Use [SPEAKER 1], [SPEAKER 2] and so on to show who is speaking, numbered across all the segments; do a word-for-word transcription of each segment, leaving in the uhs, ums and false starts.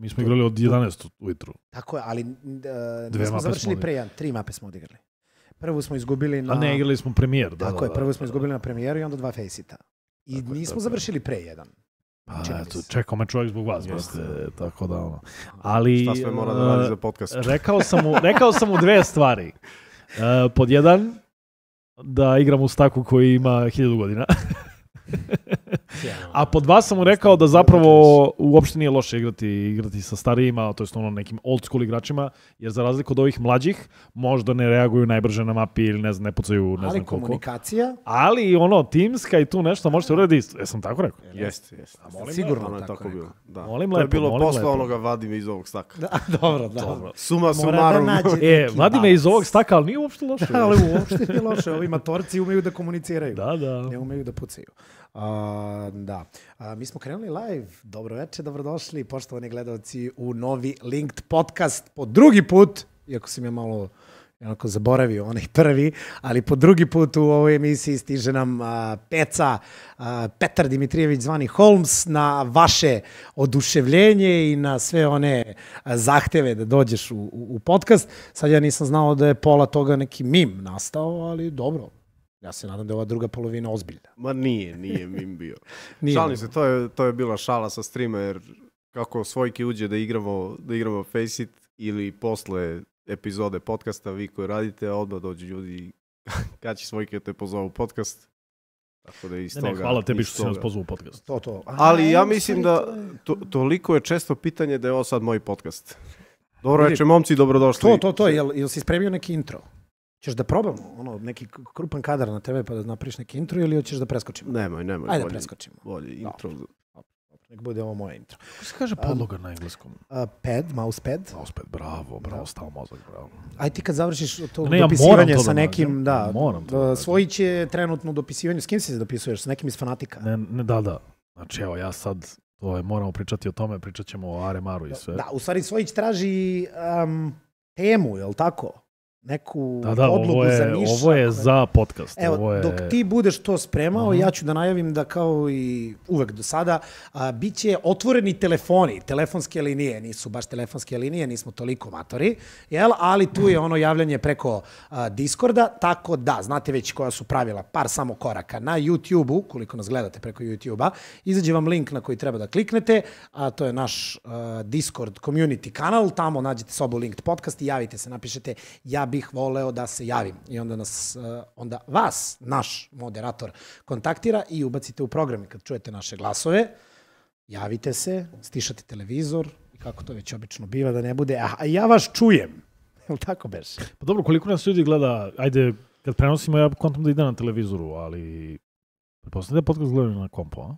[SPEAKER 1] Mi smo igrali od jedanaest ujutru.
[SPEAKER 2] Tako je, ali uh, nismo završili pre jedan. Tri mape smo odigrali. Prvu smo izgubili na...
[SPEAKER 1] A ne, igrali smo premijer. Da,
[SPEAKER 2] tako
[SPEAKER 1] da,
[SPEAKER 2] je,
[SPEAKER 1] da,
[SPEAKER 2] prvu
[SPEAKER 1] da,
[SPEAKER 2] smo izgubili na premijeru i onda dva face-ita. I
[SPEAKER 1] tako
[SPEAKER 2] nismo
[SPEAKER 1] tako
[SPEAKER 2] završili pre jedan.
[SPEAKER 1] Pa, eto, čekao me čovjek zbog vas, brate, tako da ono.
[SPEAKER 3] Ali, šta sve mora da radi za podcast?
[SPEAKER 1] Rekao sam mu, rekao sam mu dve stvari. Uh, pod jedan, da igram u staku koji ima hiljadu godina. A pod dva sam mu rekao da zapravo uopšte nije loše igrati, igrati sa starijima, to jest ono nekim old school igračima, jer za razliku od ovih mlađih, možda ne reaguju najbrže na mapi ili ne znam, ne pucaju, ne znam
[SPEAKER 2] ali
[SPEAKER 1] koliko.
[SPEAKER 2] Komunikacija.
[SPEAKER 1] Ali ono, timska i tu nešto možete uraditi. Jesam tako rekao?
[SPEAKER 3] Jeste, jeste.
[SPEAKER 2] Sigurno
[SPEAKER 3] ono je
[SPEAKER 2] tako,
[SPEAKER 3] tako bilo. Da.
[SPEAKER 1] Molim
[SPEAKER 3] to je
[SPEAKER 1] lepo,
[SPEAKER 3] bilo
[SPEAKER 1] molim
[SPEAKER 3] posle
[SPEAKER 1] lepo.
[SPEAKER 3] onoga Vadime iz ovog staka.
[SPEAKER 2] Da, dobro, da. Dobro.
[SPEAKER 3] Suma sumarum.
[SPEAKER 1] E, vadi me iz ovog staka, ali nije uopšte loše.
[SPEAKER 2] ali uopšte nije loše. Ovi matorci umeju da komuniciraju.
[SPEAKER 1] Da, da.
[SPEAKER 2] Ne umeju da pucaju. A, da. A, mi smo krenuli live. Dobro večer, dobrodošli, poštovani gledalci, u novi Linked podcast po drugi put, iako sam je malo onako zaboravio, onaj prvi, ali po drugi put u ovoj emisiji stiže nam a, Peca, a, Petar Dimitrijević zvani Holmes, na vaše oduševljenje i na sve one a, zahteve da dođeš u, u, u podcast. Sad ja nisam znao da je pola toga neki mim nastao, ali dobro. Ja se nadam da je ova druga polovina ozbiljna.
[SPEAKER 3] Ma nije, nije mim bio.
[SPEAKER 2] Nije
[SPEAKER 3] Šalim se, to je, to je bila šala sa streama, jer kako svojke uđe da igramo, da igramo Face It ili posle epizode podcasta, vi koji radite, odmah dođu ljudi kad će svojke te pozovu podcast. Tako da iz
[SPEAKER 1] Ne,
[SPEAKER 3] toga,
[SPEAKER 1] ne, hvala tebi
[SPEAKER 3] iz
[SPEAKER 1] što si nas
[SPEAKER 3] toga.
[SPEAKER 1] pozvao u podcast.
[SPEAKER 2] To, to. A,
[SPEAKER 3] Ali ja
[SPEAKER 2] evo,
[SPEAKER 3] mislim
[SPEAKER 2] stvari,
[SPEAKER 3] da
[SPEAKER 2] to je-
[SPEAKER 3] to, toliko je često pitanje da je ovo sad moj podcast. Dobro
[SPEAKER 2] Vidi,
[SPEAKER 3] večer, momci, dobrodošli.
[SPEAKER 2] To, to, to. Jel, jel si spremio neki intro? Ćeš da probamo? Ono, neki krupan kadar na tebe pa da napriš neki intro ili hoćeš da preskočimo?
[SPEAKER 3] Nemoj, nemoj.
[SPEAKER 2] Ajde da
[SPEAKER 3] bolje,
[SPEAKER 2] preskočimo.
[SPEAKER 3] bolje intro.
[SPEAKER 2] Nek bude ovo moje intro.
[SPEAKER 1] Kako se kaže podloga na engleskom?
[SPEAKER 2] Uh, pad, mousepad.
[SPEAKER 1] Mousepad, bravo, bravo, stao mozak, bravo.
[SPEAKER 2] Aj ti kad završiš to
[SPEAKER 1] Ne, ja moram
[SPEAKER 2] dopisivanje
[SPEAKER 1] to da
[SPEAKER 2] sa nekim,
[SPEAKER 1] nađem.
[SPEAKER 2] da,
[SPEAKER 1] Moram to da
[SPEAKER 2] da
[SPEAKER 1] nađem.
[SPEAKER 2] svoji će trenutno dopisivanje. S kim se dopisuješ? Sa nekim iz Fanatika?
[SPEAKER 1] Ne, ne, da, da. Znači, evo, ja sad, to je, moramo pričati o tome, pričat ćemo o Aremaru i sve.
[SPEAKER 2] Da, u stvari Svojić traži um, temu, je li tako? Neku
[SPEAKER 1] Da, da,
[SPEAKER 2] podlogu
[SPEAKER 1] ovo
[SPEAKER 2] za
[SPEAKER 1] je,
[SPEAKER 2] niša.
[SPEAKER 1] ovo je
[SPEAKER 2] koja-
[SPEAKER 1] za podcast.
[SPEAKER 2] Evo,
[SPEAKER 1] ovo je...
[SPEAKER 2] dok ti budeš to spremao,
[SPEAKER 1] Mhm.
[SPEAKER 2] ja ću da najavim da kao i uvek do sada, a, bit će otvoreni telefoni, telefonske linije, nisu baš telefonske linije, nismo toliko matori, jel? Ali tu je ono javljanje preko a, Discorda, tako da, znate već koja su pravila, par samo koraka. Na YouTube-u, koliko nas gledate preko YouTube-a, izađe vam link na koji treba da kliknete, a to je naš a, Discord community kanal, tamo nađete sobu Linked podcast i javite se, napišete ja bih voleo da se javim. I onda nas, uh, onda vas, naš moderator, kontaktira i ubacite u program. I kad čujete naše glasove, javite se, stišate televizor i kako to već obično biva da ne bude, a ja vas čujem. Jel tako beše?
[SPEAKER 1] Pa dobro, koliko nas ljudi gleda, ajde, kad prenosimo, ja kontam da ide na televizoru, ali pretpostavljam da je podcast gledaju na kompu, a?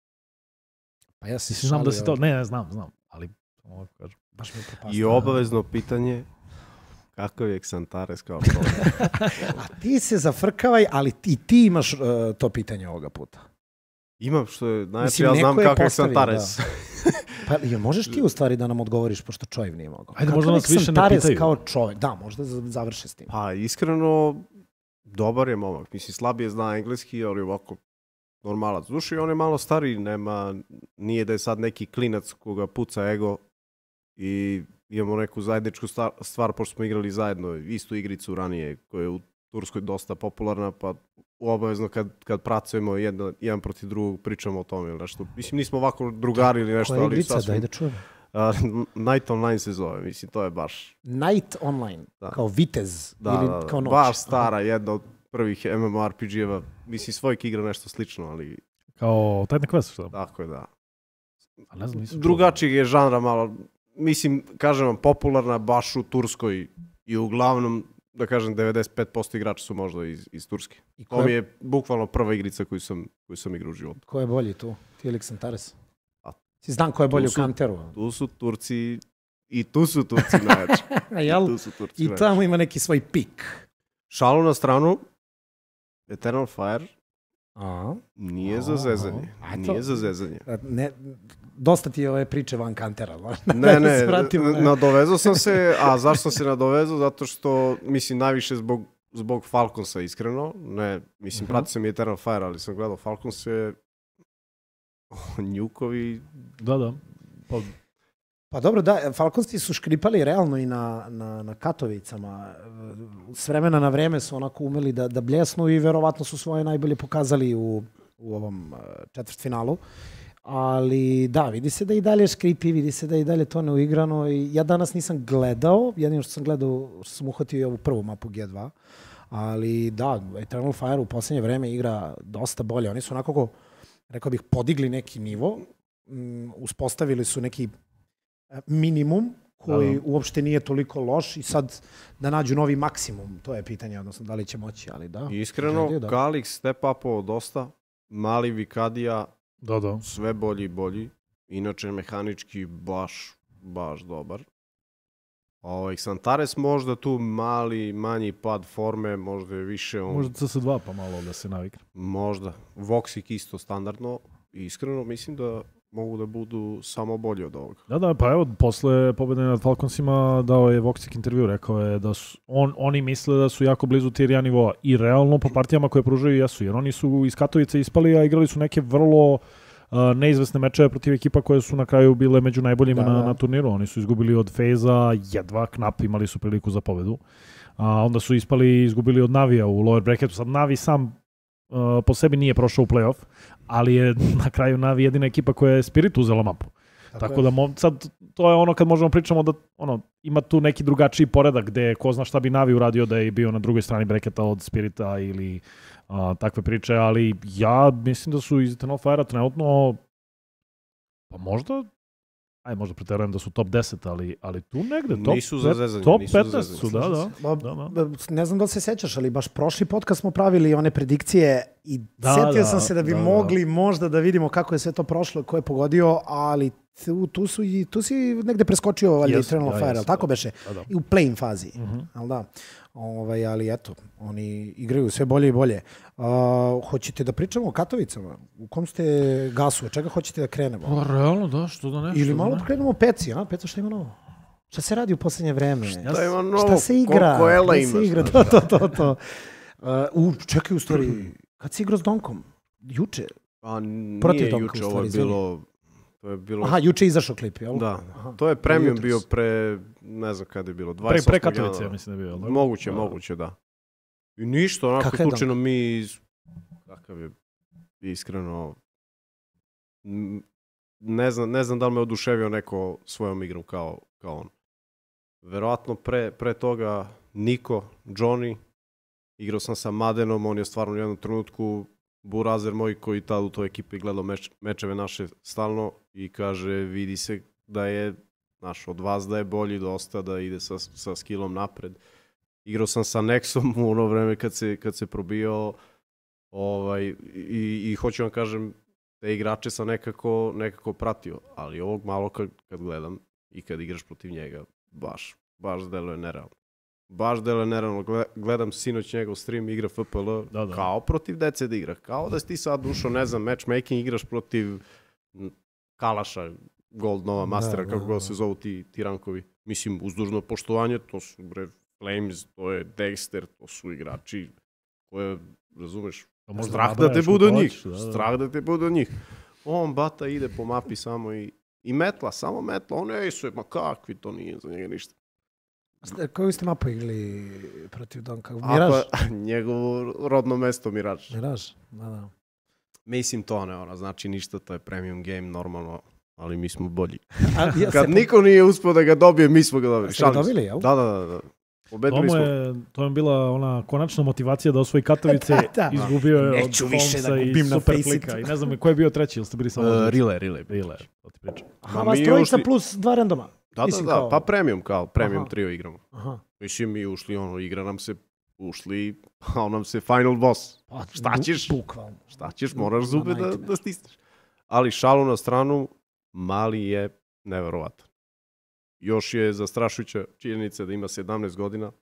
[SPEAKER 2] Pa ja se
[SPEAKER 1] Mislim, znam da si to,
[SPEAKER 2] šalio,
[SPEAKER 1] ne, ne, znam, znam, ali samo ovako kažem.
[SPEAKER 2] baš mi je propastio.
[SPEAKER 3] I obavezno pitanje, kakav je Xantares kao čovjek?
[SPEAKER 2] A ti se zafrkavaj, ali i ti imaš uh, to pitanje ovoga puta.
[SPEAKER 3] Imam što je, znači
[SPEAKER 2] Mislim,
[SPEAKER 3] ja znam
[SPEAKER 2] neko je
[SPEAKER 3] kakav je
[SPEAKER 2] postavio,
[SPEAKER 3] Xantares.
[SPEAKER 2] Pa jel možeš ti u stvari da nam odgovoriš, pošto čovjek nije mogao?
[SPEAKER 1] Ajde,
[SPEAKER 2] Kakav
[SPEAKER 1] možda
[SPEAKER 2] je
[SPEAKER 1] nas više ne
[SPEAKER 2] Xantares
[SPEAKER 1] pitaju.
[SPEAKER 2] kao čovjek? Da, možda za- završe s tim.
[SPEAKER 3] Pa iskreno, dobar je momak. Mislim, slabije zna engleski, ali ovako normalac. Duši, on je malo stariji, nema, nije da je sad neki klinac koga puca ego i imamo neku zajedničku stvar, stvar pošto smo igrali zajedno istu igricu ranije koja je u Turskoj dosta popularna, pa obavezno kad, kad pracujemo jedno, jedan protiv drugog pričamo o tome ili nešto. Mislim, nismo ovako drugari ili nešto,
[SPEAKER 2] Koja je
[SPEAKER 3] ali
[SPEAKER 2] igrica?
[SPEAKER 3] sasvim...
[SPEAKER 2] Daj da čujemo.
[SPEAKER 3] Uh, Night Online se zove, mislim, to je baš...
[SPEAKER 2] Night Online,
[SPEAKER 3] Da.
[SPEAKER 2] kao vitez
[SPEAKER 3] Da,
[SPEAKER 2] ili
[SPEAKER 3] da, da.
[SPEAKER 2] kao noć.
[SPEAKER 3] Baš stara, jedna od prvih MMORPG-eva. Mislim, svojk igra nešto slično, ali
[SPEAKER 1] Kao Titan Quest, što?
[SPEAKER 3] tako je, da.
[SPEAKER 1] A ne znam, nisam čuo.
[SPEAKER 3] Drugačijeg je žanra malo. Mislim, kažem vam, popularna baš u Turskoj i uglavnom, da kažem, devedeset pet posto igrača su možda iz, iz Turske.
[SPEAKER 2] I
[SPEAKER 3] To
[SPEAKER 2] ko
[SPEAKER 3] mi
[SPEAKER 2] je,
[SPEAKER 3] je bukvalno prva igrica koju sam, koju sam igrao u životu.
[SPEAKER 2] ko je bolji tu? Ti ili Xantares?
[SPEAKER 3] A,
[SPEAKER 2] Si znam ko je bolji u
[SPEAKER 3] su-
[SPEAKER 2] Counteru?
[SPEAKER 3] Tu su Turci i tu su Turci najjači.
[SPEAKER 2] A jel?
[SPEAKER 3] Tu su Turci
[SPEAKER 2] I
[SPEAKER 3] najjači.
[SPEAKER 2] tamo ima neki svoj pik.
[SPEAKER 3] Šalu na stranu, Eternal Fire
[SPEAKER 2] A,
[SPEAKER 3] nije za zezanje.
[SPEAKER 2] A, to-
[SPEAKER 3] Nije za zezanje.
[SPEAKER 2] ne, dosta ti je ove priče van Countera.
[SPEAKER 3] Ne,
[SPEAKER 2] Da
[SPEAKER 3] ne,
[SPEAKER 2] se vratimo
[SPEAKER 3] n-
[SPEAKER 2] na-
[SPEAKER 3] nadovezao sam se, a zašto sam se nadovezao? Zato što, mislim, najviše zbog, zbog Falconsa, iskreno. Ne, mislim,
[SPEAKER 2] Mhm.
[SPEAKER 3] pratio sam i Eternal Fire, ali sam gledao Falconse, njukovi,
[SPEAKER 1] Da, da. Pa,
[SPEAKER 2] Pa dobro, da, Falconsi su škripali realno i na, na, na Katovicama. S vremena na vreme su onako umeli da, da bljesnu i verovatno su svoje najbolje pokazali u, u ovom četvrtfinalu. Ali da, vidi se da i dalje škripi, vidi se da i dalje to neuigrano. I ja danas nisam gledao, jedino što sam gledao, što sam uhvatio i ovu prvu mapu G dva. Ali da, Eternal Fire u posljednje vreme igra dosta bolje. Oni su onako, rekao bih, podigli neki nivo, uspostavili su neki minimum koji da, uopšte nije toliko loš i sad da nađu novi maksimum, to je pitanje, odnosno da li će moći, ali da.
[SPEAKER 3] Iskreno, da. Kalix step upo dosta, mali Vikadija,
[SPEAKER 1] da, da.
[SPEAKER 3] sve bolji i bolji, inače mehanički baš, baš dobar. Ovaj, Xantares možda tu mali, manji pad forme, možda je više... On...
[SPEAKER 1] Možda C S dva pa malo da se navikne.
[SPEAKER 3] Možda. Voxic isto standardno. Iskreno mislim da mogu da budu samo bolji od ovoga.
[SPEAKER 1] Da, da, pa evo, posle pobjede nad Falconsima dao je Voxic intervju, rekao je da su, on, oni misle da su jako blizu tier jedan nivoa i realno po partijama koje pružaju jesu, jer oni su iz Katovice ispali, a igrali su neke vrlo uh, neizvesne mečeve protiv ekipa koje su na kraju bile među najboljima da, na, da. na turniru. Oni su izgubili od Feza jedva, knap, imali su priliku za pobedu. A onda su ispali i izgubili od Navija u lower bracketu. Sad Navi sam Uh, po sebi nije prošao u play-off, ali je na kraju Navi jedina ekipa koja je Spirit uzela mapu. Tako, Tako da mo- sad to je ono kad možemo pričamo da ono ima tu neki drugačiji poredak gde ko zna šta bi Navi uradio da je bio na drugoj strani breketa od Spirita ili uh, takve priče, ali ja mislim da su iz Eternal Fire-a trenutno pa možda aj možda preterujem da su top deset, ali, ali tu negde top,
[SPEAKER 3] nisu za zezanje,
[SPEAKER 1] top
[SPEAKER 3] nisu
[SPEAKER 1] petnaest su, da, da,
[SPEAKER 2] ba,
[SPEAKER 1] da, da.
[SPEAKER 2] Ne znam da li se sećaš, ali baš prošli podcast smo pravili one predikcije i
[SPEAKER 1] da,
[SPEAKER 2] setio
[SPEAKER 1] da,
[SPEAKER 2] sam se da bi
[SPEAKER 1] da,
[SPEAKER 2] mogli
[SPEAKER 1] da.
[SPEAKER 2] možda da vidimo kako je sve to prošlo, ko je pogodio, ali tu, tu, su i, tu si negde preskočio yes, Eternal Fire, ali tako beše?
[SPEAKER 1] Da, da.
[SPEAKER 2] I u play-in fazi,
[SPEAKER 1] Mm-hmm.
[SPEAKER 2] ali da. Ovaj, ali eto, oni igraju sve bolje i bolje. Uh, hoćete da pričamo o Katovicama? U kom ste gasu? Od čega hoćete da krenemo?
[SPEAKER 1] Pa realno, da, što da ne.
[SPEAKER 2] Ili malo da krenemo o Peci, a? Peco, šta ima novo? Šta se radi u posljednje vreme?
[SPEAKER 3] Šta ima novo?
[SPEAKER 2] Šta se igra?
[SPEAKER 3] Koliko Ela
[SPEAKER 2] imaš? Se igra? To, to, to, to. Uh, u, čekaj, u stvari, kad si igrao s Donkom? Juče?
[SPEAKER 3] A nije
[SPEAKER 2] Protiv Donka,
[SPEAKER 3] juče,
[SPEAKER 2] u
[SPEAKER 3] ovo
[SPEAKER 2] stvari,
[SPEAKER 3] je bilo... To je bilo...
[SPEAKER 2] Aha, juče je izašao klip, jel?
[SPEAKER 3] Da,
[SPEAKER 2] Aha.
[SPEAKER 3] to je premium
[SPEAKER 2] Jutros.
[SPEAKER 3] bio pre, ne znam kada je bilo,
[SPEAKER 1] Pre,
[SPEAKER 3] dvadeset
[SPEAKER 1] pre
[SPEAKER 3] osmog
[SPEAKER 1] Katovice, ja
[SPEAKER 3] januara.
[SPEAKER 1] mislim da je bio. Da?
[SPEAKER 3] Moguće,
[SPEAKER 1] da.
[SPEAKER 3] moguće, da. I ništa, onako
[SPEAKER 2] Kakav je
[SPEAKER 3] slučajno mi, iz... kakav je, iskreno, n- ne znam, ne znam da li me oduševio neko svojom igrom kao, kao on. Verovatno pre, pre toga Niko, Johnny, igrao sam sa Madenom, on je stvarno u jednom trenutku burazer moj koji tad u toj ekipi gledao meč, mečeve naše stalno i kaže vidi se da je naš od vas da je bolji dosta, da ide sa, sa skillom napred. Igrao sam sa Nexom u ono vreme kad se, kad se probio ovaj, i, i hoću vam kažem te igrače sam nekako, nekako pratio, ali ovog malo kad, kad gledam i kad igraš protiv njega, baš, baš deluje nerealno. Baš deluje nerealno. Gledam sinoć njegov stream, igra F P L,
[SPEAKER 1] Da, da.
[SPEAKER 3] kao protiv dece da igra. Kao da si ti sad ušao, ne znam, matchmaking, igraš protiv Kalaša, Gold Nova Mastera,
[SPEAKER 2] Da,
[SPEAKER 3] kako
[SPEAKER 2] da,
[SPEAKER 3] god
[SPEAKER 2] da.
[SPEAKER 3] se zovu ti, ti rankovi. Mislim, uz dužno poštovanje, to su bre Flames, to je Dexter, to su igrači koje, razumeš,
[SPEAKER 1] Pa možda
[SPEAKER 3] strah da te
[SPEAKER 1] nabrajaš
[SPEAKER 3] bude od
[SPEAKER 1] kako
[SPEAKER 3] njih.
[SPEAKER 1] hoćeš, da, da.
[SPEAKER 3] Strah da te bude od njih. On bata ide po mapi samo i, i metla, samo metla. On ej su, ma kakvi, to nije za njega ništa.
[SPEAKER 2] Ste- Koju ste mapu igrali protiv Donka?
[SPEAKER 3] A
[SPEAKER 2] Miraž?
[SPEAKER 3] pa, njegovo rodno mesto Miraž.
[SPEAKER 2] Miraž, da, da.
[SPEAKER 3] Mislim to ne, ona, znači ništa, to je premium game, normalno, ali mi smo bolji.
[SPEAKER 2] A, ja,
[SPEAKER 3] Kad
[SPEAKER 2] se-
[SPEAKER 3] niko nije uspio da ga dobije, mi smo ga dobili.
[SPEAKER 2] Ste ga
[SPEAKER 3] Šalim se.
[SPEAKER 2] dobili, jel?
[SPEAKER 3] Da, da, da. da.
[SPEAKER 1] To
[SPEAKER 3] Pobedili
[SPEAKER 1] mu
[SPEAKER 3] smo.
[SPEAKER 1] je, to je bila ona konačna motivacija da osvoji Katovice,
[SPEAKER 2] Da, da.
[SPEAKER 1] izgubio je od
[SPEAKER 2] Neću više da
[SPEAKER 1] Holmesa i
[SPEAKER 2] gubim na
[SPEAKER 1] Superplika.
[SPEAKER 2] Faceitu.
[SPEAKER 1] I ne znam ko je bio treći, ili ste bili samo...
[SPEAKER 3] Uh, Rile, Rile.
[SPEAKER 1] Rile, to ti pričam.
[SPEAKER 2] Aha,
[SPEAKER 3] Ma
[SPEAKER 2] vas
[SPEAKER 3] mi
[SPEAKER 2] trojica
[SPEAKER 3] ušli-
[SPEAKER 2] plus dva randoma.
[SPEAKER 3] Da, da,
[SPEAKER 2] Mislim,
[SPEAKER 3] da,
[SPEAKER 2] kao-
[SPEAKER 3] pa premium kao, premium
[SPEAKER 2] Aha.
[SPEAKER 3] trio igramo.
[SPEAKER 2] Aha.
[SPEAKER 3] Mislim, mi ušli, ono, igra nam se, ušli, a on nam se final boss.
[SPEAKER 2] Pa,
[SPEAKER 3] Šta
[SPEAKER 2] bu-
[SPEAKER 3] ćeš?
[SPEAKER 2] Bukvalno.
[SPEAKER 3] Šta ćeš, moraš zube da,
[SPEAKER 2] Nightmare.
[SPEAKER 3] da stisneš. Ali šalu na stranu, Mali je neverovatan. Još je zastrašujuća činjenica da ima sedamnaest godina.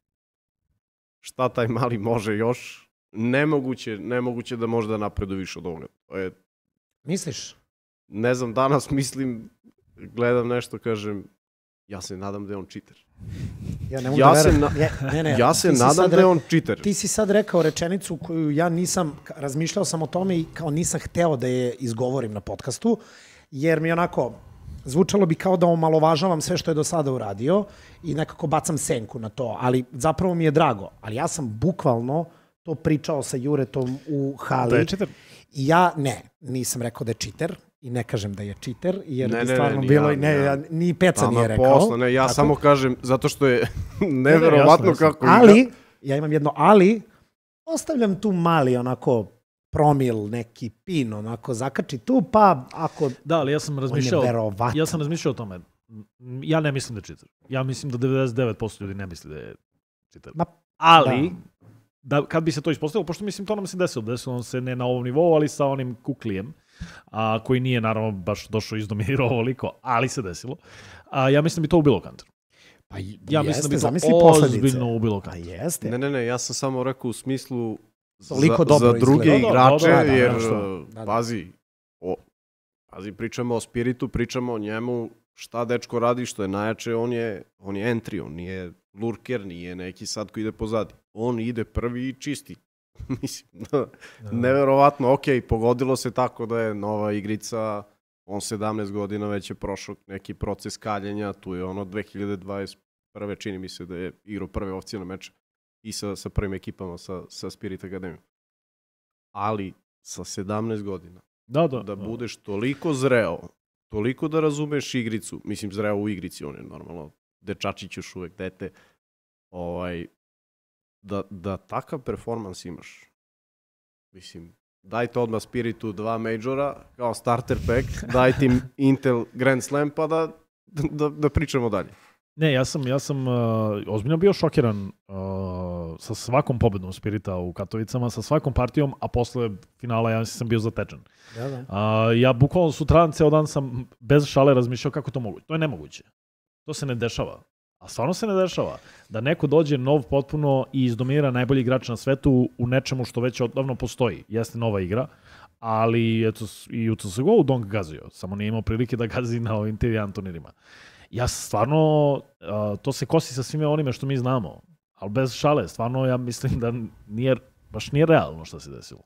[SPEAKER 3] Šta taj Mali može još? Nemoguće, nemoguće da može da napreduje više od ovoga. To je,
[SPEAKER 2] Misliš?
[SPEAKER 3] ne znam, danas mislim, gledam nešto, kažem, ja se nadam da je on cheater.
[SPEAKER 2] Ja ne mogu
[SPEAKER 3] Ja
[SPEAKER 2] da
[SPEAKER 3] se
[SPEAKER 2] verujem.
[SPEAKER 3] na-
[SPEAKER 2] Ja, ne, ne,
[SPEAKER 3] Ja se
[SPEAKER 2] ti si
[SPEAKER 3] nadam
[SPEAKER 2] sad
[SPEAKER 3] da je
[SPEAKER 2] re-
[SPEAKER 3] on cheater.
[SPEAKER 2] Ti si sad rekao rečenicu koju ja nisam, razmišljao sam o tome i kao nisam hteo da je izgovorim na podcastu, jer mi onako, zvučalo bi kao da omalovažavam sve što je do sada uradio i nekako bacam senku na to, ali zapravo mi je drago. Ali ja sam bukvalno to pričao sa Juretom u hali.
[SPEAKER 1] Da je čiter?
[SPEAKER 2] Ja, ne, nisam rekao da je čiter i ne kažem da je čiter, jer
[SPEAKER 3] Ne,
[SPEAKER 2] bi
[SPEAKER 3] ne,
[SPEAKER 2] stvarno
[SPEAKER 3] ne, ni
[SPEAKER 2] bilo,
[SPEAKER 3] ja,
[SPEAKER 2] ne,
[SPEAKER 3] ni ja.
[SPEAKER 2] ja, ni Peca
[SPEAKER 3] Ama
[SPEAKER 2] nije rekao.
[SPEAKER 3] posla, ne, ja
[SPEAKER 2] Tako?
[SPEAKER 3] samo kažem, zato što je
[SPEAKER 1] jasno,
[SPEAKER 3] neverovatno
[SPEAKER 1] jasno.
[SPEAKER 3] kako igra.
[SPEAKER 2] Ali, ja imam jedno ali, ostavljam tu mali onako promil, neki pin, onako zakači tu, pa ako...
[SPEAKER 1] Da, ali ja sam
[SPEAKER 2] On je
[SPEAKER 1] razmišljao,
[SPEAKER 2] verovatan.
[SPEAKER 1] ja sam razmišljao o tome. Ja ne mislim da je čiter. Ja mislim da devedeset devet posto ljudi ne misli da je čiter.
[SPEAKER 2] Ma,
[SPEAKER 1] Ali, da. kad bi se to ispostavilo, pošto mislim to nam se desilo, desilo nam se ne na ovom nivou, ali sa onim kuklijem, a, koji nije naravno baš došao izdominirao ovoliko, ali se desilo. A, ja mislim da bi to ubilo Kanter.
[SPEAKER 2] Pa
[SPEAKER 1] Ja
[SPEAKER 2] jeste,
[SPEAKER 1] mislim da bi
[SPEAKER 2] zamisli
[SPEAKER 1] to
[SPEAKER 2] posledice.
[SPEAKER 1] ozbiljno ubilo
[SPEAKER 2] Pa
[SPEAKER 1] Kanter.
[SPEAKER 2] jeste.
[SPEAKER 3] Ne, ne, ne, ja sam samo rekao u smislu za,
[SPEAKER 2] Toliko dobro
[SPEAKER 3] za druge
[SPEAKER 2] izgleda.
[SPEAKER 3] igrače,
[SPEAKER 1] Da, da, da,
[SPEAKER 3] jer,
[SPEAKER 1] nema što.
[SPEAKER 2] Da, da.
[SPEAKER 3] pazi, o, pazi, pričamo o Spiritu, pričamo o njemu, šta dečko radi, što je najjače, on je, on je entry, on nije lurker, nije neki sad koji ide pozadi. On ide prvi i čisti. Mislim, da, neverovatno, ok, pogodilo se tako da je nova igrica, on sedamnaest godina već je prošao neki proces kaljenja, tu je ono dve hiljade dvadeset prve čini mi se da je igrao prve opcije na meče i sa, sa prvim ekipama sa, sa Spirit Akademijom. Ali sa sedamnaest godina,
[SPEAKER 1] Da, da.
[SPEAKER 3] da budeš toliko zreo, toliko da razumeš igricu, mislim zreo u igrici, on je normalno dečačić još uvek dete, ovaj, da, da takav performans imaš. Mislim, dajte odmah Spiritu dva majora kao starter pack, dajte im Intel Grand Slam pa da, da, da pričamo dalje.
[SPEAKER 1] Ne, ja sam, ja sam uh, ozbiljno bio šokiran uh, sa svakom pobedom Spirita u Katovicama, sa svakom partijom, a posle finala ja sam bio zatečen.
[SPEAKER 2] Da, da.
[SPEAKER 1] Uh, ja bukvalno sutradan ceo dan sam bez šale razmišljao kako to moguće. To je nemoguće. To se ne dešava. A stvarno se ne dešava. Da neko dođe nov potpuno i izdominira najbolji igrač na svetu u nečemu što već odavno postoji. Jeste nova igra, ali eto, i u C S G O-u Dong gazio. Samo nije imao prilike da gazi na ovim T V turnirima. Ja stvarno, uh, to se kosi sa svime onime što mi znamo. Ali bez šale, stvarno ja mislim da nije, baš nije realno što se desilo.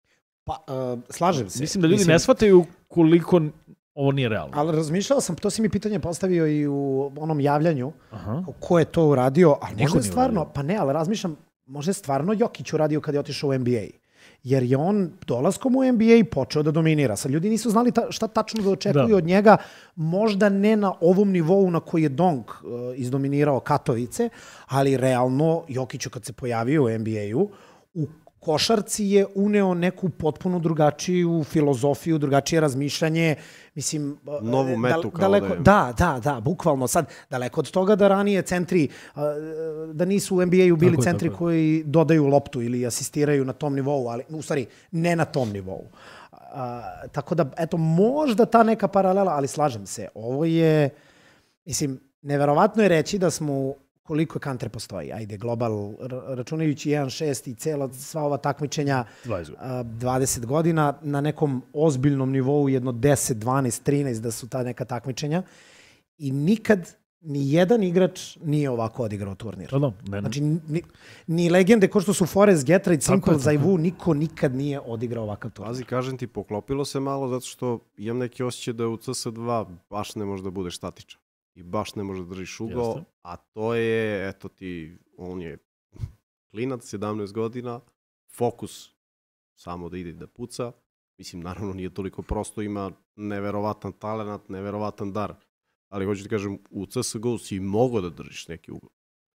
[SPEAKER 2] Pa, uh, slažem se.
[SPEAKER 1] Mislim da ljudi ne shvataju koliko ovo nije realno.
[SPEAKER 2] Ali razmišljao sam, to si mi pitanje postavio i u onom javljanju,
[SPEAKER 1] Aha.
[SPEAKER 2] ko je to uradio, ali
[SPEAKER 1] Niko
[SPEAKER 2] možda je
[SPEAKER 1] nije
[SPEAKER 2] stvarno,
[SPEAKER 1] uradio.
[SPEAKER 2] pa ne, ali razmišljam, možda je stvarno Jokić uradio kad je otišao u N B A. Jer je on dolaskom u N B A počeo da dominira. Sad ljudi nisu znali ta, šta tačno da očekuju
[SPEAKER 1] Da.
[SPEAKER 2] od njega, možda ne na ovom nivou na koji je Dong uh, izdominirao Katovice, ali realno Jokiću kad se pojavio u N B A-u, u košarci je uneo neku potpuno drugačiju filozofiju, drugačije razmišljanje, mislim...
[SPEAKER 3] Novu metu kao
[SPEAKER 2] daleko,
[SPEAKER 3] da je.
[SPEAKER 2] Da, da, da, bukvalno. Sad, daleko od toga da ranije centri, uh, da nisu u N B A-u bili
[SPEAKER 1] Tako je,
[SPEAKER 2] centri
[SPEAKER 1] tako je.
[SPEAKER 2] koji dodaju loptu ili asistiraju na tom nivou, ali u stvari ne na tom nivou. A, tako da, eto, možda ta neka paralela, ali slažem se, ovo je, mislim, neverovatno je reći da smo, koliko Kanter postoji, ajde, global, r- računajući jedan šest i cela, sva ova takmičenja,
[SPEAKER 1] dvadeset.
[SPEAKER 2] a, dvadeset godina, na nekom ozbiljnom nivou, jedno deset, dvanaest, trinaest da su ta neka takmičenja i nikad ni jedan igrač nije ovako odigrao turnir.
[SPEAKER 1] Da, da, ne, ne.
[SPEAKER 2] Znači, ni, ni legende ko što su Forrest Getride,
[SPEAKER 1] Tako
[SPEAKER 2] Simple
[SPEAKER 1] je, tako
[SPEAKER 2] Zaivu, niko nikad nije odigrao ovakav turnir.
[SPEAKER 3] Pazi, kažem ti, poklopilo se malo zato što imam neki osjećaj da u C S dva baš ne može da budeš statičan. I baš ne može da držiš ugao,
[SPEAKER 1] Jeste.
[SPEAKER 3] a to je, eto ti, on je klinac, sedamnaest godina, fokus samo da ide da puca. Mislim, naravno nije toliko prosto, ima neverovatan talent, neverovatan dar. Ali hoću ti kažem, u C S G O si mogao da držiš neki ugao.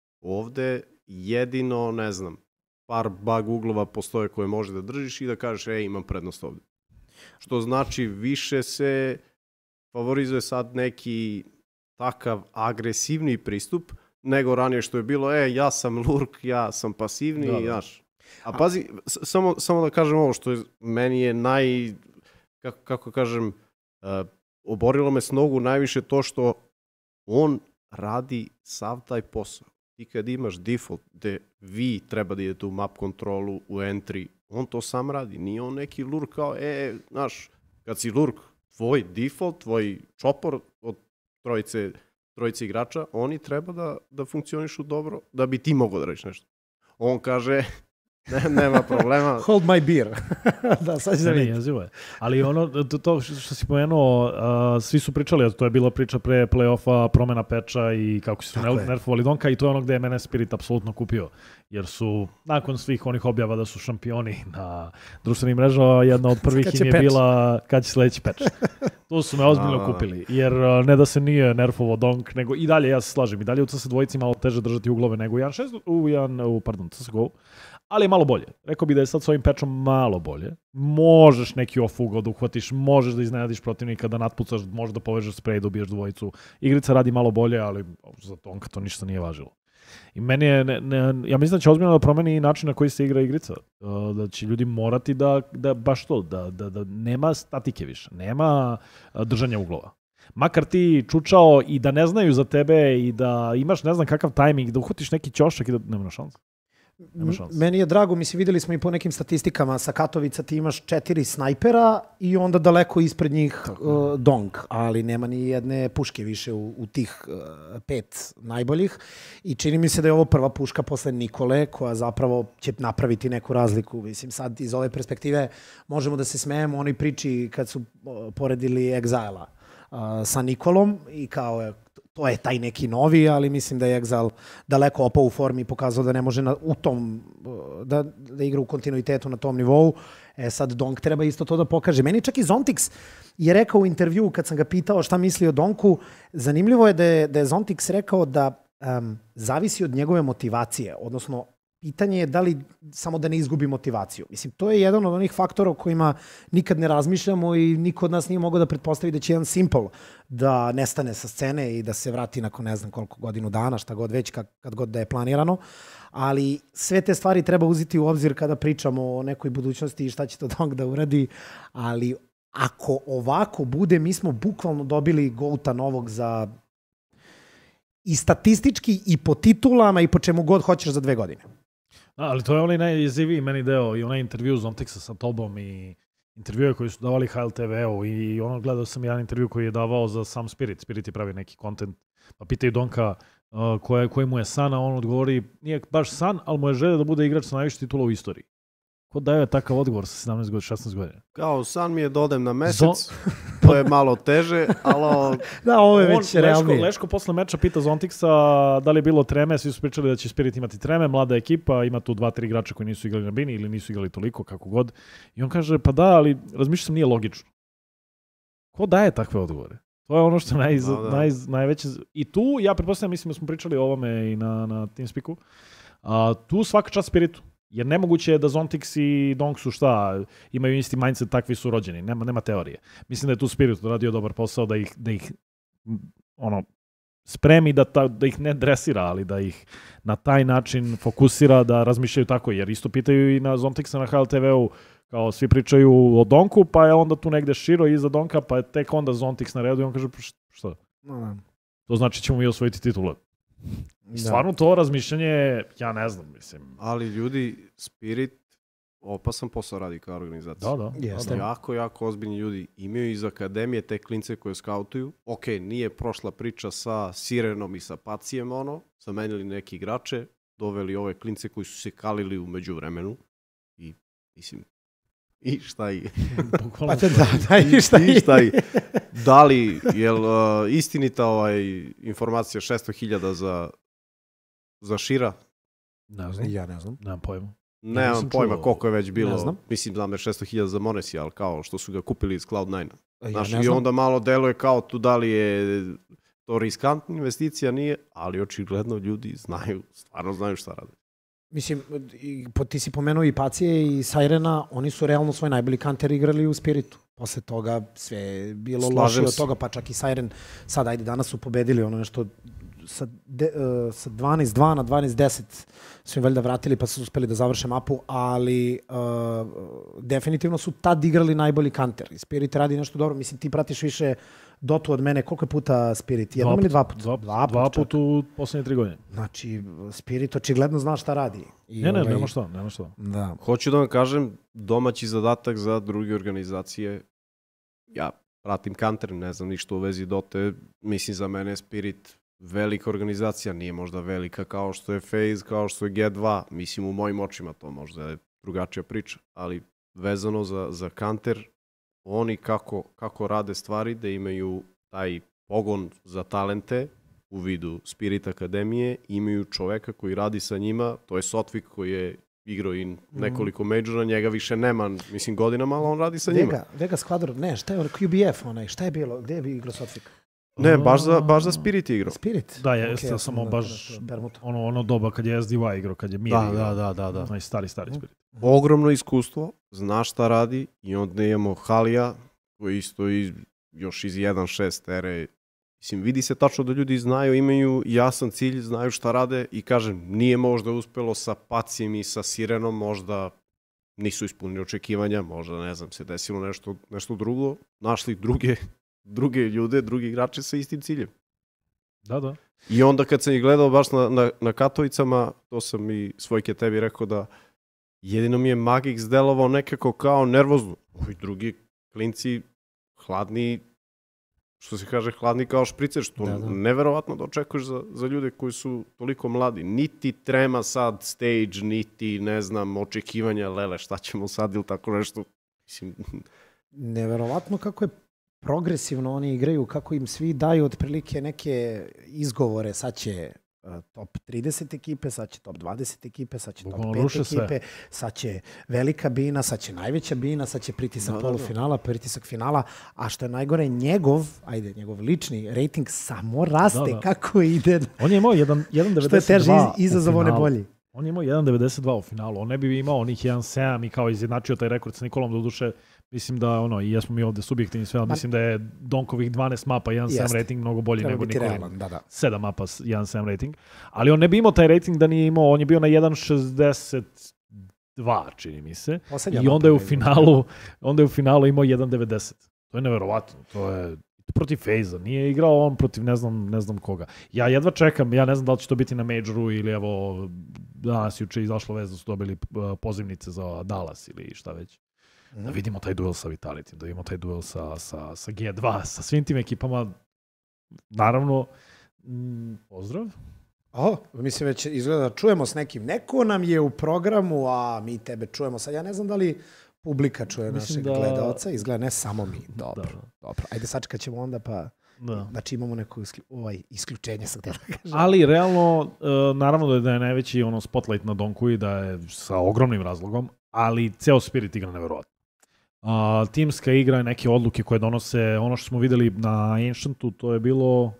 [SPEAKER 3] Ovde jedino, ne znam, par bug uglova postoje koje može da držiš i da kažeš, ej, imam prednost ovde. Što znači, više se favorizuje sad neki takav agresivni pristup nego ranije što je bilo, e, ja sam lurk, ja sam pasivni,
[SPEAKER 1] Da, da.
[SPEAKER 3] znaš. A pazi, s- samo, samo da kažem ovo što je, meni je naj, kako, kako kažem, uh, oborilo me s nogu najviše to što on radi sav taj posao. Ti kad imaš default gde vi treba da idete u map kontrolu, u entry, on to sam radi. Nije on neki lurk kao, e, znaš, kad si lurk, tvoj default, tvoj čopor od trojice, trojice igrača, oni treba da, da funkcionišu dobro da bi ti mogao da radiš nešto. On kaže, Ne, nema problema.
[SPEAKER 2] Hold my beer. Da, sad ću da
[SPEAKER 1] Ne, ne,
[SPEAKER 2] vidim.
[SPEAKER 1] jezivo je. Ali ono, to, to što si pomenuo, uh, svi su pričali, a to je bila priča pre play-offa, promena peča i kako su
[SPEAKER 2] Tako je.
[SPEAKER 1] nerfovali Donka i to je ono gde je mene Spirit apsolutno kupio. Jer su, nakon svih onih objava da su šampioni na društvenim mrežama, jedna od prvih
[SPEAKER 2] Kad
[SPEAKER 1] im
[SPEAKER 2] će
[SPEAKER 1] je
[SPEAKER 2] peč?
[SPEAKER 1] bila kad će sledeći peč. To su me ozbiljno
[SPEAKER 3] Da, da, da.
[SPEAKER 1] kupili. Jer uh, ne da se nije nerfovo Donk, nego i dalje, ja se slažem, i dalje u C S dvojici malo teže držati uglove nego u jedan šest, u jedan, u, pardon, C S G O. Ali je malo bolje. Rekao bi da je sad s ovim pečom malo bolje. Možeš neki off ugao da uhvatiš, možeš da iznenadiš protivnika, da natpucaš, možeš da povežeš sprej, dobiješ dvojicu. Igrica radi malo bolje, ali za Donka to ništa nije važilo. I meni je, ne, ne, ja mislim da će ozbiljno da promeni i način na koji se igra igrica. Uh, Da će ljudi morati da, da baš to, da, da, da nema statike više, nema uh, držanja uglova. Makar ti čučao i da ne znaju za tebe i da imaš ne znam kakav tajming, da uhvatiš neki ćošak i da nema šanse. Nema šanse.
[SPEAKER 2] Meni je drago, mislim, videli smo i po nekim statistikama sa Katovica ti imaš četiri snajpera i onda daleko ispred njih uh, Dong, ali nema ni jedne puške više u, u tih uh, pet najboljih i čini mi se da je ovo prva puška posle Nikole koja zapravo će napraviti neku razliku. Mislim, sad iz ove perspektive možemo da se smejemo onoj priči kad su uh, poredili Exile-a uh, sa Nikolom i kao je to je taj neki novi, ali mislim da je Exile daleko opao u formi i pokazao da ne može na, u tom, da, da igra u kontinuitetu na tom nivou. E sad Donk treba isto to da pokaže. Meni čak i Zontix je rekao u intervju kad sam ga pitao šta misli o Donku, zanimljivo je da je, da je Zontix rekao da um, zavisi od njegove motivacije, odnosno pitanje je da li samo da ne izgubi motivaciju. Mislim, to je jedan od onih faktora o kojima nikad ne razmišljamo i niko od nas nije mogao da pretpostavi da će jedan Simple da nestane sa scene i da se vrati nakon ne znam koliko godinu dana, šta god već, kad, kad god da je planirano. Ali sve te stvari treba uzeti u obzir kada pričamo o nekoj budućnosti i šta će to Donk da uradi. Ali ako ovako bude, mi smo bukvalno dobili Gouta novog za i statistički i po titulama i po čemu god hoćeš za dve godine.
[SPEAKER 1] Da, ali to je onaj najjeziviji meni deo i onaj intervju Zontixa sa tobom i intervjue koji su davali H L T V-u i ono gledao sam jedan intervju koji je davao za sam Spirit. Spirit je pravi neki kontent. Pa pitaju Donka uh, koje, koji mu je san, a on odgovori nije baš san, ali mu je želja da bude igrač sa najviše titula u istoriji. Ko daje takav odgovor sa sedamnaest godina, šesnaest godina?
[SPEAKER 3] Kao san mi je da odem na mesec,
[SPEAKER 1] Zon...
[SPEAKER 3] to je malo teže, ali...
[SPEAKER 2] Da, ovo je
[SPEAKER 1] On,
[SPEAKER 2] već realnije.
[SPEAKER 1] Leško, Leško posle meča pita Zontixa da li je bilo treme, svi su pričali da će Spirit imati treme, mlada ekipa, ima tu dva, tri igrača koji nisu igrali na bini ili nisu igrali toliko, kako god. I on kaže, pa da, ali razmišljam sam nije logično. Ko daje takve odgovore? To je ono što je naj,
[SPEAKER 3] no,
[SPEAKER 1] naj, najveće... I tu, ja pretpostavljam, mislim da smo pričali o ovome i na, na TeamSpeaku, a, tu svaka čast Spiritu. Jer nemoguće je da Zontix i Donk su šta, imaju isti mindset, takvi su rođeni, nema, nema teorije. Mislim da je tu Spirit radio dobar posao da ih, da ih ono, spremi, da, ta, da ih ne dresira, ali da ih na taj način fokusira da razmišljaju tako, jer isto pitaju i na Zontixa na H L T V-u, kao svi pričaju o Donku, pa je onda tu negde širo iza Donka, pa je tek onda Zontix na redu i on kaže, šta?
[SPEAKER 2] No,
[SPEAKER 1] To znači ćemo mi osvojiti titule.
[SPEAKER 2] da.
[SPEAKER 1] Stvarno to razmišljanje, ja ne znam, mislim.
[SPEAKER 3] Ali ljudi, Spirit, opasan posao radi kao organizacija.
[SPEAKER 1] Da, da.
[SPEAKER 2] Jeste.
[SPEAKER 3] Jako, jako ozbiljni ljudi. Imaju iz akademije te klince koje skautuju. Ok, nije prošla priča sa Sirenom i sa Pacijem, ono. Zamenili neki igrače, doveli ove klince koji su se kalili u međuvremenu. I, mislim, i šta i...
[SPEAKER 2] Pa te da, da, i šta
[SPEAKER 3] I šta i... Da li, jel uh, istinita ovaj informacija šesto hiljada za, za Šira?
[SPEAKER 1] Ne znam,
[SPEAKER 2] Ja ne znam.
[SPEAKER 1] nemam pojma.
[SPEAKER 3] Nemam
[SPEAKER 1] nisam
[SPEAKER 3] pojma
[SPEAKER 1] čuo.
[SPEAKER 3] koliko je već bilo.
[SPEAKER 2] Ne znam.
[SPEAKER 3] Mislim, znam da je šesto hiljada za Monesi, ali kao što su ga kupili iz Cloud nine.
[SPEAKER 2] Ja
[SPEAKER 3] Znaš,
[SPEAKER 2] ne
[SPEAKER 3] i
[SPEAKER 2] znam.
[SPEAKER 3] onda malo deluje kao tu da li je to riskantna investicija, nije, ali očigledno ljudi znaju, stvarno znaju šta rade.
[SPEAKER 2] Mislim, i, po, ti si pomenuo i Pacije i Sirena, oni su realno svoj najbolji kanter igrali u Spiritu. Posle toga sve je bilo
[SPEAKER 3] Slažem
[SPEAKER 2] lošije od
[SPEAKER 3] se.
[SPEAKER 2] toga, pa čak i Siren, sad ajde, danas su pobedili ono nešto sa, de, uh, sa dvanaest dva na dvanaest deset su im valjda vratili pa su uspeli da završe mapu, ali uh, definitivno su tad igrali najbolji kanter. I Spirit radi nešto dobro. Mislim, ti pratiš više Dotu od mene. Koliko je puta Spirit? Jednom ili dva puta?
[SPEAKER 1] Dva,
[SPEAKER 2] Dva
[SPEAKER 1] dva
[SPEAKER 2] put čak.
[SPEAKER 1] puta u posljednje tri godine.
[SPEAKER 2] Znači, Spirit očigledno zna šta radi. I
[SPEAKER 1] Ne, ne,
[SPEAKER 2] ovaj,
[SPEAKER 1] nema šta, nema šta.
[SPEAKER 2] Da.
[SPEAKER 3] Hoću da vam kažem, domaći zadatak za druge organizacije, ja pratim Counter, ne znam ništa u vezi Dote, mislim za mene je Spirit velika organizacija, nije možda velika kao što je FaZe, kao što je G dva, mislim u mojim očima to možda je drugačija priča, ali vezano za, za Counter, oni kako, kako rade stvari, da imaju taj pogon za talente u vidu Spirit Akademije, imaju čoveka koji radi sa njima, to je Sotvik koji je igrao i nekoliko majora, njega više nema, mislim, godinama, ali on radi sa njima.
[SPEAKER 2] Vega, Vega Squadron, ne, šta je ono, Q B F onaj, šta je bilo, gde je igrao Sotvik?
[SPEAKER 3] Ne, baš za, baš za Spirit igrao.
[SPEAKER 2] Spirit?
[SPEAKER 1] Da, je,
[SPEAKER 2] okay,
[SPEAKER 1] samo baš ono, ono doba kad je S D Y igrao, kad je Mir
[SPEAKER 3] da,
[SPEAKER 1] igrao.
[SPEAKER 3] Da, da, da, da.
[SPEAKER 1] Onaj stari, stari Spirit.
[SPEAKER 3] Ogromno iskustvo, zna šta radi i onda imamo Halija, koji isto iz, još iz jedan šest ere. Mislim, vidi se tačno da ljudi znaju, imaju jasan cilj, znaju šta rade i kažem, nije možda uspelo sa Pacijem i sa Sirenom, možda nisu ispunili očekivanja, možda, ne znam, se desilo nešto, nešto drugo, našli druge, druge ljude, drugi igrače sa istim ciljem.
[SPEAKER 1] Da, da.
[SPEAKER 3] I onda kad sam ih gledao baš na, na, na Katovicama, to sam i Svojke tebi rekao da jedino mi je Magix delovao nekako kao nervozno. Ovi drugi klinci, hladni, što se kaže, hladni kao špricer, što da, da. Neverovatno da očekuješ za, za ljude koji su toliko mladi. Niti trema sad stage, niti, ne znam, očekivanja, lele, šta ćemo sad ili tako nešto. Mislim...
[SPEAKER 2] Neverovatno kako je progresivno oni igraju, kako im svi daju otprilike neke izgovore, sad će top trideset ekipe, sad će top dvadeset ekipe, sad će top pet ekipe, sve. Sad će velika bina, sad će najveća bina, sad će pritisak da, polufinala, pritisak finala, a što je najgore, njegov, ajde, njegov lični rating samo raste, da, da. Kako ide.
[SPEAKER 1] On je imao jedan devedeset dva
[SPEAKER 2] što je teže izazov, one bolji.
[SPEAKER 1] On je imao jedan devedeset dva u finalu, on ne bi imao onih jedan sedam i kao izjednačio taj rekord sa Nikolom, doduše. Mislim da, ono, i jesmo mi ovde subjektivni sve, ali mislim da je Donkovih dvanaest mapa, jedan sedam rating mnogo bolji nego Nikolin. Da, da. sedam mapa, jedan sedam rating. Ali on ne bi imao taj rating da nije imao, on je bio na jedan šezdeset dva, čini mi se. Poslednja I onda je u finalu, onda je u finalu imao jedan devedeset. To je neverovatno. To je protiv FaZe-a. Nije igrao on protiv ne znam, ne znam koga. Ja jedva čekam, ja ne znam da li će to biti na Majoru ili evo, danas juče izašlo vez da su dobili pozivnice za Dallas ili šta već. Da vidimo taj duel sa Vitality, da vidimo taj duel sa, sa, sa G dva, sa svim tim ekipama. Naravno, m, pozdrav.
[SPEAKER 2] O, mislim već izgleda da čujemo s nekim. Neko nam je u programu, a mi tebe čujemo sad. Ja ne znam da li publika čuje mislim našeg da... gledaoca. Izgleda ne samo mi. Dobro, da. Dobro. Ajde sačekat ćemo onda pa... Da. Znači imamo neko isklu, ovaj, isključenje sa htjela da kažem.
[SPEAKER 1] Ali realno, uh, naravno da je, da je najveći ono spotlight na Donku i da je sa ogromnim razlogom, ali ceo Spirit igra neverovatno. Uh, timska igra, neke odluke koje donose, ono što smo videli na Ancientu, to je bilo...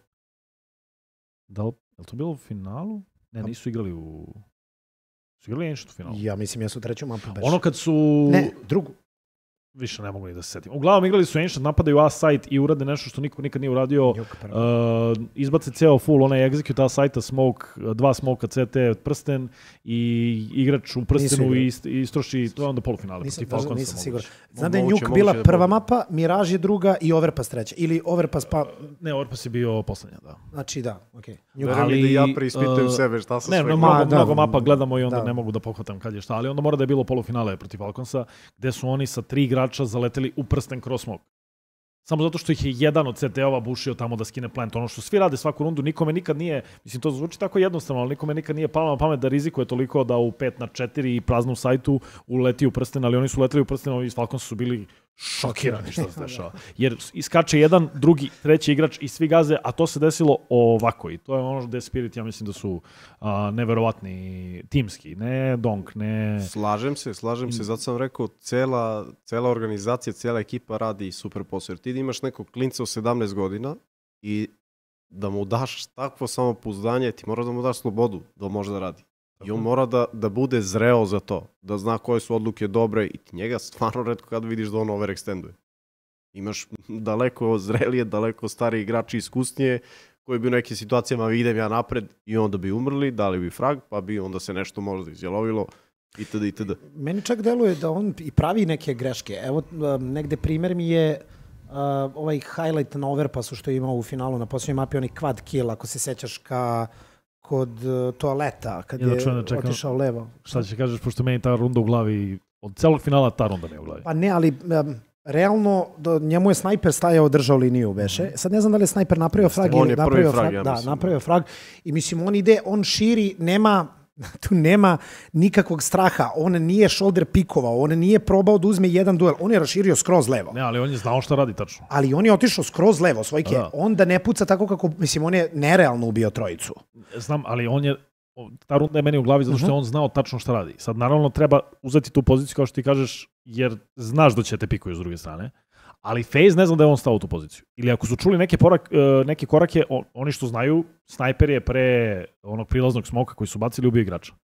[SPEAKER 1] Da li, je li to bilo u finalu? Ne, nisu igrali u... Su igrali Ancient u finalu?
[SPEAKER 2] Ja mislim, ja su treću mapu beš.
[SPEAKER 1] Ono kad su...
[SPEAKER 2] Ne, drugu.
[SPEAKER 1] Više ne mogu ni da se setim. Uglavnom igrali su Ancient, napadaju A-site i urade nešto što niko nikad nije uradio. Uh, izbace ceo full, onaj execute A-site-a, smoke, dva smoke-a C T prsten i igrač u prstenu i istroši, to je onda polufinale.
[SPEAKER 2] Nisam, nisam, nisam siguran. Znam da je Nuke bila prva mapa, Mirage je druga i Overpass treća. Ili Overpass pa...
[SPEAKER 1] Ne, Overpass je bio poslednja, da.
[SPEAKER 2] Znači da, okej.
[SPEAKER 3] Okay. Ali da ja preispitujem uh, sebe, šta sam
[SPEAKER 1] ne,
[SPEAKER 3] sve...
[SPEAKER 1] Ne, mnogo, da, mnogo mapa gledamo i onda da. Ne mogu da pohvatam kad je šta, ali onda mora da je bilo polufinale protiv Falconsa, gde su oni sa tri igrača zaleteli u prsten cross smoke. Samo zato što ih je jedan od C T-ova bušio tamo da skine plant. Ono što svi rade svaku rundu, nikome nikad nije, mislim to zvuči tako jednostavno, ali nikome nikad nije palo na pamet da rizikuje toliko da u pet na četiri i praznom sajtu uleti u prsten, ali oni su leteli u prsten, ovi iz Falconsa su bili šokirani što se dešava. Jer iskače jedan, drugi, treći igrač i svi gaze, a to se desilo ovako. I to je ono gde Spirit, ja mislim da su uh, neverovatni timski, ne Donk, ne...
[SPEAKER 3] Slažem se, slažem se, zato sam rekao, cela, cela organizacija, cela ekipa radi super posao. Jer ti da imaš nekog klinca od sedamnaest godina i da mu daš takvo samopouzdanje, ti mora da mu daš slobodu da može da radi. I on mora da, da bude zreo za to, da zna koje su odluke dobre i ti njega stvarno retko kad vidiš da on overextenduje. Imaš daleko zrelije, daleko stariji igrači iskusnije koji bi u nekim situacijama idem ja napred i onda bi umrli, dali bi frag, pa bi onda se nešto možda izjelovilo itd. itd.
[SPEAKER 2] Meni čak deluje da on i pravi neke greške. Evo, negde primer mi je uh, ovaj highlight na Overpassu što je imao u finalu na posljednjoj mapi, onaj quad kill, ako se sećaš ka kod uh, toaleta, kad je da otišao levo.
[SPEAKER 1] Šta će kažeš, pošto meni ta runda u glavi, od celog finala ta runda ne u glavi.
[SPEAKER 2] Pa ne, ali um, realno, do, njemu je snajper stajao, držao liniju beše. Sad ne znam da li je snajper napravio frag.
[SPEAKER 3] On je
[SPEAKER 2] napravio
[SPEAKER 3] prvi frag, ja
[SPEAKER 2] da,
[SPEAKER 3] mislim.
[SPEAKER 2] napravio frag. I mislim, on ide, on širi, nema, tu nema nikakvog straha. On nije shoulder pikovao, on nije probao da uzme jedan duel. On je raširio skroz levo.
[SPEAKER 1] Ne, ali on je znao šta radi tačno.
[SPEAKER 2] Ali on je otišao skroz levo, svojke.
[SPEAKER 1] Da.
[SPEAKER 2] On da ne puca tako kako, mislim, on je nerealno ubio trojicu.
[SPEAKER 1] Znam, ali on je, ta runda je meni u glavi zato što je on znao tačno šta radi. Sad, naravno, treba uzeti tu poziciju, kao što ti kažeš, jer znaš da će te pikuju s druge strane. Ali FaZe ne znam da je on stao u tu poziciju. Ili ako su čuli neke, porak, neke korake, on, oni što znaju, snajper je pre onog prilaznog smoka koji su bacili ubio igrača.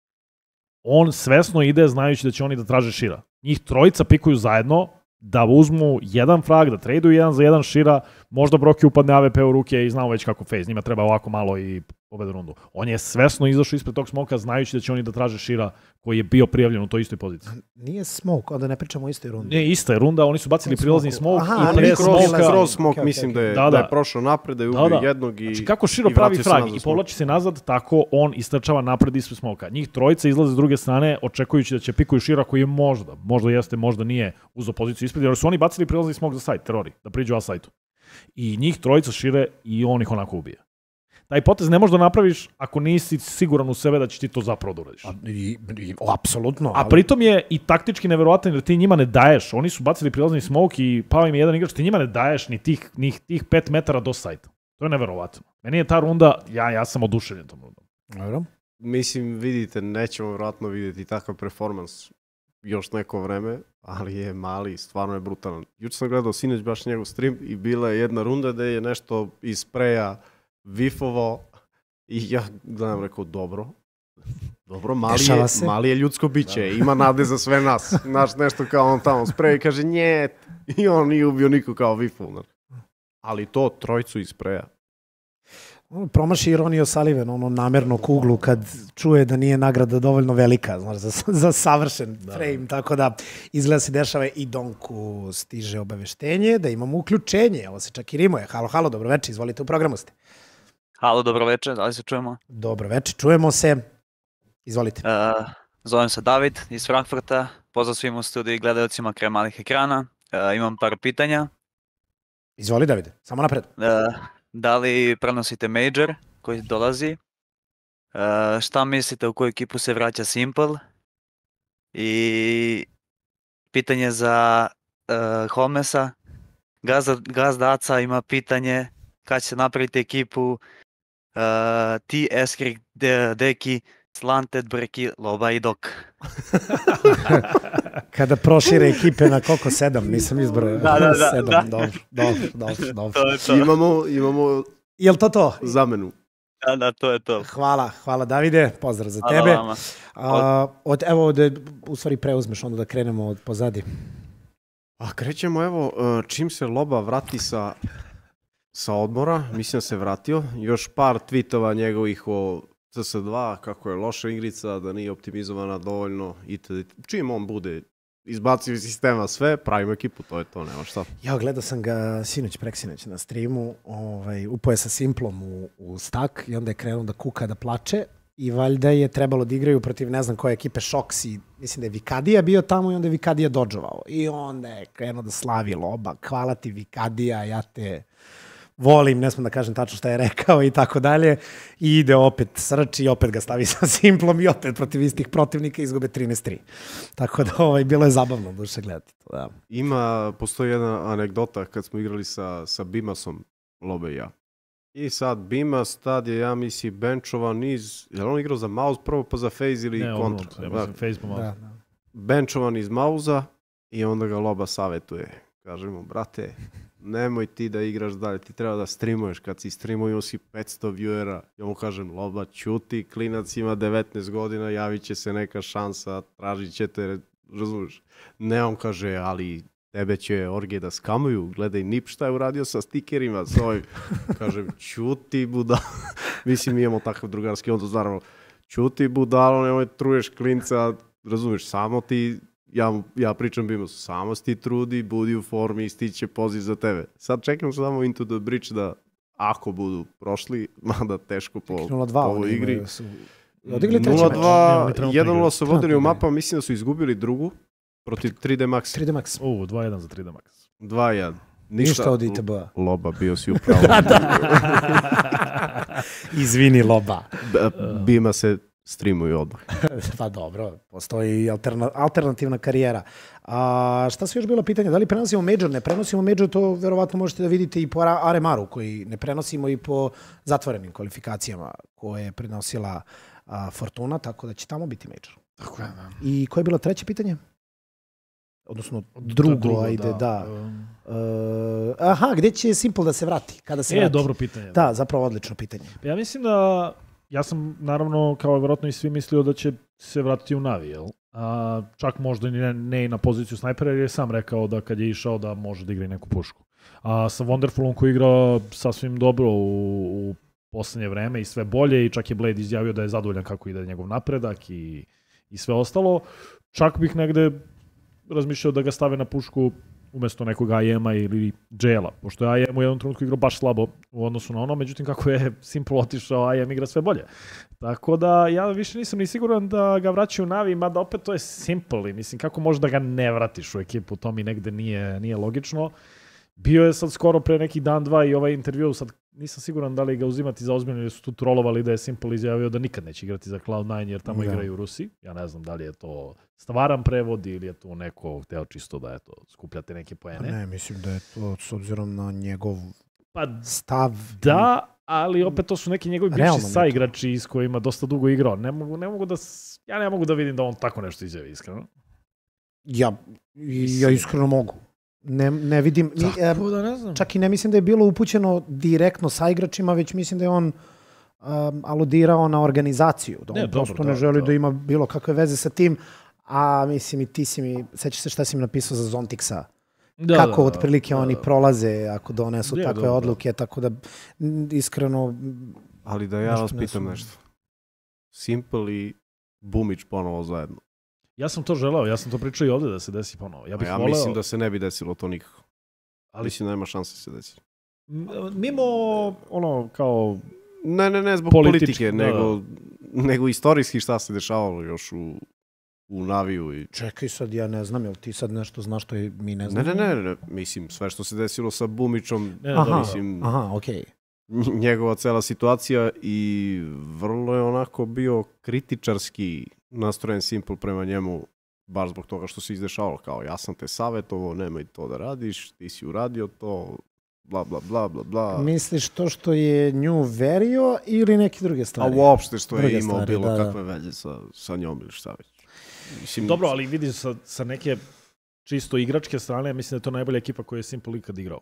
[SPEAKER 1] On svesno ide znajući da će oni da traže šira. Njih trojica pikuju zajedno, da uzmu jedan frag, da traduju jedan za jedan šira, možda Broki upadne A W P u ruke i znamo već kako FaZe. Njima treba ovako malo i pobedu rundu. On je svesno izašao ispred tog smoka znajući da će oni da traže šira koji je bio prijavljen u toj istoj poziciji.
[SPEAKER 2] Nije smoke, onda ne pričamo o istoj rundi.
[SPEAKER 1] Ne, ista je runda, oni su bacili prilazni smok
[SPEAKER 2] Aha,
[SPEAKER 1] i pre
[SPEAKER 3] Kroz,
[SPEAKER 1] smoka.
[SPEAKER 3] kroz smok
[SPEAKER 2] Okay,
[SPEAKER 3] mislim
[SPEAKER 2] okay.
[SPEAKER 3] da je,
[SPEAKER 1] Da,
[SPEAKER 3] da,
[SPEAKER 1] da.
[SPEAKER 3] je prošao napred, da je ubio
[SPEAKER 1] Da, da.
[SPEAKER 3] jednog i
[SPEAKER 1] Znači kako Širo
[SPEAKER 3] i
[SPEAKER 1] pravi
[SPEAKER 3] vratio se
[SPEAKER 1] frag
[SPEAKER 3] nazad
[SPEAKER 1] i
[SPEAKER 3] smok.
[SPEAKER 1] povlači se nazad, tako on istrčava napred ispred smoka. Njih trojica izlaze s druge strane, očekujući da će pikuju Šira koji je možda, možda jeste, možda nije uzeo poziciju ispred, jer su oni bacili prilazni smok za sajt, terori, da priđu A sajtu. I njih trojica šire i on ih onako ubije. Taj potez ne možeš da napraviš ako nisi siguran u sebe da će ti to zapravo da uradiš.
[SPEAKER 2] A, i, i, apsolutno.
[SPEAKER 1] A pritom je i taktički neverovatan jer ti njima ne daješ. Oni su bacili prilazni smoke i pao im je jedan igrač, ti njima ne daješ ni tih, ni tih pet metara do sajta. To je neverovatno. Meni je ta runda, ja, ja sam oduševljen tom rundom.
[SPEAKER 2] Dobro.
[SPEAKER 3] Mislim, vidite, nećemo vjerojatno vidjeti takav performans još neko vreme, ali je mali, stvarno je brutalan. Juče sam gledao sinoć baš njegov stream i bila je jedna runda gde je nešto iz preja vifovo i ja gledam, rekao, dobro, dobro, mali je, mali je ljudsko biće, da. Ima nade za sve nas. Znaš, nešto kao on tamo spreja i kaže njet, i on nije ubio niko kao vifov. Ali to trojcu iz preja.
[SPEAKER 2] Promaši Ronnie O'Sullivan, ono namerno kuglu kad čuje da nije nagrada dovoljno velika, znaš, za, za savršen da. frame, tako da izgleda se dešava i Donku stiže obaveštenje da imamo uključenje, ovo se čak i rimuje. Halo, halo, dobroveče, izvolite, u programu ste.
[SPEAKER 4] Halo, dobroveče, da li se čujemo?
[SPEAKER 2] Dobroveče, čujemo se, izvolite.
[SPEAKER 4] Uh, zovem se David iz Frankfurta, pozdrav svim u studiju i gledalcima kraj malih ekrana, uh, imam par pitanja.
[SPEAKER 2] Izvoli, Davide, samo napred.
[SPEAKER 4] Uh, Da li prenosite Major koji dolazi? Uh, šta mislite u koju ekipu se vraća Simple? I pitanje za uh, Holmesa. Gazda, Gazda Aca ima pitanje kad će napraviti ekipu uh, ti, Eskrik, De, Deki, Slanted, Breki, Loba i Dok.
[SPEAKER 2] Kada prošire ekipe na koliko sedam, nisam izbrojao.
[SPEAKER 4] Da, da, da.
[SPEAKER 2] Sedam,
[SPEAKER 4] da.
[SPEAKER 2] dobro, dobro, dobro, dobro.
[SPEAKER 4] To je to.
[SPEAKER 3] Imamo, imamo
[SPEAKER 2] Jel to to?
[SPEAKER 3] zamenu.
[SPEAKER 4] Da, da, to je to.
[SPEAKER 2] Hvala, hvala Davide, pozdrav za
[SPEAKER 4] Hvala
[SPEAKER 2] tebe.
[SPEAKER 4] vama.
[SPEAKER 2] A, od, evo, da, u stvari preuzmeš onda da krenemo od pozadi.
[SPEAKER 3] A krećemo, evo, čim se Loba vrati sa, sa odmora, mislim da se vratio, još par tweetova njegovih o C S dva, kako je loša igrica, da nije optimizovana dovoljno, itd. Čim on bude izbacio iz sistema sve, pravimo ekipu, to je to, nema šta.
[SPEAKER 2] Ja, gledao sam ga sinoć, preksinoć na streamu, ovaj, upoje sa Simplom u, u stak i onda je krenuo da kuka, da plače i valjda je trebalo da igraju protiv ne znam koje ekipe Shox i mislim da je Vikadija bio tamo i onda je Vikadija dodžovao. I onda je krenuo da slavi Loba, hvala ti Vikadija, ja te volim, ne smem da kažem tačno šta je rekao i tako dalje. I ide opet srči i opet ga stavi sa Simplom i opet protiv istih protivnika izgube trinaest tri. Tako da ovaj, bilo je zabavno duše gledati to. Da.
[SPEAKER 3] Ima, postoji jedna anegdota kad smo igrali sa, sa Bimasom, Lobe i ja. I sad Bimas, tad je, ja mislim, benčovan iz, je li on igrao za mouse prvo pa za FaZe ili
[SPEAKER 1] ne,
[SPEAKER 3] kontra?
[SPEAKER 1] Ne, ja mislim FaZe pa mouse.
[SPEAKER 2] Da, da.
[SPEAKER 3] Benčovan iz mauza i onda ga Loba savetuje. Kaže mu, brate, nemoj ti da igraš dalje, ti treba da streamuješ. Kad si streamuje, imao si petsto viewera. Ja mu kažem, Loba, ćuti, klinac ima devetnaest godina, javit će se neka šansa, tražit će te, razumiješ. Ne, on kaže, ali tebe će orge da skamuju, gledaj Nip šta je uradio sa stikerima. Svoj. Kažem, ćuti, budalo. Mislim, mi imamo takav drugarski odnos, naravno. Ćuti, budalo, nemoj truješ klinca, razumiješ, samo ti... Ja, ja pričam Bimasu, samo si ti trudi, budi u formi i stiće poziv za tebe. Sad čekam samo Into the Bridge da ako budu prošli, mada teško po, po ovoj igri.
[SPEAKER 2] Su... Odigli treći
[SPEAKER 3] nula
[SPEAKER 2] meč.
[SPEAKER 3] dva, jedan nula su vodili u mapama, mislim da su izgubili drugu, Protiv tri D Max.
[SPEAKER 2] tri D Max.
[SPEAKER 1] U, dva jedan za tri D Max.
[SPEAKER 3] dva jedan.
[SPEAKER 2] Ništa od I T B-a.
[SPEAKER 3] Loba, bio si upravo.
[SPEAKER 2] Izvini, Loba.
[SPEAKER 3] Bima se streamuju odmah.
[SPEAKER 2] Pa dobro, postoji alterna, alternativna karijera. A, šta su još bilo pitanje? Da li prenosimo Major? Ne prenosimo Major, to verovatno možete da vidite i po R M R-u, koji ne prenosimo i po zatvorenim kvalifikacijama koje je prenosila a, Fortuna, tako da će tamo biti Major.
[SPEAKER 1] Tako je, da.
[SPEAKER 2] I koje je bilo treće pitanje? Odnosno drugo,
[SPEAKER 1] drugo,
[SPEAKER 2] ajde, da.
[SPEAKER 1] da.
[SPEAKER 2] Uh, aha, gde će Simple da se vrati? Kada se
[SPEAKER 1] E,
[SPEAKER 2] vrati?
[SPEAKER 1] dobro pitanje.
[SPEAKER 2] Da, zapravo odlično pitanje.
[SPEAKER 1] Ja mislim da, ja sam naravno kao verovatno i svi mislio da će se vratiti u Navi, jel? A, čak možda ne, ne i na poziciju snajpera, jer je sam rekao da kad je išao da može da igra i neku pušku. A sa Wonderfulom koji igra sasvim dobro u, u poslednje vreme i sve bolje, i čak je Blade izjavio da je zadovoljan kako ide njegov napredak i, i sve ostalo. Čak bih negde razmišljao da ga stave na pušku umesto nekog A M-a ili J L-a, pošto je A M u jednom trenutku igrao baš slabo u odnosu na ono, međutim kako je Simple otišao, A M igra sve bolje. Tako da ja više nisam ni siguran da ga vraćaju u Navi, mada opet to je Simple i mislim kako možeš da ga ne vratiš u ekipu, to mi negde nije, nije logično. Bio je sad skoro pre neki dan, dva i ovaj intervju, sad nisam siguran da li ga uzimati za ozbiljno ili su tu trolovali da je Simple izjavio da nikad neće igrati za Cloud nine jer tamo
[SPEAKER 2] da.
[SPEAKER 1] igraju Rusi. Ja ne znam da li je to stvaran prevod ili je to neko hteo čisto da eto, skupljate neke poene.
[SPEAKER 2] Ne, mislim da je to s obzirom na njegov
[SPEAKER 1] Pa
[SPEAKER 2] stav.
[SPEAKER 1] da, ali opet to su neki njegovi bivši
[SPEAKER 2] Realno
[SPEAKER 1] saigrači s kojima dosta dugo igrao. Ne mogu, ne mogu da, ja ne mogu da vidim da on tako nešto izjavi, iskreno.
[SPEAKER 2] Ja, ja iskreno mogu. Ne, ne vidim, ni, e,
[SPEAKER 1] Tako da ne znam.
[SPEAKER 2] čak i ne mislim da je bilo upućeno direktno sa igračima, već mislim da je on um, aludirao na organizaciju. Da on
[SPEAKER 1] Ne,
[SPEAKER 2] prosto
[SPEAKER 1] dobro,
[SPEAKER 2] ne
[SPEAKER 1] da,
[SPEAKER 2] želi da.
[SPEAKER 1] da.
[SPEAKER 2] ima bilo kakve veze sa tim, a mislim i ti si mi, sećaš se šta si mi napisao za Zontixa?
[SPEAKER 1] Da,
[SPEAKER 2] Kako
[SPEAKER 1] da,
[SPEAKER 2] otprilike
[SPEAKER 1] da,
[SPEAKER 2] oni
[SPEAKER 1] da.
[SPEAKER 2] prolaze ako donesu
[SPEAKER 1] Je,
[SPEAKER 2] takve
[SPEAKER 1] dobro,
[SPEAKER 2] odluke, tako da m, iskreno...
[SPEAKER 3] Ali da ja
[SPEAKER 2] Nešto
[SPEAKER 3] vas
[SPEAKER 2] ne
[SPEAKER 3] pitam
[SPEAKER 2] sumnjam.
[SPEAKER 3] nešto. Simple i Bumić ponovo zajedno.
[SPEAKER 1] Ja sam to želeo, ja sam to pričao i ovde da se desi ponovo. Ja
[SPEAKER 3] Ja,
[SPEAKER 1] bih
[SPEAKER 3] ja
[SPEAKER 1] voleo,
[SPEAKER 3] mislim da se ne bi desilo to nikako.
[SPEAKER 1] ali
[SPEAKER 3] Mislim da nema šanse da se desi.
[SPEAKER 1] m- mimo ono kao
[SPEAKER 3] Ne, ne, ne zbog
[SPEAKER 1] Politički,
[SPEAKER 3] politike,
[SPEAKER 1] da,
[SPEAKER 3] nego, nego istorijski šta se dešavalo još u, u Naviju. I...
[SPEAKER 2] Čekaj sad, ja ne znam, jel ti sad nešto znaš što je, mi ne
[SPEAKER 3] Ne,
[SPEAKER 2] znamo?
[SPEAKER 3] ne, ne, ne, mislim, sve što se desilo sa Bumićom,
[SPEAKER 1] ne,
[SPEAKER 2] Aha,
[SPEAKER 1] dobro.
[SPEAKER 3] mislim,
[SPEAKER 2] aha, okej.
[SPEAKER 3] njegova cela situacija i vrlo je onako bio kritičarski nastrojen Simple prema njemu, baš zbog toga što se izdešavalo, kao ja sam te savjetovao, nemoj to da radiš, ti si uradio to, bla, bla, bla, bla, bla.
[SPEAKER 2] Misliš to što je nju verio ili neke druge
[SPEAKER 3] A
[SPEAKER 2] stvari?
[SPEAKER 3] uopšte što je
[SPEAKER 2] Druge
[SPEAKER 3] imao
[SPEAKER 2] stvari,
[SPEAKER 3] bilo
[SPEAKER 2] da, da.
[SPEAKER 3] kakve veze sa, sa njom ili šta već. Mislim,
[SPEAKER 1] Dobro, ali vidiš sa, sa neke čisto igračke strane, mislim da je to najbolja ekipa koju je Simple ikad igrao.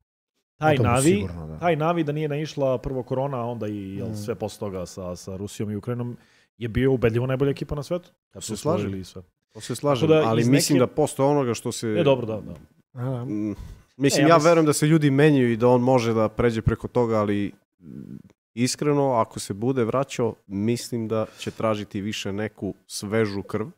[SPEAKER 1] Taj
[SPEAKER 2] To bi
[SPEAKER 1] Navi,
[SPEAKER 2] sigurno, da.
[SPEAKER 1] taj Navi da nije naišla prvo korona, a onda i jel,
[SPEAKER 2] Mm.
[SPEAKER 1] sve posle toga sa, sa Rusijom i Ukrajinom, je bio ubedljivo najbolja ekipa na svetu. Kad
[SPEAKER 3] Se
[SPEAKER 1] su
[SPEAKER 3] slažem.
[SPEAKER 1] osvojili i sve.
[SPEAKER 3] To se slažem,
[SPEAKER 1] Tako da
[SPEAKER 3] ali
[SPEAKER 1] iz
[SPEAKER 3] mislim
[SPEAKER 1] neke-
[SPEAKER 3] da posle onoga što se...
[SPEAKER 1] E, dobro, da, da.
[SPEAKER 2] A, da.
[SPEAKER 3] Mm, Mislim,
[SPEAKER 1] E, ja
[SPEAKER 3] ja,
[SPEAKER 1] mislim-
[SPEAKER 3] verujem da se ljudi menjaju i da on može da pređe preko toga, ali mm, iskreno, ako se bude vraćao, mislim da će tražiti više neku svežu krv,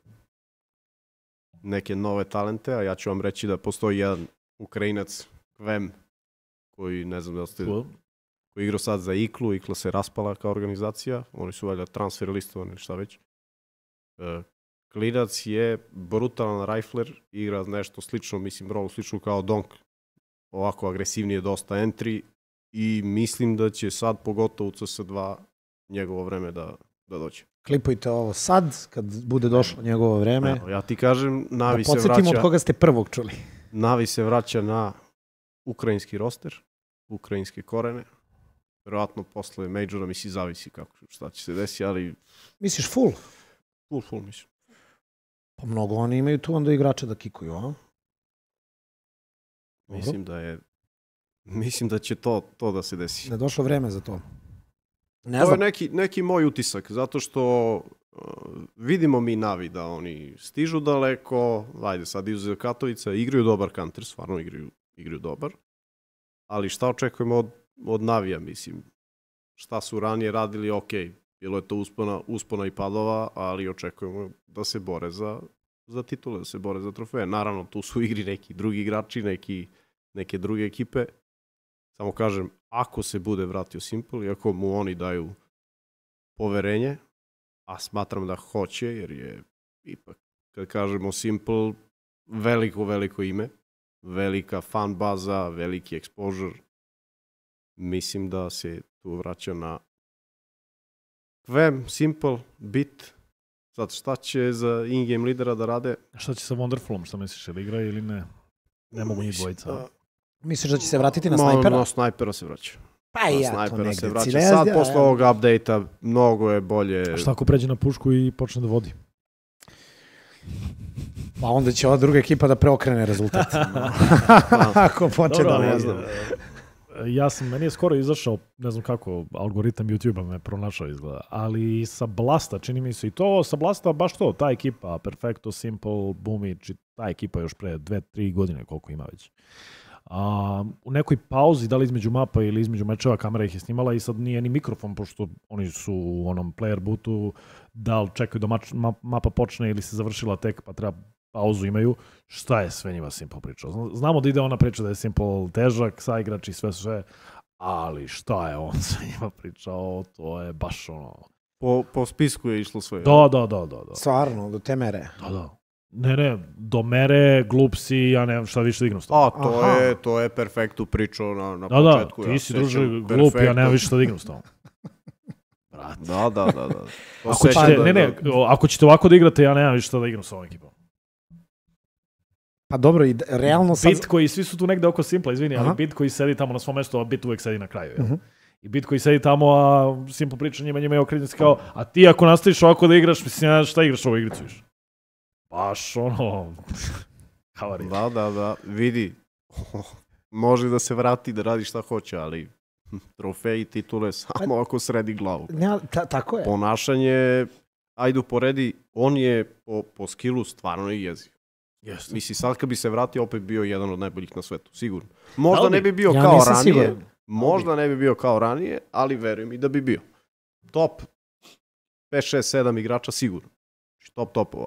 [SPEAKER 3] neke nove talente, a ja ću vam reći da postoji jedan Ukrajinac, Kvem, koji ne znam da li ste,
[SPEAKER 1] Cool.
[SPEAKER 3] koji je igrao sad za Iklu, Ikla se raspala kao organizacija, oni su valjda transfer listovani ili šta već. E, Klinac je brutalan rifler, igra nešto slično, mislim, rolu slično kao Donk, ovako agresivnije, dosta entry i mislim da će sad, pogotovo u C S dva, njegovo vreme da, da dođe.
[SPEAKER 2] Klipujte ovo sad, kad bude došlo njegovo vreme.
[SPEAKER 3] Evo, ja ti kažem,
[SPEAKER 2] Da
[SPEAKER 3] Navi se
[SPEAKER 2] podsjetimo od
[SPEAKER 3] vraća,
[SPEAKER 2] koga ste prvog čuli.
[SPEAKER 3] Navi se vraća na ukrajinski roster, ukrajinske korene. Verovatno posle Majora, misli, zavisi kako, šta će se desiti, ali
[SPEAKER 2] Misliš full?
[SPEAKER 3] full, full, mislim.
[SPEAKER 2] Pa mnogo oni imaju tu onda igrača da kikuju, a?
[SPEAKER 3] Mislim da je, mislim da će to, to da se desi.
[SPEAKER 2] Da je došlo vreme za to. Ne
[SPEAKER 3] To je
[SPEAKER 2] znam.
[SPEAKER 3] neki, neki moj utisak, zato što uh, vidimo mi Navi da oni stižu daleko, ajde sad izuzev Katovica, igraju dobar Counter, stvarno igraju, igraju dobar, ali šta očekujemo od, od Navija, mislim, šta su ranije radili, ok, bilo je to uspona, uspona i padova, ali očekujemo da se bore za, za titule, da se bore za trofeje. Naravno, tu su u igri neki drugi igrači, neki, neke druge ekipe. Samo kažem, ako se bude vratio Simple i ako mu oni daju poverenje, a smatram da hoće, jer je ipak, kad kažemo Simple, veliko, veliko ime, velika fan baza, veliki exposure. Mislim da se tu vraća na Kvem, Simple, Bit. Sad šta će za in-game lidera da rade?
[SPEAKER 1] Šta će sa Wonderfulom, šta misliš, ili igra ili ne? Ne mogu njih dvojica.
[SPEAKER 3] Da.
[SPEAKER 2] Misliš da će se vratiti na
[SPEAKER 3] Ma,
[SPEAKER 2] snajpera?
[SPEAKER 3] Na snajpera se vraća.
[SPEAKER 2] Pa i
[SPEAKER 3] Na
[SPEAKER 2] ja to
[SPEAKER 3] snajpera
[SPEAKER 2] negde
[SPEAKER 3] se vraća.
[SPEAKER 2] cilja.
[SPEAKER 3] Sad
[SPEAKER 2] Ja-
[SPEAKER 3] posle ovog update-a mnogo je bolje.
[SPEAKER 1] A šta ako pređe na pušku i počne da vodi?
[SPEAKER 2] Pa onda će ova druga ekipa da preokrene rezultat. Ako počne da
[SPEAKER 1] ali,
[SPEAKER 2] vodi.
[SPEAKER 3] znam.
[SPEAKER 1] e, Ja sam, meni je skoro izašao, ne znam kako, algoritam YouTube-a me pronašao izgleda, ali sa Blasta, čini mi se i to, sa Blasta baš to, ta ekipa, Perfecto, Simple, Boomić, ta ekipa još pre dve, tri godine, koliko ima već. A, u nekoj pauzi, da li između mapa ili između mečeva, kamera ih je snimala i sad nije ni mikrofon, pošto oni su u onom player bootu, da li čekaju da mač, ma, mapa počne ili se završila tek, pa treba pauzu imaju. Šta je sve njima Simple pričao? Zna- Znamo da ide ona priča da je Simple težak, saigrač i sve sve, ali šta je on sve njima pričao, to je baš ono...
[SPEAKER 3] Po, po spisku je išlo sve.
[SPEAKER 1] Da, da, da, da. da.
[SPEAKER 2] Stvarno, do te mere.
[SPEAKER 1] Da, da. Ne, ne, do mere, glup si, ja ne znam šta više da igram s tobom.
[SPEAKER 3] A, to
[SPEAKER 2] Aha.
[SPEAKER 3] je, to je Perfektu pričao na, na
[SPEAKER 1] Da, da,
[SPEAKER 3] početku.
[SPEAKER 1] ti
[SPEAKER 3] ja
[SPEAKER 1] si
[SPEAKER 3] sećam
[SPEAKER 1] druže glup, ja
[SPEAKER 3] Perfecto.
[SPEAKER 1] nemam više šta da igram s tobom. Brate.
[SPEAKER 3] Da, da, da. da. To
[SPEAKER 1] Ako
[SPEAKER 3] sećam
[SPEAKER 1] ćete,
[SPEAKER 3] da-
[SPEAKER 1] ne, ne, o, ako ćete ovako da igrate, ja nemam više šta da igram s ovom ekipom.
[SPEAKER 2] Pa dobro, i d- realno sad...
[SPEAKER 1] Bit koji, svi su tu negde oko Simpla, izvini,
[SPEAKER 2] Aha.
[SPEAKER 1] ali Bit koji sedi tamo na svom mestu, a Bit uvek sedi na kraju. Jel?
[SPEAKER 2] Mhm.
[SPEAKER 1] I Bit koji sedi tamo, a Simple priča njima, njima je okrenjac kao, a ti ako nastaviš ovako da igraš, mislim, ja šta igraš ovu igricu više? Baš ono... Havari.
[SPEAKER 3] Da, da, da. Vidi, može da se vrati da radi šta hoće, ali trofeji, titule, samo ako sredi glavu.
[SPEAKER 2] Ne, ta, tako je.
[SPEAKER 3] Ponašanje, ajde uporedi, on je po, po skillu stvarno i jeziv.
[SPEAKER 1] Jeste.
[SPEAKER 3] Mislim, sad kad bi se vratio, opet bio jedan od najboljih na svetu, sigurno. Možda
[SPEAKER 1] Da li
[SPEAKER 3] ne
[SPEAKER 1] bi?
[SPEAKER 3] bi bio
[SPEAKER 2] Ja
[SPEAKER 3] kao
[SPEAKER 2] nisam
[SPEAKER 3] ranije,
[SPEAKER 2] siguran.
[SPEAKER 3] možda ne bi bio kao ranije, ali verujem i da bi bio. Top pet, šest, sedam igrača sigurno. Znači, top topova.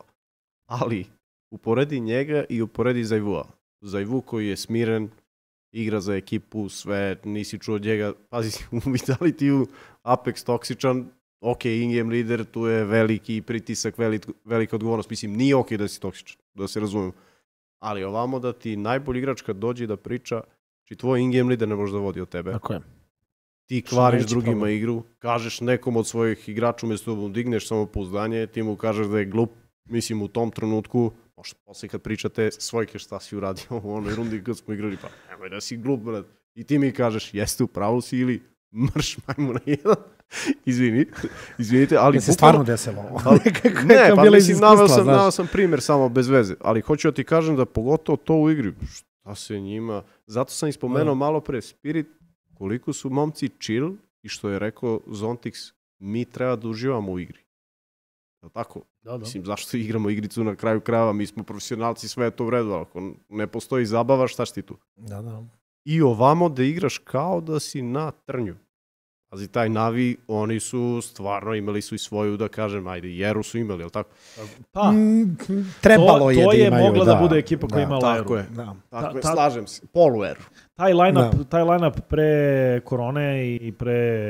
[SPEAKER 3] Ali uporedi njega i uporedi Zajvua. Zajvu koji je smiren, igra za ekipu, sve, nisi čuo od njega. Pazi, u Vitalitiju Apex toksičan, ok, in-game lider, tu je veliki pritisak, velik, velika odgovornost. Mislim, nije ok da si toksičan, da se razumemo. Ali ovamo da ti najbolji igrač kad dođe da priča, či tvoj in-game lider ne može da vodi od tebe.
[SPEAKER 2] Tako je.
[SPEAKER 3] Ti kvariš
[SPEAKER 2] Najveći
[SPEAKER 3] drugima
[SPEAKER 2] problem.
[SPEAKER 3] igru, kažeš nekom od svojih igrača umjesto da mu digneš samopouzdanje, ti mu kažeš da je glup, mislim u tom trenutku, možda posle kad pričate svojke šta si uradio u onoj rundi kad smo igrali, pa nemoj da si glup, brat. I ti mi kažeš, jeste u pravu si ili mrš majmu na jedan. Izvini, izvinite, ali...
[SPEAKER 2] Je se
[SPEAKER 3] bukvalno-
[SPEAKER 2] stvarno desilo.
[SPEAKER 3] Ali-
[SPEAKER 2] Nekako
[SPEAKER 3] ne,
[SPEAKER 2] je
[SPEAKER 3] pa
[SPEAKER 2] bilo iz
[SPEAKER 3] mislim, naveo
[SPEAKER 2] iskustva,
[SPEAKER 3] sam,
[SPEAKER 2] znaš.
[SPEAKER 3] naveo sam primjer samo bez veze, ali hoću da ti kažem da pogotovo to u igri, šta se njima, zato sam ispomenuo
[SPEAKER 1] Da.
[SPEAKER 3] malo pre Spirit, koliko su momci chill i što je rekao Zontix, mi treba da uživamo u igri. Je li tako?
[SPEAKER 1] Da, da.
[SPEAKER 3] Mislim, zašto igramo igricu na kraju krajeva, mi smo profesionalci, sve je to u redu, ali ako ne postoji zabava, šta si ti tu?
[SPEAKER 2] Da, da.
[SPEAKER 3] I ovamo da igraš kao da si na trnju. Pazi, taj Navi, oni su stvarno imali su i svoju, da kažem, ajde, Jeru su imali, je li tako?
[SPEAKER 1] Pa,
[SPEAKER 2] Mm, trebalo
[SPEAKER 1] to,
[SPEAKER 2] je
[SPEAKER 1] to
[SPEAKER 2] da
[SPEAKER 1] je
[SPEAKER 2] imaju,
[SPEAKER 1] mogla da, bude ekipa koja
[SPEAKER 2] da,
[SPEAKER 1] ima
[SPEAKER 3] Tako
[SPEAKER 1] Leru.
[SPEAKER 3] je.
[SPEAKER 2] Da.
[SPEAKER 3] Tako
[SPEAKER 1] Ta-
[SPEAKER 3] je,
[SPEAKER 1] ta-
[SPEAKER 3] slažem se. Polu Eru.
[SPEAKER 1] Taj line-up,
[SPEAKER 2] Da.
[SPEAKER 1] taj line-up pre korone i pre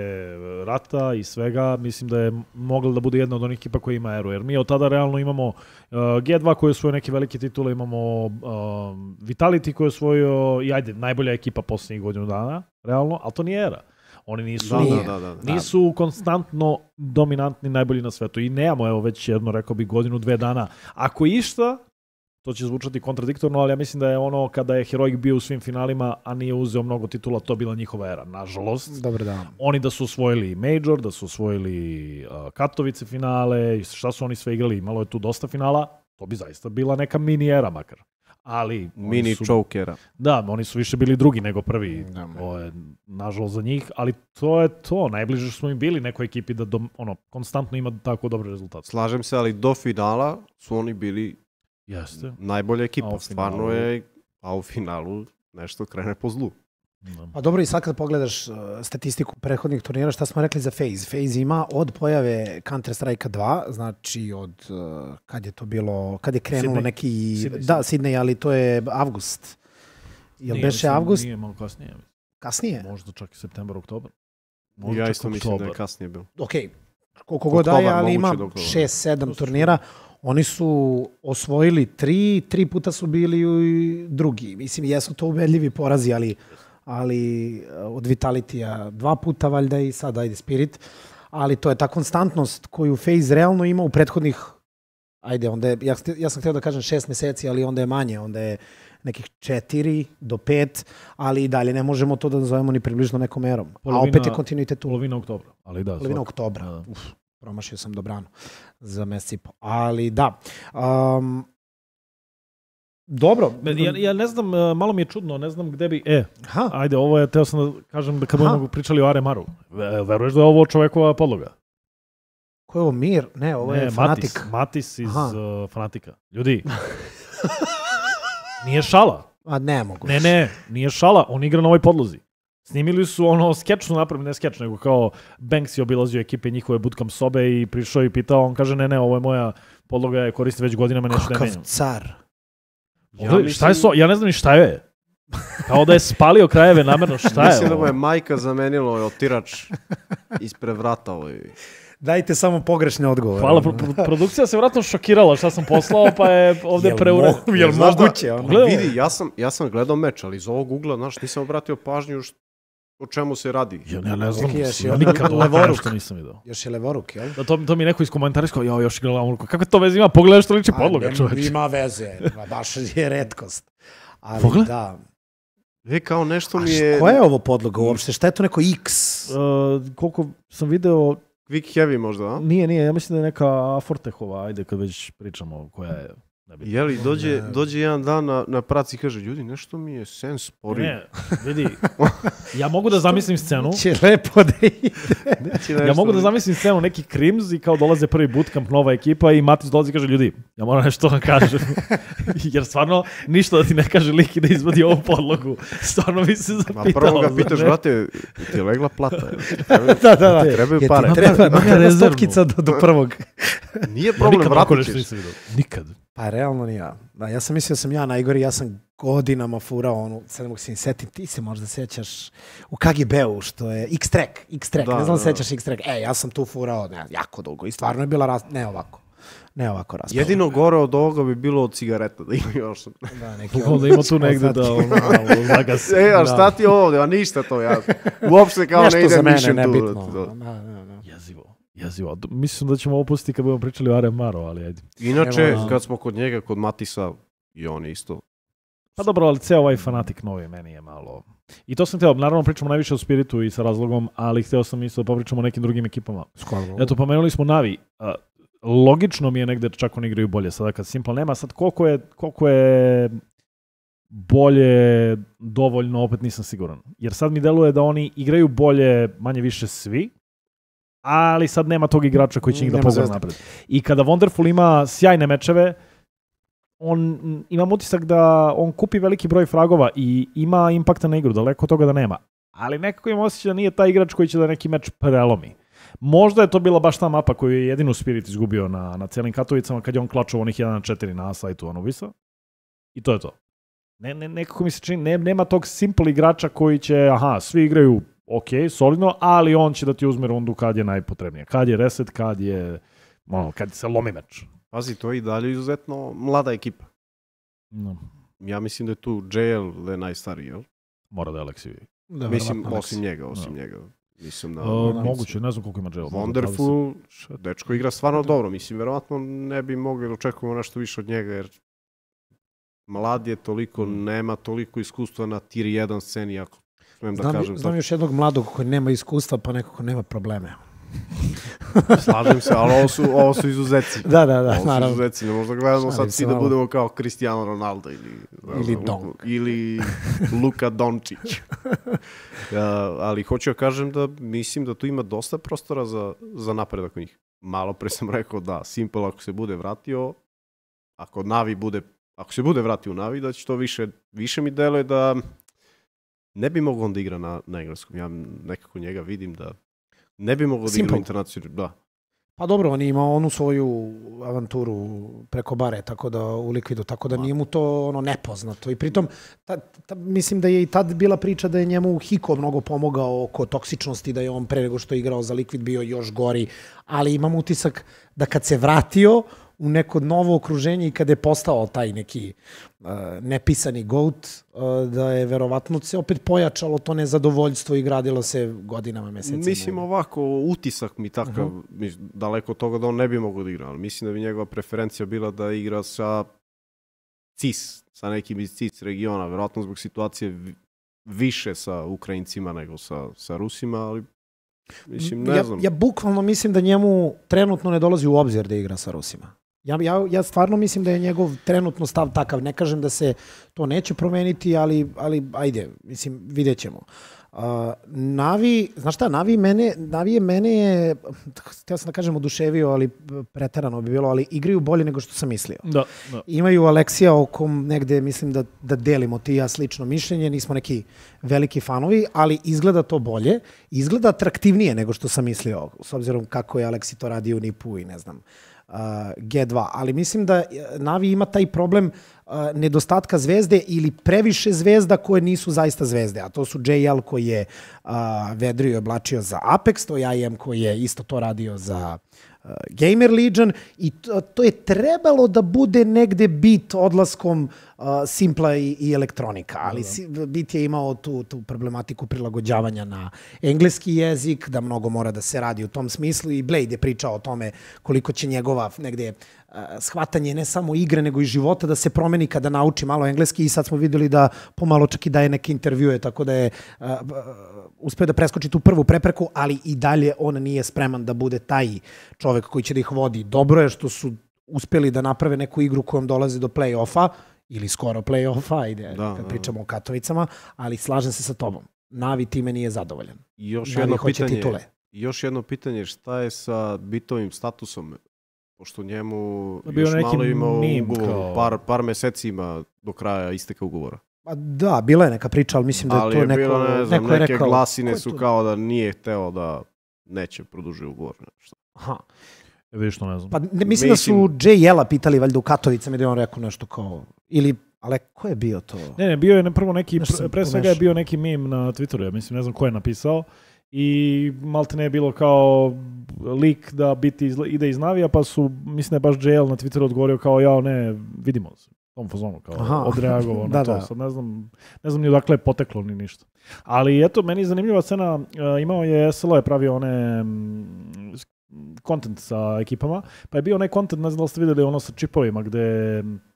[SPEAKER 1] rata i svega, mislim da je mogla da bude jedna od onih ekipa koja ima eru. Jer mi od tada realno imamo uh, G dva koji je osvojio neke velike titule, imamo uh, Vitality koji je osvojio, i ajde, najbolja ekipa posljednjih godinu dana, realno, ali to nije era. Oni nisu,
[SPEAKER 3] Da,
[SPEAKER 2] Nije.
[SPEAKER 3] da, da, da.
[SPEAKER 1] nisu konstantno dominantni najbolji na svetu. I nemamo, evo, već jedno, rekao bi, godinu, dve dana. Ako išta, to će zvučati kontradiktorno, ali ja mislim da je ono kada je Heroic bio u svim finalima, a nije uzeo mnogo titula, to bila njihova era. Nažalost,
[SPEAKER 2] Dobro, da.
[SPEAKER 1] oni da su osvojili Major, da su osvojili uh, Katovice finale, i šta su oni sve igrali, imalo je tu dosta finala, to bi zaista bila neka mini era makar. Ali oni
[SPEAKER 3] Mini
[SPEAKER 1] su,
[SPEAKER 3] chokera.
[SPEAKER 1] da, oni su više bili drugi nego prvi.
[SPEAKER 2] Da.
[SPEAKER 1] To je nažalost za njih, ali to je to. Najbliže smo im bili nekoj ekipi da dom, ono, konstantno ima tako dobre rezultate.
[SPEAKER 3] Slažem se, ali do finala su oni bili
[SPEAKER 1] Jeste.
[SPEAKER 3] najbolja
[SPEAKER 1] A
[SPEAKER 3] ekipa.
[SPEAKER 1] u
[SPEAKER 3] Stvarno
[SPEAKER 1] finalu-
[SPEAKER 3] je, a u finalu nešto krene po zlu.
[SPEAKER 1] Da.
[SPEAKER 2] Pa dobro, i sad kad pogledaš uh, statistiku prethodnih turnira, šta smo rekli za FaZe? FaZe ima od pojave Counter-Strike dva, znači od, uh, kad je to bilo, kad je krenulo
[SPEAKER 1] Sydney.
[SPEAKER 2] neki,
[SPEAKER 1] Sydney,
[SPEAKER 2] da, Sydney, ali to je avgust. Jel
[SPEAKER 1] Nije,
[SPEAKER 2] beše
[SPEAKER 1] mislim,
[SPEAKER 2] avgust?
[SPEAKER 1] Nije malo kasnije.
[SPEAKER 2] Kasnije?
[SPEAKER 1] Možda čak i septembar, oktobar.
[SPEAKER 3] Ja
[SPEAKER 1] čak
[SPEAKER 3] isto mislim da je
[SPEAKER 1] oktobar.
[SPEAKER 3] kasnije bilo.
[SPEAKER 2] Ok, koliko god daje,
[SPEAKER 3] Oktobar,
[SPEAKER 2] ali
[SPEAKER 3] moguće
[SPEAKER 2] ima
[SPEAKER 3] do oktobra.
[SPEAKER 2] šest sedam
[SPEAKER 1] To su-
[SPEAKER 2] turnira. Oni su osvojili tri, tri puta su bili drugi. Mislim, jesu to ubedljivi porazi, ali, ali od Vitalitija dva puta valjda i sad ajde Spirit. Ali to je ta konstantnost koju FaZe realno ima u prethodnih, ajde, onda je, ja, ja sam htio da kažem šest meseci, ali onda je manje, onda je nekih četiri do pet, ali i dalje ne možemo to da nazovemo ni približno nekom erom. Polovina, a opet je kontinuitet tu.
[SPEAKER 1] Polovina oktobra. Ali da,
[SPEAKER 2] polovina oktobra. Da. Uf, promašio sam dobrano za mesec i po. Ali da. Um, dobro.
[SPEAKER 1] Ja, ja ne znam, malo mi je čudno, ne znam gde bi... E,
[SPEAKER 2] Aha.
[SPEAKER 1] ajde, ovo je, teo sam da kažem da kad budemo pričali o Aremaru. Veruješ da je ovo čovekova podloga?
[SPEAKER 2] Ko je ovo Mir? Ne, ovo
[SPEAKER 1] ne,
[SPEAKER 2] je Fanatik.
[SPEAKER 1] Matis, Matis iz uh, Fanatika. Ljudi, nije šala.
[SPEAKER 2] A ne mogu.
[SPEAKER 1] Ne, ne, nije šala, on igra na ovoj podlozi. Snimili su ono skeč su napravili, ne skeč, nego kao Banks je obilazio ekipe njihove bootcamp sobe i prišao i pitao, on kaže ne, ne, ovo je moja podloga, je koristim već godinama, nešto da je menjam.
[SPEAKER 2] Kakav car.
[SPEAKER 1] Ja, ja, mislim... šta je so, ja ne znam ni šta je. Kao da je spalio krajeve namerno, šta je?
[SPEAKER 3] Mislim da mu je majka zamenilo otirač ispred vrata ovoj.
[SPEAKER 2] Dajte samo pogrešne odgovore.
[SPEAKER 1] Hvala, pro, pro, produkcija se vratno šokirala šta sam poslao, pa je ovde preure.
[SPEAKER 2] Jel moguće?
[SPEAKER 3] Ono? Vidi, ja sam, ja sam gledao meč, ali iz ovog ugla, znaš, nisam obratio pažnju što, o čemu se radi.
[SPEAKER 1] Ja ne, ne znam,
[SPEAKER 2] Ješ,
[SPEAKER 1] ja nikad levoruk što nisam vidio.
[SPEAKER 2] Još je levoruk, jel?
[SPEAKER 1] Da, to, to mi neko iz komentariskao, ja još gledam, kako to veze ima, pogledaj što liči podloga, čovječ.
[SPEAKER 2] Ima veze, baš je retkost. Ali
[SPEAKER 1] Pogled?
[SPEAKER 2] da.
[SPEAKER 3] E, kao nešto mi
[SPEAKER 2] je...
[SPEAKER 3] je...
[SPEAKER 2] A koja je ovo podloga uopšte? Šta je to neko X?
[SPEAKER 1] Uh, koliko sam video...
[SPEAKER 3] Quick Heavy možda, a?
[SPEAKER 1] Nije, nije, ja mislim da je neka Fortehova, ajde kad već pričamo koja je...
[SPEAKER 3] Jeli, dođe, dođe jedan dan na, na praci i kaže, ljudi, nešto mi je sen spori.
[SPEAKER 1] Ne, vidi, ja mogu da zamislim scenu.
[SPEAKER 2] Će lepo da ide.
[SPEAKER 1] Ja mogu da zamislim scenu, neki Krims i kao dolaze prvi bootcamp, nova ekipa i Matis dolazi i kaže, ljudi, ja moram nešto da kažem. Jer stvarno, ništa da ti ne kaže lik i da izvadi ovu podlogu. Stvarno bi se zapitao.
[SPEAKER 3] Ma prvo ga pitaš, brate, ti je legla plata?
[SPEAKER 2] Treba, da, da, da.
[SPEAKER 3] Trebaju pare.
[SPEAKER 2] Treba, treba stotkica do, do prvog.
[SPEAKER 3] Nije problem, vratit ćeš.
[SPEAKER 1] Nikad.
[SPEAKER 2] Pa realno ni ja. Da, ja sam mislio da sam ja najgori, ja sam godinama furao onu, sad ne mogu se setim, ti se možda sećaš u K G B-u, što je X-Track, X-Track, da, ne znam da sećaš X-Track. E, ja sam tu furao ne, jako dugo i stvarno je bila, ras... ne ovako, ne ovako rasprava.
[SPEAKER 3] Jedino gore od ovoga bi bilo od cigareta, da ima još.
[SPEAKER 2] Da, neki
[SPEAKER 1] da ima tu negde da ono, zagas.
[SPEAKER 3] E, a šta ti ovdje, a ništa to ja, uopšte kao
[SPEAKER 2] nešto
[SPEAKER 3] ne idem
[SPEAKER 2] nišem
[SPEAKER 3] tu.
[SPEAKER 2] Nebitno. Da, da, da.
[SPEAKER 1] Jezivo. Jezivo. Mislim da ćemo opustiti kad budemo pričali o Aremaru, ali ajde.
[SPEAKER 3] Inače,
[SPEAKER 2] Evo,
[SPEAKER 3] kad smo kod njega, kod Matisa, i on isto.
[SPEAKER 1] Pa dobro, ali ceo ovaj Fanatik novi meni je malo... I to sam htio, naravno pričamo najviše o Spiritu i sa razlogom, ali htio sam isto da popričamo o nekim drugim ekipama.
[SPEAKER 2] Skoro.
[SPEAKER 1] Eto, pomenuli smo Navi. Uh, logično mi je negde čak oni igraju bolje. Sada kad Simple nema, sad koliko je, koliko je bolje dovoljno, opet nisam siguran. Jer sad mi deluje da oni igraju bolje manje više svi, ali sad nema tog igrača koji će njih da pogura napred. I kada Wonderful ima sjajne mečeve, on, imam utisak da on kupi veliki broj fragova i ima impakta na igru, daleko od toga da nema. Ali nekako imam osjećaj da nije taj igrač koji će da neki meč prelomi. Možda je to bila baš ta mapa koju je jedinu Spirit izgubio na, na cijelim Katovicama kad je on klačao onih jedan na četiri na sajtu Anubisa. I to je to. Ne, ne, nekako mi se čini, ne, nema tog simple igrača koji će, aha, svi igraju ok, solidno, ali on će da ti uzme rundu kad je najpotrebnije. Kad je reset, kad je, ono, kad se lomi meč.
[SPEAKER 3] Pazi, to je i dalje izuzetno mlada ekipa.
[SPEAKER 1] No.
[SPEAKER 3] Ja mislim da je tu J L da je najstariji, jel?
[SPEAKER 1] Mora da je Aleksi.
[SPEAKER 3] Da, mislim, osim njega, osim no. njega. Mislim da...
[SPEAKER 1] Uh, moguće, ne znam koliko ima J L.
[SPEAKER 3] Wonderful, dečko igra stvarno dobro. Mislim, verovatno ne bi mogli da očekujemo nešto više od njega, jer mlad je toliko, nema toliko iskustva na tier jedan sceni, ako smijem da
[SPEAKER 2] znam,
[SPEAKER 3] kažem.
[SPEAKER 2] Znam još jednog mladog koji nema iskustva, pa nekako nema probleme.
[SPEAKER 3] Slažem se, ali ovo su, ovo su izuzeci.
[SPEAKER 2] Da, da, da,
[SPEAKER 3] ovo su
[SPEAKER 2] naravno.
[SPEAKER 3] izuzeci, ne možda gledamo Šalim sad svi da budemo kao Cristiano Ronaldo ili,
[SPEAKER 2] ili Donk.
[SPEAKER 3] Ili Luka Dončić. Ja, ali hoću ja kažem da mislim da tu ima dosta prostora za, za napredak u njih. Malo pre sam rekao da Simple ako se bude vratio, ako Navi bude, ako se bude vratio u Navi, da će to više, više mi deluje da ne bi mogao on da igra na, na engleskom. Ja nekako njega vidim da ne bi mogao da igra internacionalno, da.
[SPEAKER 2] Pa dobro, on je imao onu svoju avanturu preko bare, tako da u Likvidu, tako da nije mu to ono nepoznato. I pritom, ta, ta, mislim da je i tad bila priča da je njemu Hiko mnogo pomogao oko toksičnosti, da je on pre nego što je igrao za Likvid bio još gori, ali imam utisak da kad se vratio u neko novo okruženje i kada je postao taj neki uh, nepisani goat, uh, da je verovatno se opet pojačalo to nezadovoljstvo i gradilo se godinama, mesecima.
[SPEAKER 3] Mislim ovako, utisak mi takav, uh -huh. daleko od toga da on ne bi mogao da igra, ali mislim da bi njegova preferencija bila da igra sa C I S, sa nekim iz C I S regiona, verovatno zbog situacije više sa Ukrajincima nego sa, sa Rusima, ali mislim, ne
[SPEAKER 2] ja,
[SPEAKER 3] znam.
[SPEAKER 2] Ja bukvalno mislim da njemu trenutno ne dolazi u obzir da igra sa Rusima. Ja, ja, ja stvarno mislim da je njegov trenutno stav takav. Ne kažem da se to neće promeniti, ali, ali ajde, mislim, vidjet ćemo. Uh, Navi, znaš šta, Navi mene, Navi je mene je, htio sam da kažem oduševio, ali preterano bi bilo, ali igraju bolje nego što sam mislio.
[SPEAKER 1] Da, da.
[SPEAKER 2] Imaju Aleksija o kom negde mislim da, da delimo ti i ja slično mišljenje, nismo neki veliki fanovi, ali izgleda to bolje, izgleda atraktivnije nego što sam mislio, s obzirom kako je Aleksi to radio u Nipu i ne znam, uh, G dva, ali mislim da Navi ima taj problem uh, nedostatka zvezde ili previše zvezda koje nisu zaista zvezde, a to su J L koji je uh, vedrio i oblačio za Apex, to je I M koji je isto to radio za uh, Gamer Legion i to, to je trebalo da bude negde bit odlaskom uh, Simpla i, i elektronika, ali da. Bit je imao tu, tu problematiku prilagođavanja na engleski jezik, da mnogo mora da se radi u tom smislu i Blade je pričao o tome koliko će njegova negde uh, shvatanje ne samo igre nego i života da se promeni kada nauči malo engleski i sad smo videli da pomalo čak i daje neke intervjue, tako da je uh, uh, uspeo da preskoči tu prvu prepreku, ali i dalje on nije spreman da bude taj čovek koji će da ih vodi. Dobro je što su uspeli da naprave neku igru kojom dolaze do play-offa, ili skoro play-offa, ide, da, kad da, pričamo da. o Katovicama, ali slažem se sa tobom. Navi time nije zadovoljan.
[SPEAKER 3] I još
[SPEAKER 2] Navi
[SPEAKER 3] jedno
[SPEAKER 2] hoće
[SPEAKER 3] pitanje,
[SPEAKER 2] titule.
[SPEAKER 3] još jedno pitanje, šta je sa bitovim statusom? Pošto njemu
[SPEAKER 1] bio
[SPEAKER 3] još malo ima
[SPEAKER 1] ugovor,
[SPEAKER 3] kao... par, par meseci ima do kraja isteka ugovora.
[SPEAKER 2] Pa da, bila je neka priča, ali mislim da je
[SPEAKER 3] ali
[SPEAKER 2] to
[SPEAKER 3] je
[SPEAKER 2] neko,
[SPEAKER 3] bilo, ne znam,
[SPEAKER 2] neko je
[SPEAKER 3] neke
[SPEAKER 2] rekao...
[SPEAKER 3] glasine su kao da nije hteo da neće produži ugovor. Nešto.
[SPEAKER 2] Aha.
[SPEAKER 1] Ja vidiš što ne znam.
[SPEAKER 2] Pa ne, mislim, mislim da su J L-a pitali valjda u Katovicama da je on rekao nešto kao... Ili, ali ko je bio to?
[SPEAKER 1] Ne, ne, bio je prvo neki, pre, pre svega je bio neki meme na Twitteru, ja mislim, ne znam ko je napisao. I malte ne je bilo kao lik da biti izla, ide iz Navija, pa su, mislim da je baš J L na Twitteru odgovorio kao ja, ne, vidimo se. Tom fazonu, kao Aha. odreagovao na da, to. Da. Sad ne znam, ne znam ni odakle je poteklo ni ništa. Ali eto, meni je zanimljiva scena, uh, imao je, S L O je pravio one um, content sa ekipama, pa je bio onaj content, ne znam da li ste vidjeli ono sa čipovima, gde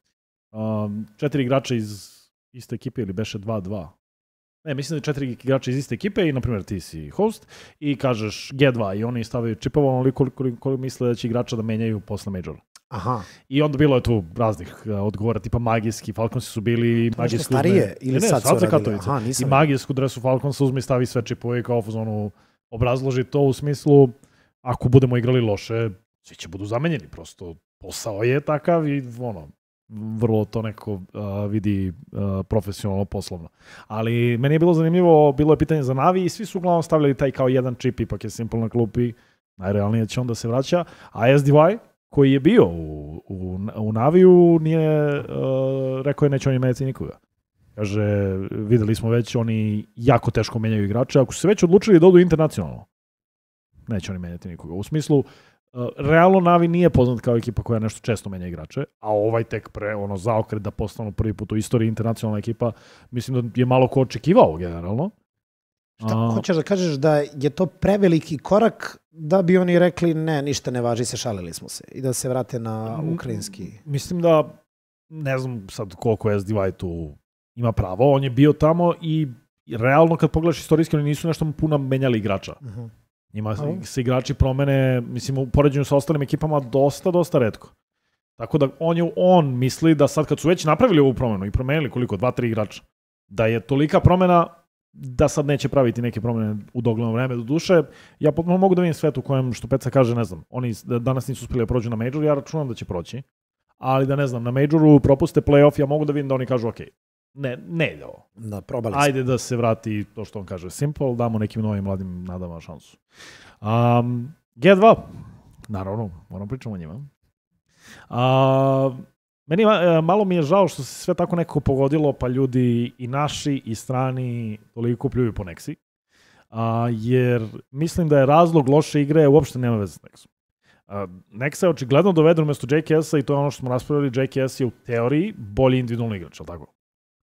[SPEAKER 1] um, četiri igrača iz iste ekipe ili beše dva dva. Ne, mislim da je četiri igrača iz iste ekipe i, na primjer, ti si host i kažeš G dva i oni stavaju čipova onoliko koliko, koliko, koliko misle da će igrača da menjaju posle Majora.
[SPEAKER 2] Aha. I
[SPEAKER 1] onda bilo je tu raznih uh, odgovora, tipa magijski, Falconsi su bili magijski
[SPEAKER 2] starije
[SPEAKER 1] uzme,
[SPEAKER 2] ili
[SPEAKER 1] ne,
[SPEAKER 2] sad,
[SPEAKER 1] sad
[SPEAKER 2] su
[SPEAKER 1] radili.
[SPEAKER 2] Aha,
[SPEAKER 1] I magijsku dresu Falconsa uzme i stavi sve čipove kao u zonu obrazloži to u smislu ako budemo igrali loše, svi će budu zamenjeni, prosto posao je takav i ono, vrlo to neko uh, vidi uh, profesionalno, poslovno. Ali meni je bilo zanimljivo, bilo je pitanje za Navi i svi su uglavnom stavljali taj kao jedan čip, ipak je Simple na klupi, najrealnije će onda se vraća, a S D Y koji je bio u, u, u Naviju, nije, uh, rekao je neće oni menjati nikoga. Kaže, videli smo već, oni jako teško menjaju igrače, ako su se već odlučili da odu internacionalno, neće oni menjati nikoga. U smislu, uh, realno Navi nije poznat kao ekipa koja nešto često menja igrače, a ovaj tek pre, ono, zaokret da postanu prvi put u istoriji internacionalna ekipa, mislim da je malo ko očekivao generalno.
[SPEAKER 2] Šta uh, hoćeš da kažeš da je to preveliki korak da bi oni rekli ne, ništa ne važi, se šalili smo se i da se vrate na ukrajinski?
[SPEAKER 1] Mislim da, ne znam sad koliko S D Y tu ima pravo, on je bio tamo i realno kad pogledaš istorijski, oni nisu nešto puno menjali igrača. Uh-huh. Njima uh-huh. se igrači promene, mislim, u poređenju sa ostalim ekipama dosta, dosta retko. Tako da on, je, on misli da sad kad su već napravili ovu promenu i promenili koliko, dva, tri igrača, da je tolika promena da sad neće praviti neke promene u dogledno vreme. Do duše, ja potpuno mogu da vidim svet u kojem, što Peca kaže, ne znam, oni danas nisu uspeli da prođu na Major, ja računam da će proći, ali da ne znam, na Majoru propuste play-off, ja mogu da vidim da oni kažu, ok, ne, ne ide ovo.
[SPEAKER 2] Da, probali
[SPEAKER 1] Ajde da se vrati to što on kaže Simple, damo nekim novim mladim nadama šansu. Um, G dva, naravno, moram pričati o njima. Uh, Meni malo mi je žao što se sve tako nekako pogodilo, pa ljudi i naši i strani toliko pljuju po Nexi. A, jer mislim da je razlog loše igre uopšte nema veze s Nexom. Nexa je očigledno doveden umjesto J K S-a i to je ono što smo raspravili, J K S je u teoriji bolji individualni igrač, ali tako?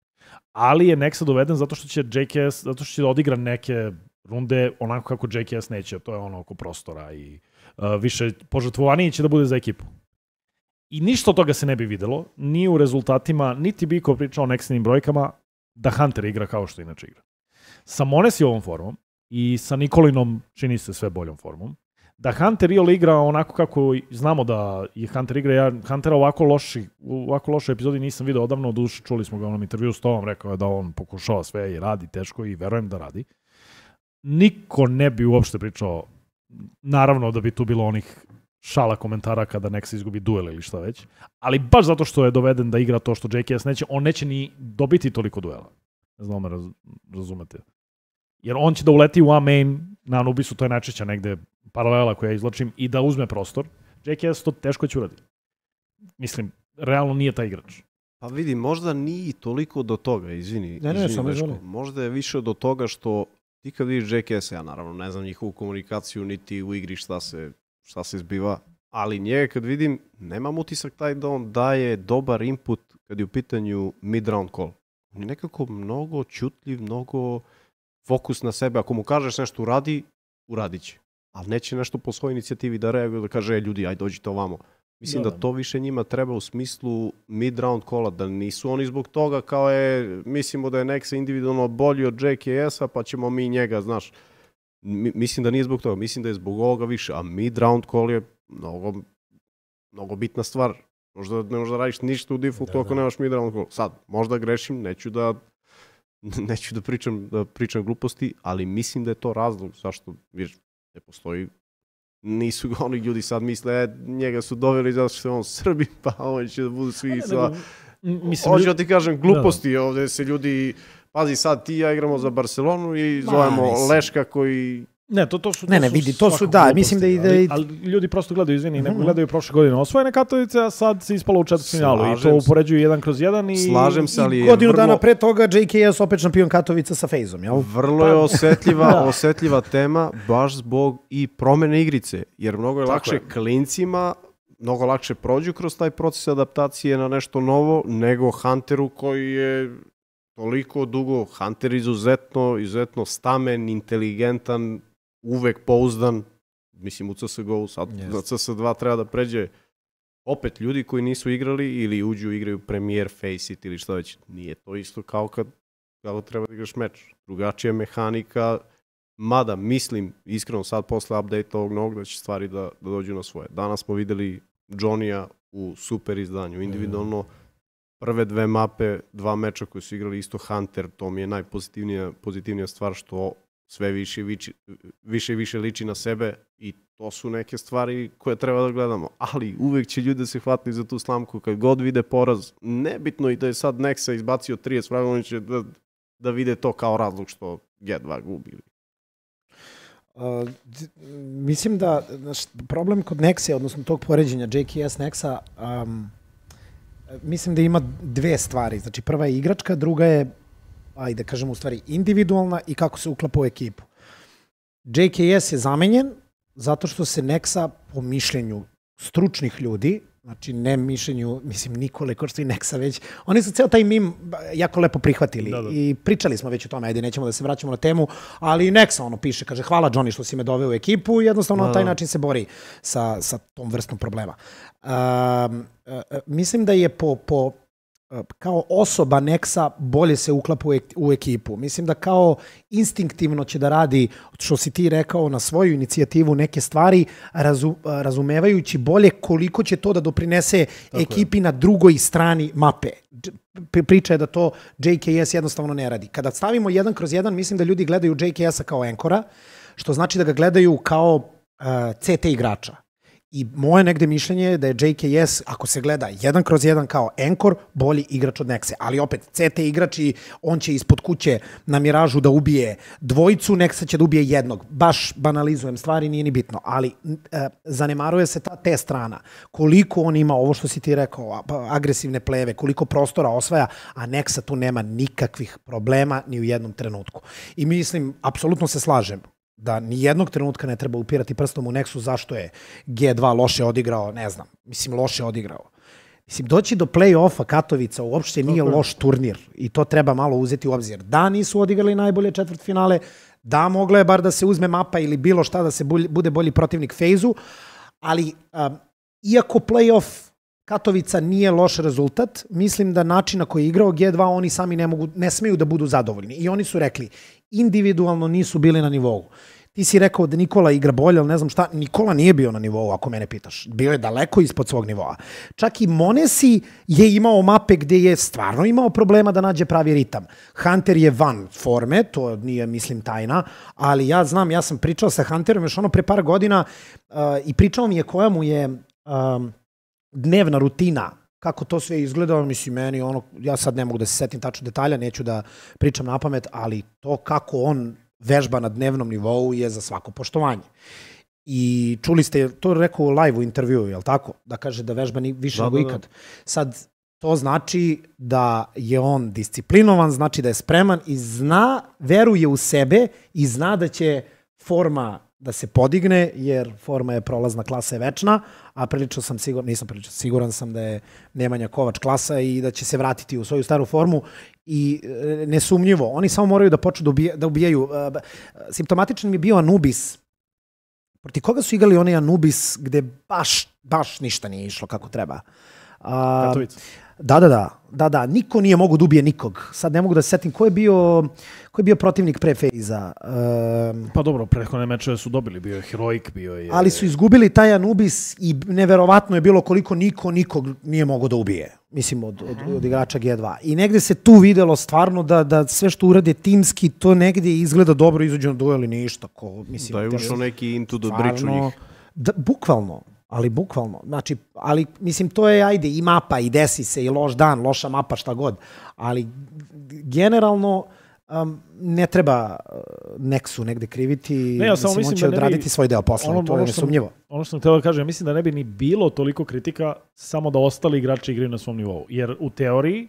[SPEAKER 1] Ali je Nexa doveden zato što će J K S, zato što će da odigra neke runde onako kako J K S neće, to je ono oko prostora i uh, više požrtvovaniji će da bude za ekipu. I ništa od toga se ne bi videlo, ni u rezultatima, niti bi ko pričao o Nexinim brojkama, da Hunter igra kao što inače igra. Sa Monesijovom formom i sa Nikolinom čini se sve boljom formom, da Hunter Iole igra onako kako znamo da je Hunter igra, ja Huntera ovako loši, u ovako lošoj epizodi nisam video odavno, duše čuli smo ga u onom intervju s Tomom, rekao je da on pokušava sve i radi teško i verujem da radi. Niko ne bi uopšte pričao, naravno da bi tu bilo onih šala komentara kada Nexa izgubi duel ili šta već, ali baš zato što je doveden da igra to što J K S neće, on neće ni dobiti toliko duela. Ne znam me raz, razumete. Jer on će da uleti u A-main na Anubisu, to je najčešća negde paralela koja izlačim, i da uzme prostor. J K S to teško će uraditi. Mislim, realno nije taj igrač.
[SPEAKER 3] Pa vidi, možda nije toliko do toga, izvini.
[SPEAKER 2] Ne, ne,
[SPEAKER 3] izvini Veško. Možda je više do toga što ti kad vidiš J K S, ja naravno ne znam njihovu komunikaciju, niti u igri šta se, šta se zbiva, ali njega kad vidim, nemam utisak taj da on daje dobar input kad je u pitanju mid-round call. On je nekako mnogo ćutljiv, mnogo fokus na sebe. Ako mu kažeš nešto uradi, uradit će. Ali neće nešto po svojoj inicijativi da reaguje, da kaže, e, ljudi, aj dođite ovamo. Mislim da, da to više njima treba u smislu mid-round kola, da nisu oni zbog toga kao je, mislimo da je Nexa individualno bolji od J K S-a, pa ćemo mi njega, znaš. Mi, mislim da nije zbog toga, mislim da je zbog ovoga više, a mid-round call je mnogo, mnogo bitna stvar. Možda ne možda radiš ništa u defaultu ako nemaš mid-round call. Sad, možda grešim, neću da neću da pričam, da pričam gluposti, ali mislim da je to razlog zašto ne postoji. Nisu ga oni ljudi sad misle, e, njega su doveli zato što je on Srbi, pa on će da budu svi sva... Hoću da ti kažem gluposti, da. Ovde se ljudi... Pazi, sad ti i ja igramo za Barcelonu i Ma, zovemo mislim. Leška koji...
[SPEAKER 1] Ne, to, to su... To
[SPEAKER 2] ne, ne,
[SPEAKER 1] su
[SPEAKER 2] vidi, to su, da, gluposti, mislim da ide...
[SPEAKER 1] Ali, ali ljudi prosto gledaju, izvini, mm-hmm. ne gledaju prošle godine osvojene Katovice, a sad se ispalo u četvrtfinalu i to upoređuju jedan kroz jedan i...
[SPEAKER 3] Slažem se, ali
[SPEAKER 2] i godinu vrlo... dana pre toga J K S opet šampion Katovica sa Fejzom, jel?
[SPEAKER 3] Vrlo je osetljiva, osetljiva tema, baš zbog i promene igrice, jer mnogo je Tako lakše je. klincima, mnogo lakše prođu kroz taj proces adaptacije na nešto novo, nego Hunteru koji je toliko dugo, Hunter izuzetno, izuzetno stamen, inteligentan, uvek pouzdan, mislim u C S G O, sad yes. na C S dva treba da pređe opet ljudi koji nisu igrali ili uđu igraju Premier, Faceit ili šta već. Nije to isto kao kad kao treba da igraš meč. Drugačija mehanika, mada mislim, iskreno sad posle update ovog novog da će stvari da, da dođu na svoje. Danas smo videli Johnny-a u super izdanju, individualno mm. prve dve mape, dva meča koji su igrali isto Hunter, to mi je najpozitivnija pozitivnija stvar što sve više, više, više više liči na sebe i to su neke stvari koje treba da gledamo. Ali uvek će ljudi da se hvatili za tu slamku kad god vide poraz. Nebitno i da je sad Nexa izbacio trideset fragova, oni će da, da vide to kao razlog što G dva gubi.
[SPEAKER 2] Uh, mislim da naš, problem kod Nexe, odnosno tog poređenja J K S Nexa, um, mislim da ima dve stvari. Znači prva je igračka, druga je ajde kažem u stvari individualna i kako se uklapa u ekipu. J K S je zamenjen zato što se Nexa po mišljenju stručnih ljudi, znači ne mišljenju, mislim Nikole Korsto i Nexa već, oni su ceo taj mim jako lepo prihvatili da, da. I pričali smo već o tome, ajde nećemo da se vraćamo na temu, ali Nexa ono piše, kaže hvala Johnny što si me doveo u ekipu i jednostavno da, na taj način se bori sa, sa tom vrstom problema. Um, uh, mislim da je po, po kao osoba Nexa bolje se uklapa u ekipu. Mislim da kao instinktivno će da radi, što si ti rekao, na svoju inicijativu neke stvari, razu, razumevajući bolje koliko će to da doprinese Tako ekipi je. na drugoj strani mape. Priča je da to J K S jednostavno ne radi. Kada stavimo jedan kroz jedan, mislim da ljudi gledaju J K S-a kao enkora, što znači da ga gledaju kao uh, C T igrača. I moje negde mišljenje je da je J K S, ako se gleda jedan kroz jedan kao enkor, bolji igrač od Nexe. Ali opet, C T igrač i on će ispod kuće na Miražu da ubije dvojicu, Nexa će da ubije jednog. Baš banalizujem stvari, nije ni bitno. Ali e, zanemaruje se ta te strana. Koliko on ima, ovo što si ti rekao, agresivne pleve, koliko prostora osvaja, a Nexa tu nema nikakvih problema ni u jednom trenutku. I mislim, apsolutno se slažem. da ni jednog trenutka ne treba upirati prstom u Nexus zašto je G dva loše odigrao, ne znam, mislim loše odigrao. Mislim, doći do play-offa Katovica uopšte nije loš turnir i to treba malo uzeti u obzir. Da, nisu odigrali najbolje četvrtfinale, da, moglo je bar da se uzme mapa ili bilo šta da se bude bolji protivnik FaZe-u, ali um, iako play-off Katovica nije loš rezultat, mislim da način na koji je igrao G dva oni sami ne, mogu, ne smeju da budu zadovoljni. I oni su rekli, individualno nisu bili na nivou. Ti si rekao da Nikola igra bolje, ali ne znam šta, Nikola nije bio na nivou, ako mene pitaš. Bio je daleko ispod svog nivoa. Čak i Monesi je imao mape gde je stvarno imao problema da nađe pravi ritam. Hunter je van forme, to nije, mislim, tajna, ali ja znam, ja sam pričao sa Hunterom još ono pre par godina uh, i pričao mi je koja mu je um, dnevna rutina, kako to sve izgleda, mislim, meni ono, ja sad ne mogu da se setim tačno detalja, neću da pričam na pamet, ali to kako on vežba na dnevnom nivou je za svako poštovanje. I čuli ste, to rekao u live u intervjuu, je li tako? Da kaže da vežba ni više
[SPEAKER 3] da,
[SPEAKER 2] nego
[SPEAKER 3] da, da.
[SPEAKER 2] ikad. Sad, to znači da je on disciplinovan, znači da je spreman i zna, veruje u sebe i zna da će forma da se podigne, jer forma je prolazna, klasa je večna, a prilično sam siguran, nisam prilično, siguran sam da je Nemanja Kovač klasa i da će se vratiti u svoju staru formu i e, nesumnjivo. Oni samo moraju da počnu da, ubija, da ubijaju. E, simptomatičan mi je bio Anubis. Proti koga su igrali onaj Anubis gde baš, baš ništa nije išlo kako treba? A,
[SPEAKER 1] Katovica.
[SPEAKER 2] Da, da, da, da, da. Niko nije mogu da ubije nikog. Sad ne mogu da se setim ko je bio, ko je bio protivnik pre FaZe-a. Um,
[SPEAKER 1] Pa dobro, prethodne mečeve su dobili, bio je Heroic, bio je...
[SPEAKER 2] ali su izgubili taj Anubis i neverovatno je bilo koliko niko nikog nije mogao da ubije. Mislim, od, od, od igrača G dva. I negde se tu videlo stvarno da, da sve što urade timski, to negde izgleda dobro, izađe na duel i ništa. Ko, mislim,
[SPEAKER 3] Da je ušao neki into the bridge u njih.
[SPEAKER 2] Da, bukvalno. Ali bukvalno, znači, ali mislim to je, ajde, i mapa, i desi se, i loš dan, loša mapa, šta god, ali generalno um, ne treba uh, Nexu negde kriviti,
[SPEAKER 1] ne, ja samo
[SPEAKER 2] mislim,
[SPEAKER 1] mislim
[SPEAKER 2] on će
[SPEAKER 1] da
[SPEAKER 2] odraditi
[SPEAKER 1] bi,
[SPEAKER 2] svoj deo posla,
[SPEAKER 1] ono,
[SPEAKER 2] to je
[SPEAKER 1] ono što sam-
[SPEAKER 2] nesumnjivo.
[SPEAKER 1] Ono što sam htio da kažem, mislim da ne bi ni bilo toliko kritika samo da ostali igrači igraju na svom nivou. Jer u teoriji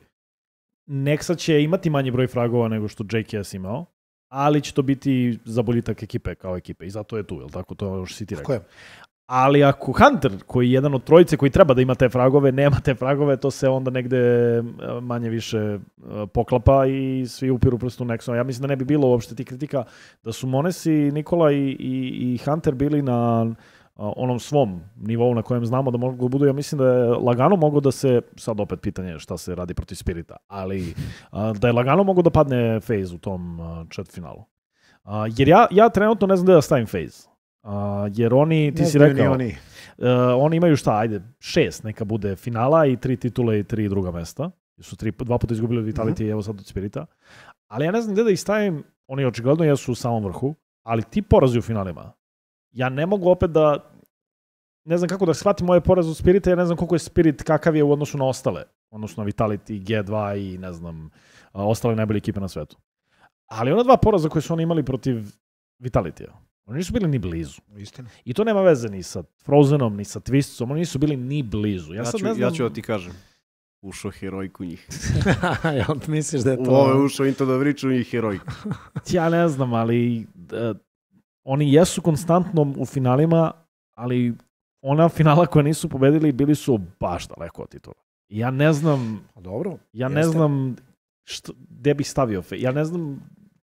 [SPEAKER 1] Nexa će imati manji broj fragova nego što J K S imao, ali će to biti za boljitak ekipe kao ekipe i zato je tu, jel tako? To je ono što si ti rekao.
[SPEAKER 2] Tako je.
[SPEAKER 1] Ali ako Hunter, koji je jedan od trojice koji treba da ima te fragove, nema te fragove, to se onda negde e, manje više e, poklapa i svi upiru prstu Nexu. Ja mislim da ne bi bilo uopšte ti kritika da su Monesi, Nikola i, i, i Hunter bili na a, onom svom nivou na kojem znamo da mogu da budu. Ja mislim da je lagano mogo da se, sad opet pitanje šta se radi protiv Spirita, ali a, da je lagano mogo da padne FaZe u tom a, četvrtfinalu. A, jer ja, ja trenutno ne znam da da stavim FaZe. Uh, jer oni, ti
[SPEAKER 2] Ne
[SPEAKER 1] si
[SPEAKER 2] znaju ni
[SPEAKER 1] rekao,
[SPEAKER 2] oni.
[SPEAKER 1] uh, oni imaju šta, ajde, šest neka bude finala i tri titule i tri druga mesta. Jer su tri, dva puta izgubili od Vitality mm-hmm. i evo sad od Spirita. Ali ja ne znam gde da ih stavim, oni očigledno jesu u samom vrhu, ali ti porazi u finalima. Ja ne mogu opet da, ne znam kako da shvatim moje poraze od Spirita, ja ne znam koliko je Spirit, kakav je u odnosu na ostale. U odnosu na Vitality, G dva i ne znam, uh, ostale najbolje ekipe na svetu. Ali ona dva poraza koje su oni imali protiv Vitality-a, oni nisu bili ni blizu.
[SPEAKER 2] Istina.
[SPEAKER 1] I to nema veze ni sa Frozenom, ni sa Twistom, oni nisu bili ni blizu. Ja,
[SPEAKER 3] Ja,
[SPEAKER 1] sad
[SPEAKER 3] ću,
[SPEAKER 1] ne znam...
[SPEAKER 3] ja ću da ti kažem. Ušao Heroic u njih.
[SPEAKER 2] Ja, misliš da je
[SPEAKER 3] U
[SPEAKER 2] to...
[SPEAKER 3] ovo je ušao into the bridge u njih Heroic.
[SPEAKER 1] Ja ne znam, ali uh, oni jesu konstantno u finalima, ali ona finala koja nisu pobedili bili su baš daleko od titula. I ja ne znam...
[SPEAKER 2] Dobro.
[SPEAKER 1] Ja ne
[SPEAKER 2] jeste.
[SPEAKER 1] znam što, gde bih stavio fe. Ja ne znam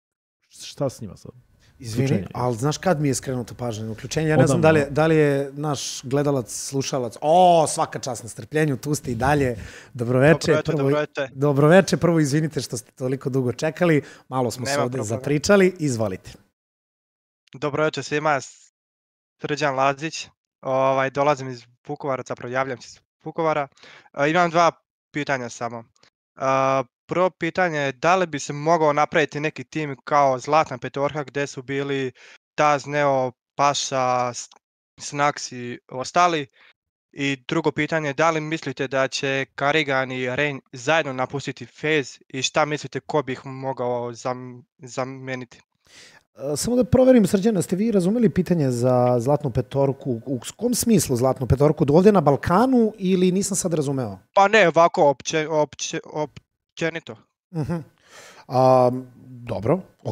[SPEAKER 1] šta s njima sad.
[SPEAKER 2] Izvini,
[SPEAKER 1] Uključenje.
[SPEAKER 2] ali znaš kad mi je skrenuto pažnje na uključenje? Ja ne
[SPEAKER 1] Odavno.
[SPEAKER 2] znam da li, je, da li je naš gledalac, slušalac, o, svaka čast na strpljenju, tu ste i dalje. Dobroveče.
[SPEAKER 5] Dobroveče,
[SPEAKER 2] prvo,
[SPEAKER 5] dobroveče.
[SPEAKER 2] Dobroveče, prvo izvinite što ste toliko dugo čekali, malo smo se
[SPEAKER 5] Nema
[SPEAKER 2] ovde
[SPEAKER 5] problema.
[SPEAKER 2] zapričali, izvolite.
[SPEAKER 5] Dobroveče svima, Srđan Lazić, ovaj, dolazim iz Vukovara, zapravo javljam se iz Vukovara. E, imam dva pitanja samo. E, prvo pitanje je da li bi se mogao napraviti neki tim kao Zlatna petorka gde su bili Taz, Neo, Paša, S- Snax i ostali. I drugo pitanje je da li mislite da će Karigan i Reign zajedno napustiti FaZe i šta mislite ko bi ih mogao zam, zameniti?
[SPEAKER 2] E, Samo da proverim, Srđana, ste vi razumeli pitanje za Zlatnu petorku? U kom smislu Zlatnu petorku? Ovde na Balkanu ili nisam sad razumeo?
[SPEAKER 5] Pa ne, ovako opće, opće, općenito.
[SPEAKER 2] Uh-huh. A, dobro, okej.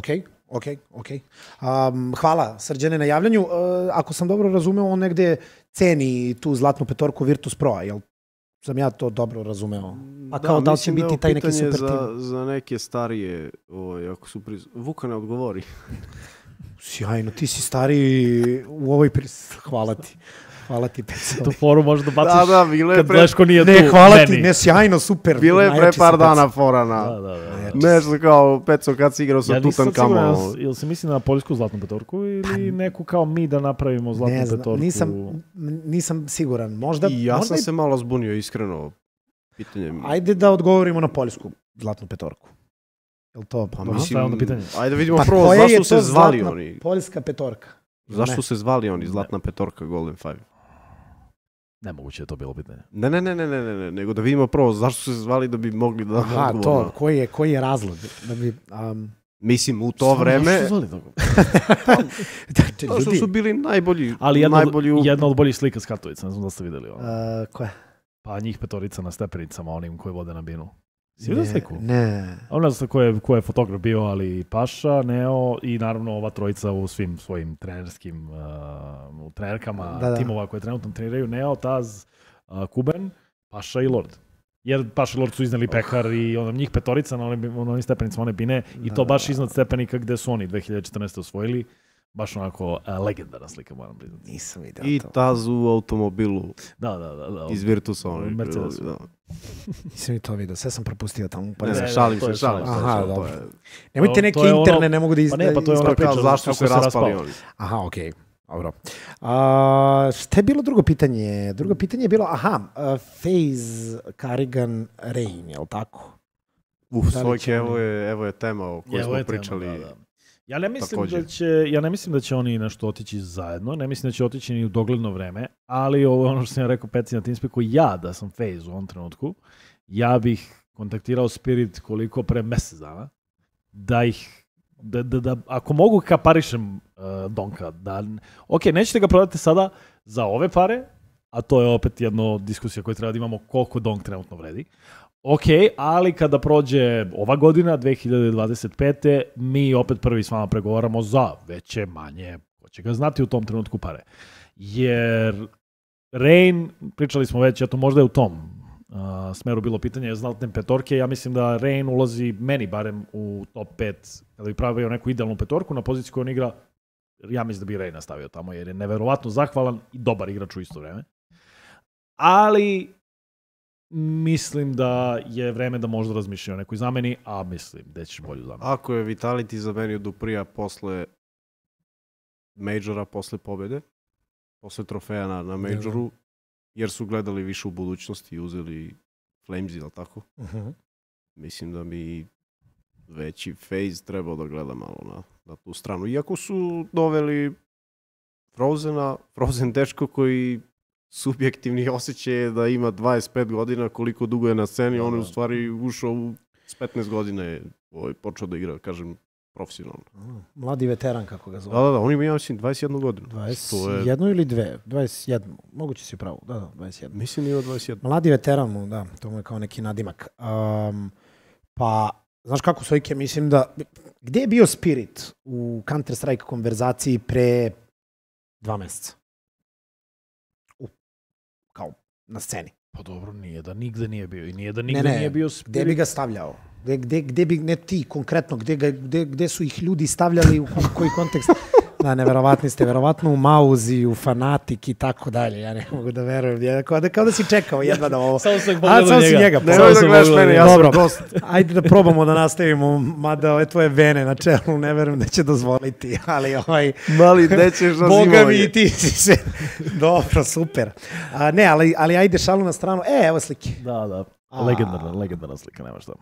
[SPEAKER 2] ok, ok. Um, hvala Srđane na javljanju. Uh, ako sam dobro razumeo, on negde ceni tu zlatnu petorku Virtus Pro, jel sam ja to dobro razumeo? Pa kao da li će biti taj neki super
[SPEAKER 3] za,
[SPEAKER 2] tim?
[SPEAKER 3] za neke starije, ovaj, ako su priz... Vuka ne odgovori.
[SPEAKER 2] Sjajno, ti si stariji u ovoj pris... Hvala ti. Hvala ti, Pecel.
[SPEAKER 1] Tu foru možeš da baciš
[SPEAKER 3] Da, da, bilo je
[SPEAKER 1] kad
[SPEAKER 3] pre...
[SPEAKER 1] Leško nije tu.
[SPEAKER 2] Ne, hvala
[SPEAKER 1] meni.
[SPEAKER 2] ti, ne, sjajno, super.
[SPEAKER 3] Bilo je pre
[SPEAKER 2] najjači
[SPEAKER 3] par
[SPEAKER 2] si,
[SPEAKER 3] dana
[SPEAKER 2] Pecel.
[SPEAKER 3] fora na...
[SPEAKER 1] Da, da, da.
[SPEAKER 2] Najjači
[SPEAKER 3] Nešto kao Peco kad si igrao sa
[SPEAKER 1] Ja nisam
[SPEAKER 3] Tutankamom.
[SPEAKER 1] siguran, jel, jel se misli na poljsku zlatnu petorku ili neku kao mi da napravimo zlatnu
[SPEAKER 2] Ne znam,
[SPEAKER 1] petorku?
[SPEAKER 2] nisam, nisam siguran. Možda,
[SPEAKER 3] I ja
[SPEAKER 2] možda
[SPEAKER 3] sam
[SPEAKER 2] i-
[SPEAKER 3] se malo zbunio, iskreno. Pitanje mi...
[SPEAKER 2] Ajde da odgovorimo na poljsku zlatnu petorku. Jel to?
[SPEAKER 3] Pa
[SPEAKER 2] Aha.
[SPEAKER 3] mislim,
[SPEAKER 1] šta je onda pitanje?
[SPEAKER 3] ajde vidimo
[SPEAKER 2] Pa
[SPEAKER 3] prvo
[SPEAKER 2] koja je
[SPEAKER 3] zašto
[SPEAKER 2] to
[SPEAKER 3] se zvali
[SPEAKER 2] zlatna
[SPEAKER 3] oni.
[SPEAKER 2] poljska petorka?
[SPEAKER 3] Zašto
[SPEAKER 2] Ne.
[SPEAKER 3] se zvali oni zlatna petorka Golden Five?
[SPEAKER 1] Nemoguće je to bilo pitanje.
[SPEAKER 3] Ne, ne, ne, ne, ne, ne, ne, nego da vidimo prvo zašto su se zvali da bi mogli da
[SPEAKER 2] Aha,
[SPEAKER 3] odgovor
[SPEAKER 2] to,
[SPEAKER 3] na-
[SPEAKER 2] koji je, koji je razlog? Da bi, um,
[SPEAKER 3] Mislim, u to vreme,
[SPEAKER 2] znači,
[SPEAKER 3] to što
[SPEAKER 2] ljudi,
[SPEAKER 3] su bili najbolji,
[SPEAKER 1] Ali jedna,
[SPEAKER 3] najbolji
[SPEAKER 1] od,
[SPEAKER 3] u...
[SPEAKER 1] jedna od boljih slika s Katovica, ne znam da ste vidjeli. Ono.
[SPEAKER 2] uh, koja?
[SPEAKER 1] Pa njih petorica na stepenicama, onim koji vode na binu. Si vidio
[SPEAKER 2] Ne,
[SPEAKER 1] sliku?
[SPEAKER 2] Ne.
[SPEAKER 1] A ne znam ko je, ko je fotograf bio, ali Paša, Neo i naravno ova trojica u svim svojim trenerskim uh, u trenerkama
[SPEAKER 2] Da, da.
[SPEAKER 1] timova koje trenutno treniraju. Neo, Taz, uh, Kuben, Paša i Lord. Jer Paša i Lord su iznali pekar i ono, njih petorica na onim, na onim stepenicama one bine i
[SPEAKER 2] Da,
[SPEAKER 1] to
[SPEAKER 2] da,
[SPEAKER 1] baš
[SPEAKER 2] da.
[SPEAKER 1] iznad stepenika gde su oni dve hiljade četrnaeste osvojili. Baš onako uh, legendarna slika, moram priznati.
[SPEAKER 2] Nisam vidio
[SPEAKER 3] I
[SPEAKER 2] to.
[SPEAKER 3] Taz u automobilu
[SPEAKER 1] Da, da, da. da.
[SPEAKER 3] iz Virtusa. Oni,
[SPEAKER 1] Mercedesu.
[SPEAKER 3] Da.
[SPEAKER 2] Nisam ni to vidio. Sve sam propustio tamo. Pa
[SPEAKER 3] Ne,
[SPEAKER 2] ne,
[SPEAKER 3] ne,
[SPEAKER 1] ne,
[SPEAKER 3] šalim
[SPEAKER 1] to
[SPEAKER 3] se,
[SPEAKER 1] je
[SPEAKER 3] šalim se.
[SPEAKER 1] šalim.
[SPEAKER 2] Aha,
[SPEAKER 3] to je-
[SPEAKER 2] dobro.
[SPEAKER 3] to je-
[SPEAKER 2] Nemojte
[SPEAKER 1] To-
[SPEAKER 2] neke
[SPEAKER 1] to je ono-
[SPEAKER 2] interne, ne mogu da iz...
[SPEAKER 1] Pa ne, pa to je
[SPEAKER 3] To
[SPEAKER 1] ona
[SPEAKER 3] je kao
[SPEAKER 1] priča
[SPEAKER 3] zašto
[SPEAKER 1] kako
[SPEAKER 3] se
[SPEAKER 1] se
[SPEAKER 3] raspali
[SPEAKER 1] raspao.
[SPEAKER 3] oni.
[SPEAKER 2] Aha, okej. Dobro. A, šta je bilo drugo pitanje? Drugo pitanje je bilo, aha, uh, FaZe, Carrigan, Rain, je li tako?
[SPEAKER 3] Uf,
[SPEAKER 2] Da li
[SPEAKER 3] Sojke,
[SPEAKER 2] će
[SPEAKER 3] evo
[SPEAKER 2] oni-
[SPEAKER 3] je, evo je tema o kojoj
[SPEAKER 1] Je, ovo
[SPEAKER 3] smo
[SPEAKER 1] je tema,
[SPEAKER 3] pričali.
[SPEAKER 1] da, da. Ja ne mislim
[SPEAKER 3] Također.
[SPEAKER 1] da će ja ne mislim da će oni nešto otići zajedno, ne mislim da će otići ni u dogledno vreme, ali ovo je ono što sam ja rekao Peci na Teamspeaku, ja da sam FaZe u ovom trenutku, ja bih kontaktirao Spirit koliko pre mesec dana, da ih da, da, da ako mogu kaparišem uh, Donka, da ok, nećete ga prodati sada za ove pare, a to je opet jedna diskusija koju treba da imamo koliko Donk trenutno vredi. Ok, ali kada prođe ova godina, dve hiljade dvadeset pete mi opet prvi s vama pregovaramo za veće, manje, ko će ga znati u tom trenutku pare. Jer Rain, pričali smo već, eto možda je u tom uh, smeru bilo pitanje zlatne petorke, ja mislim da Rain ulazi meni barem u top pet, kada bi pravio neku idealnu petorku na poziciji koju on igra, ja mislim da bi Rain nastavio tamo, jer je neverovatno zahvalan i dobar igrač u isto vreme. Ali mislim da je vreme da možda razmišljaju o nekoj zameni, a mislim da ćeš bolju zamenu.
[SPEAKER 3] Ako je Vitality zamenio Duprija posle Majora, posle pobede, posle trofeja na, na Majoru, jer su gledali više u budućnosti i uzeli Flames, ili tako?
[SPEAKER 2] Uh-huh.
[SPEAKER 3] Mislim da mi veći FaZe trebao da gleda malo na, na tu stranu. Iako su doveli Frozena, Frozen dečko koji subjektivni osjećaj je da ima dvadeset pet godina, koliko dugo je na sceni,
[SPEAKER 1] Da,
[SPEAKER 3] on je u
[SPEAKER 1] da.
[SPEAKER 3] stvari ušao u s petnaest godina je ovaj, počeo da igra, kažem, profesionalno.
[SPEAKER 2] Mladi veteran, kako ga
[SPEAKER 3] Da,
[SPEAKER 2] zove.
[SPEAKER 3] da, da, on ima, ja mislim, dvadeset jednu godinu.
[SPEAKER 2] dvadeset
[SPEAKER 3] To je-
[SPEAKER 2] jednu ili dve? dvadeset jednu. Moguće si pravo. Da, da, dvadeset jednu.
[SPEAKER 3] Mislim da ima dvadeset jednu.
[SPEAKER 2] Mladi veteran mu, da, to mu je kao neki nadimak. Um, pa, znaš kako, Sojke, mislim da... Gde je bio Spirit u Counter-Strike konverzaciji pre dva meseca? U, kao na sceni.
[SPEAKER 1] Pa dobro, nije da nigde nije bio i nije da
[SPEAKER 2] Ne,
[SPEAKER 1] nigde
[SPEAKER 2] ne,
[SPEAKER 1] nije bio
[SPEAKER 2] Gde bi
[SPEAKER 1] Spirit.
[SPEAKER 2] ga stavljao? Gde, gde, gde bi, ne ti konkretno, gde, ga, gde, gde su ih ljudi stavljali, u kom- koji kontekst? Da, neverovatni ste, verovatno u Mauzi, u Fanatik i tako dalje. Ja ne mogu da verujem. Ja, kao, da, kao da si čekao jedva da ovo...
[SPEAKER 1] Samo sam
[SPEAKER 2] A,
[SPEAKER 1] pogledao
[SPEAKER 2] samo si
[SPEAKER 1] njega.
[SPEAKER 2] njega
[SPEAKER 1] Samo
[SPEAKER 3] Nemoj da
[SPEAKER 1] sam
[SPEAKER 3] gledaš
[SPEAKER 1] pogledao
[SPEAKER 3] mene,
[SPEAKER 1] njega.
[SPEAKER 3] ja sam
[SPEAKER 2] Dobro.
[SPEAKER 3] gost.
[SPEAKER 2] Ajde da probamo da nastavimo, mada ove tvoje vene na čelu ne verujem da će dozvoliti, ali ovaj...
[SPEAKER 3] Mali, gde ćeš na
[SPEAKER 2] Boga mi
[SPEAKER 3] zimovanje?
[SPEAKER 2] i ti si se... Dobro, super. A, ne, ali, ali ajde šalu na stranu. E, evo slike.
[SPEAKER 1] Da, da.
[SPEAKER 2] A.
[SPEAKER 1] Legendarna, legendarna slika, nema šta.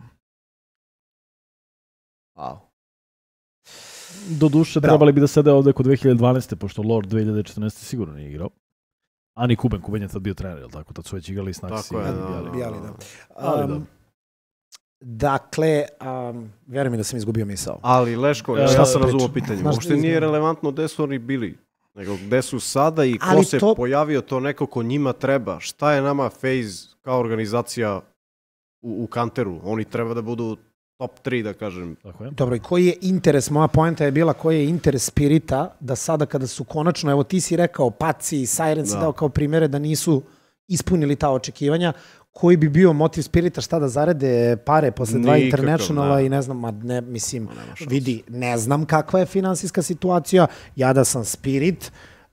[SPEAKER 2] Wow.
[SPEAKER 1] Do duše
[SPEAKER 2] Bravo.
[SPEAKER 1] trebali bi da sede ovde kod dve hiljade dvanaeste, pošto Lord dve hiljade četrnaeste sigurno nije igrao. A ni Kuben, Kuben je tad bio trener, jel tako? Tad su već igrali Snaksi.
[SPEAKER 3] Tako je,
[SPEAKER 1] i
[SPEAKER 3] da,
[SPEAKER 1] Bijali.
[SPEAKER 3] da.
[SPEAKER 2] Bijali, da.
[SPEAKER 1] Ali da.
[SPEAKER 2] Um, dakle, um, verujem mi da sam izgubio misao.
[SPEAKER 3] Ali, Leško,
[SPEAKER 1] E,
[SPEAKER 3] šta sam
[SPEAKER 2] priča.
[SPEAKER 3] razumio pitanje?
[SPEAKER 2] Znaš
[SPEAKER 3] Uopšte
[SPEAKER 2] šta
[SPEAKER 3] nije
[SPEAKER 2] izgleda?
[SPEAKER 3] relevantno gde su oni bili, nego gde su sada i ko
[SPEAKER 2] Ali
[SPEAKER 3] se
[SPEAKER 2] to-
[SPEAKER 3] pojavio to neko ko njima treba. Šta je nama FaZe kao organizacija u, u Counteru? Oni treba da budu top tri, da kažem.
[SPEAKER 1] Tako je.
[SPEAKER 2] Dobro, i koji je interes, moja poenta je bila koji je interes Spirita da sada kada su konačno, evo ti si rekao, Paci i Siren si
[SPEAKER 3] Da.
[SPEAKER 2] dao kao primere da nisu ispunili ta očekivanja, koji bi bio motiv Spirita šta da zarade pare posle dva
[SPEAKER 3] Nikakav,
[SPEAKER 2] internationala
[SPEAKER 3] ne.
[SPEAKER 2] i ne znam, ma ne, mislim,
[SPEAKER 3] nema šanse.
[SPEAKER 2] vidi, ne znam kakva je finansijska situacija, ja da sam Spirit,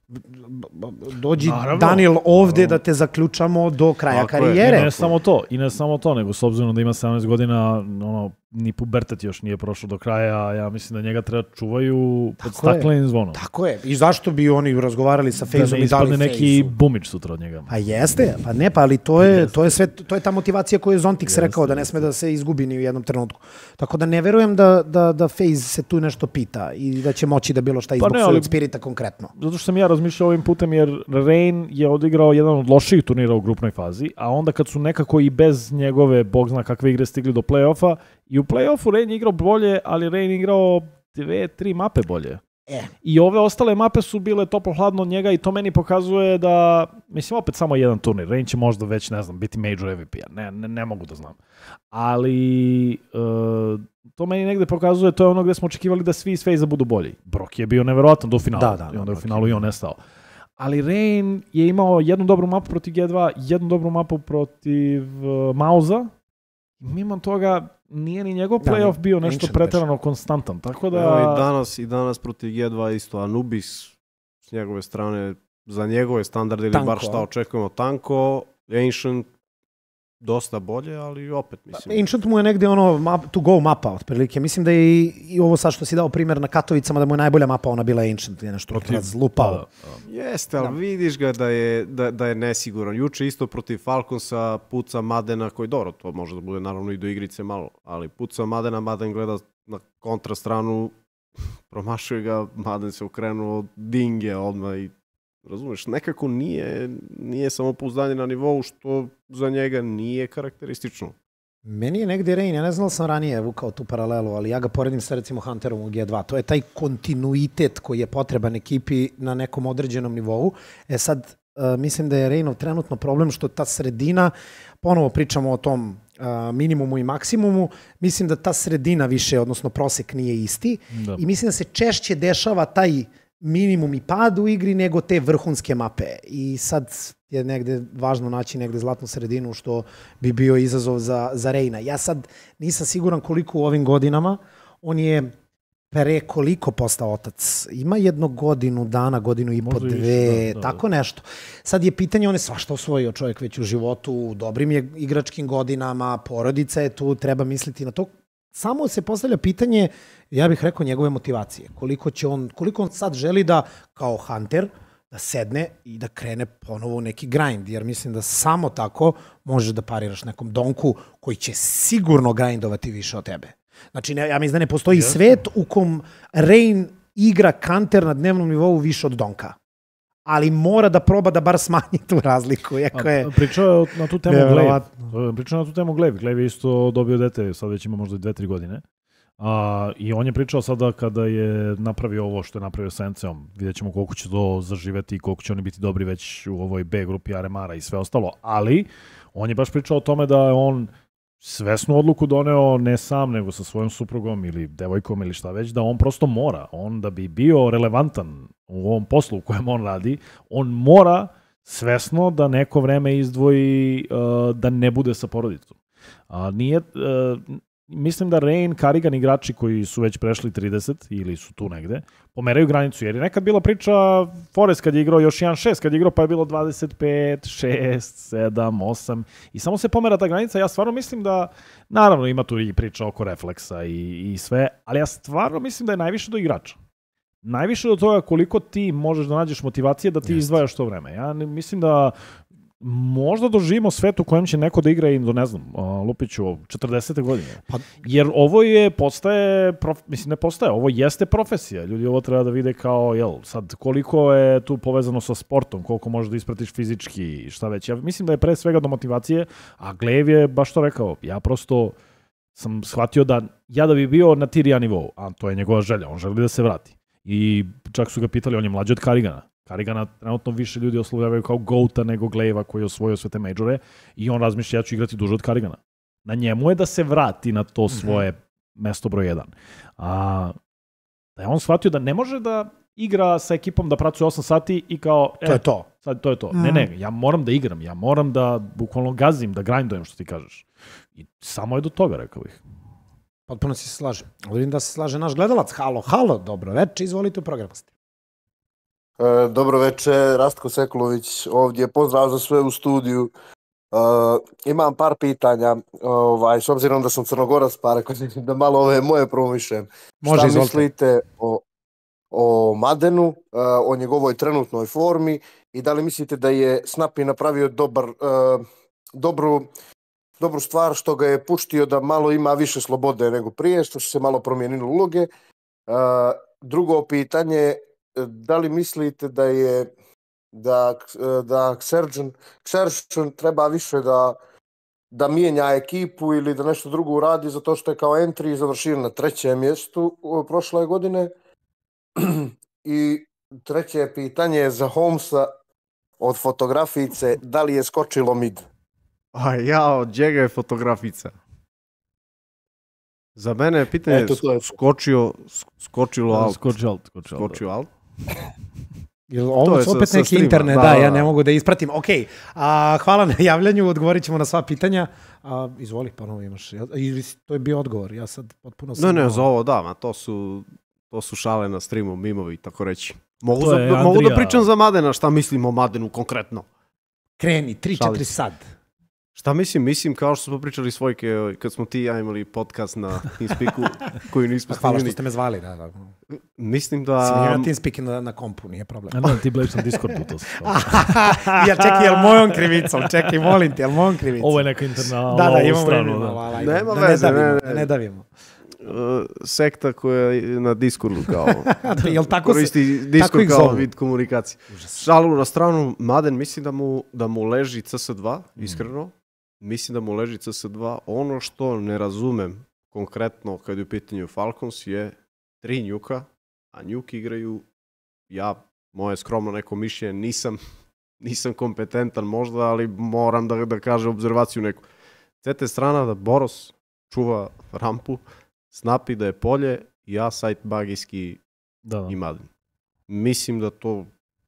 [SPEAKER 2] dođi
[SPEAKER 1] Naravno.
[SPEAKER 2] Daniel ovde da te zaključamo do kraja
[SPEAKER 3] Tako je.
[SPEAKER 1] I
[SPEAKER 2] karijere.
[SPEAKER 1] ne samo to, i ne samo to, nego s obzirom da ima sedamnaest godina, ono, ni pubertet još nije prošao do kraja, ja mislim da njega treba čuvaju pod
[SPEAKER 2] Tako je.
[SPEAKER 1] staklenim zvonom.
[SPEAKER 2] Tako je. I zašto bi oni razgovarali sa
[SPEAKER 1] Da
[SPEAKER 2] Fejzom
[SPEAKER 1] ne
[SPEAKER 2] i dali
[SPEAKER 1] ispadne neki
[SPEAKER 2] Fejzu?
[SPEAKER 1] bumić sutra od njega.
[SPEAKER 2] Pa jeste, pa ne, pa ali to je,
[SPEAKER 1] Jeste.
[SPEAKER 2] to je sve, to je ta motivacija koju je Zontix
[SPEAKER 1] Jeste,
[SPEAKER 2] rekao da ne
[SPEAKER 1] jeste.
[SPEAKER 2] sme da se izgubi ni u jednom trenutku. Tako da ne verujem da, da, da Fejz se tu nešto pita i da će moći da bilo šta izboksuje
[SPEAKER 1] ne, ali-
[SPEAKER 2] od Spirita konkretno.
[SPEAKER 1] Zato što sam ja razmišljao ovim putem, jer Reign je odigrao jedan od lošijih turnira u grupnoj fazi, a onda kad su nekako i bez njegove, bog zna kakve igre, stigli do play-offa, i u play-offu Reign je igrao bolje, ali Reign je igrao dve, tri mape bolje.
[SPEAKER 2] E.
[SPEAKER 1] I ove ostale mape su bile toplo hladno od njega i to meni pokazuje da, mislim, opet samo jedan turnir. Reign će možda već, ne znam, biti major M V P-a. Ne, ne, ne mogu da znam. Ali uh, to meni negde pokazuje, to je ono gde smo očekivali da svi iz Fejza budu bolji. Brock je bio neverovatan do finala.
[SPEAKER 2] Da, da, da,
[SPEAKER 1] I onda je u
[SPEAKER 2] Brock
[SPEAKER 1] finalu i on nestao. Ali Reign je imao jednu dobru mapu protiv G dva, jednu dobru mapu protiv uh, Mauza. Mimo toga nije ni njegov
[SPEAKER 2] Da,
[SPEAKER 1] playoff bio nešto
[SPEAKER 2] Ancient
[SPEAKER 1] preterano konstantan. Tako da...
[SPEAKER 3] Evo i danas, i danas protiv G dva isto Anubis s njegove strane, za njegove standarde ili
[SPEAKER 2] Tanko,
[SPEAKER 3] bar šta
[SPEAKER 2] a?
[SPEAKER 3] očekujemo, tanko, Ancient dosta bolje, ali opet mislim.
[SPEAKER 2] Ancient mu je negde ono map, to go mapa otprilike. Mislim da je i, i ovo sad što si dao primjer na Katovicama da mu je najbolja mapa ona bila Ancient, je nešto
[SPEAKER 1] Protiv-
[SPEAKER 2] razlupao.
[SPEAKER 1] Da, da.
[SPEAKER 3] Jeste, ali vidiš ga da je, da, da je nesiguran. Juče isto protiv Falconsa puca Madena koji, dobro, to može da bude naravno i do igrice malo, ali puca Madena, Maden gleda na kontra stranu, promašuje ga, Maden se okrenuo, dinge odmah i razumeš, nekako nije, nije samopouzdanje na nivou što za njega nije karakteristično.
[SPEAKER 2] Meni je negde Reign, ja ne znam da sam ranije vukao tu paralelu, ali ja ga poredim sa recimo Hunterom u G dva. To je taj kontinuitet koji je potreban ekipi na nekom određenom nivou. E sad, uh, mislim da je Reignov trenutno problem što ta sredina, ponovo pričamo o tom uh, minimumu i maksimumu, mislim da ta sredina više, odnosno prosek nije isti
[SPEAKER 1] Da.
[SPEAKER 2] i mislim da se češće dešava taj minimum i pad u igri nego te vrhunske mape. I sad je negde važno naći negde zlatnu sredinu što bi bio izazov za, za Reina. Ja sad nisam siguran koliko u ovim godinama. On je pre koliko postao otac? Ima jednu godinu dana, godinu i po
[SPEAKER 1] Možda i više,
[SPEAKER 2] dve,
[SPEAKER 1] da, da,
[SPEAKER 2] tako nešto. Sad je pitanje, on je svašta osvojio čovjek već u životu, u dobrim je igračkim godinama, porodica je tu, treba misliti na to. Samo se postavlja pitanje, ja bih rekao, njegove motivacije. Koliko će on, koliko on sad želi da, kao Hunter, da sedne i da krene ponovo u neki grind, jer mislim da samo tako možeš da pariraš nekom donku koji će sigurno grindovati više od tebe. Znači, ne, ja mislim da ne postoji
[SPEAKER 1] Jasno.
[SPEAKER 2] svet u kom Reign igra kanter na dnevnom nivou više od donka. Ali mora da proba da bar smanji tu razliku. Iako je...
[SPEAKER 1] A, pričao je na tu temu Glaive.
[SPEAKER 2] Neverovatno.
[SPEAKER 1] Pričao je na tu temu Glaive. Glaive je isto dobio dete, sad već ima možda dve, tri godine. A, I on je pričao sada kada je napravio ovo što je napravio sa N C-om. Vidjet ćemo koliko će to zaživeti i koliko će oni biti dobri već u ovoj B grupi R M R-a i sve ostalo. Ali on je baš pričao o tome da je on svesnu odluku doneo ne sam, nego sa svojom suprugom ili devojkom ili šta već, da on prosto mora. On da bi bio relevantan u ovom poslu u kojem on radi, on mora svesno da neko vreme izdvoji uh, da ne bude sa porodicom. A nije... Uh, Mislim da Reign, Karigan igrači koji su već prešli trideset ili su tu negde, pomeraju granicu, jer je nekad bila priča Forest kad je igrao još jedan šest, kad je igrao pa je bilo dvadeset pet, šest, sedam, osam i samo se pomera ta granica. Ja stvarno mislim da, naravno ima tu i priča oko refleksa i, i sve, ali ja stvarno mislim da je najviše do igrača. Najviše do toga koliko ti možeš da nađeš motivacije da ti
[SPEAKER 2] Jeste.
[SPEAKER 1] izdvajaš to vreme. Ja ne- mislim da možda doživimo svet u kojem će neko da igra i do, ne znam, uh, Lupiću, četrdesete godine.
[SPEAKER 2] Pa-
[SPEAKER 1] Jer ovo je, postaje, prof, mislim ne postaje, ovo jeste profesija. Ljudi ovo treba da vide kao, jel, sad koliko je tu povezano sa sportom, koliko možeš da ispratiš fizički, šta već. Ja mislim da je pre svega do motivacije, a Glaive je baš to rekao. Ja prosto sam shvatio da ja da bi bio na Tyrija nivou, a to je njegova želja, on želi da se vrati. I čak su ga pitali, on je mlađi od Karigana. Karigana trenutno više ljudi oslovljavaju kao Goata nego Glaive-a koji je osvojio sve te majore i on razmišlja ja ću igrati duže od Karigana. Na njemu je da se vrati na to svoje mesto broj jedan. A da je on shvatio da ne može da igra sa ekipom da pracuje osam sati i kao, e,
[SPEAKER 2] To je to.
[SPEAKER 1] sad to je to.
[SPEAKER 2] Mm.
[SPEAKER 1] Ne, ne, ja moram da igram, ja moram da bukvalno gazim, da grindujem, što ti kažeš. I samo je do toga, rekao bih.
[SPEAKER 2] Potpuno si se slaže. Vidim da se slaže naš gledalac. Halo, halo, dobro veče, izvolite u programu ste.
[SPEAKER 6] E, dobro veče, Rastko Sekulović ovdje, pozdrav za sve u studiju. E, imam par pitanja, ovaj, s obzirom da sam Crnogorac, pa rekao sam da malo ove moje promišljam.
[SPEAKER 2] Može,
[SPEAKER 6] Šta
[SPEAKER 2] izvolite.
[SPEAKER 6] mislite o, o Madenu, e, o njegovoj trenutnoj formi i da li mislite da je Snapi napravio dobar, e, dobru, dobru stvar što ga je puštio da malo ima više slobode nego prije, što su se malo promijenile uloge. E, drugo pitanje, da li mislite da je da, da Xerxen, Xerxen treba više da, da mijenja ekipu ili da nešto drugo uradi zato što je kao entry završio na trećem mjestu prošle godine? I treće pitanje je za Holmesa od fotografice, da li je skočilo mid?
[SPEAKER 3] A ja, od njega je fotografica. Za mene je pitanje
[SPEAKER 6] Eto, to je.
[SPEAKER 3] skočio, skočilo out.
[SPEAKER 1] Skoči alt, skoči alt.
[SPEAKER 3] Skočio out.
[SPEAKER 2] Jel
[SPEAKER 3] To
[SPEAKER 2] ovo
[SPEAKER 3] je
[SPEAKER 2] su
[SPEAKER 3] sa-
[SPEAKER 2] opet
[SPEAKER 3] sa
[SPEAKER 2] neki
[SPEAKER 3] streama,
[SPEAKER 2] internet,
[SPEAKER 3] da,
[SPEAKER 2] da,
[SPEAKER 3] da,
[SPEAKER 2] ja
[SPEAKER 3] da.
[SPEAKER 2] ne mogu da ispratim. Ok, a, hvala na javljanju, odgovorit ćemo na sva pitanja. A, izvoli, ponovo imaš. Ja- Ili si- to je bio odgovor, ja sad potpuno sam...
[SPEAKER 3] Ne, ne, za ovo da, ma to su, to su šale na streamu, mimovi, tako reći. Mogu,
[SPEAKER 1] To
[SPEAKER 3] za,
[SPEAKER 1] je
[SPEAKER 3] da, mogu da
[SPEAKER 1] Andrija.
[SPEAKER 3] pričam za Madena, šta mislim o Madenu konkretno.
[SPEAKER 2] Kreni, tri
[SPEAKER 3] Šalim
[SPEAKER 2] četiri
[SPEAKER 3] se.
[SPEAKER 2] sad.
[SPEAKER 3] Šta mislim? Mislim kao što smo pričali svojke, kad smo ti i ja imali podcast na TeamSpeaku, koji nismo
[SPEAKER 2] Hvala što
[SPEAKER 3] snimili.
[SPEAKER 2] ste me zvali. Da, da.
[SPEAKER 3] Mislim
[SPEAKER 2] Sam imao
[SPEAKER 3] da...
[SPEAKER 2] TeamSpeak na, na kompu, nije problem.
[SPEAKER 1] A ne, ti blejiš na Discordu, to se shvata.
[SPEAKER 2] ja čekaj, jel mojom krivicom? Čekaj, molim te, jel mojom krivicom?
[SPEAKER 1] Ovo je neka interna
[SPEAKER 2] Da, da,
[SPEAKER 1] ovu
[SPEAKER 2] imamo
[SPEAKER 1] stranu.
[SPEAKER 2] vremena,
[SPEAKER 1] Da.
[SPEAKER 2] ali
[SPEAKER 3] Nema
[SPEAKER 2] da
[SPEAKER 3] veze,
[SPEAKER 2] ne davimo,
[SPEAKER 3] ne,
[SPEAKER 2] da
[SPEAKER 3] ne.
[SPEAKER 2] ne davimo.
[SPEAKER 3] Uh, sekta koja je na Discordu kao
[SPEAKER 2] Jel tako se...
[SPEAKER 3] koristi
[SPEAKER 2] tako
[SPEAKER 3] Discord
[SPEAKER 2] ih
[SPEAKER 3] kao
[SPEAKER 2] zovu?
[SPEAKER 3] vid komunikacije. Šalu na stranu, Maden mislim da mu, da mu leži C S dva,
[SPEAKER 2] Mm.
[SPEAKER 3] iskreno. Mislim da mu leži C S dva. Ono što ne razumem konkretno kad je u pitanju Falcons je tri njuka, a njuki igraju, ja, moje skromno neko mišljenje, nisam, nisam kompetentan možda, ali moram da, da kažem obzervaciju neku. C T strana da Boros čuva rampu, Snapi da je polje, ja sajt bagijski
[SPEAKER 1] Da, da.
[SPEAKER 3] i Madden. Mislim da to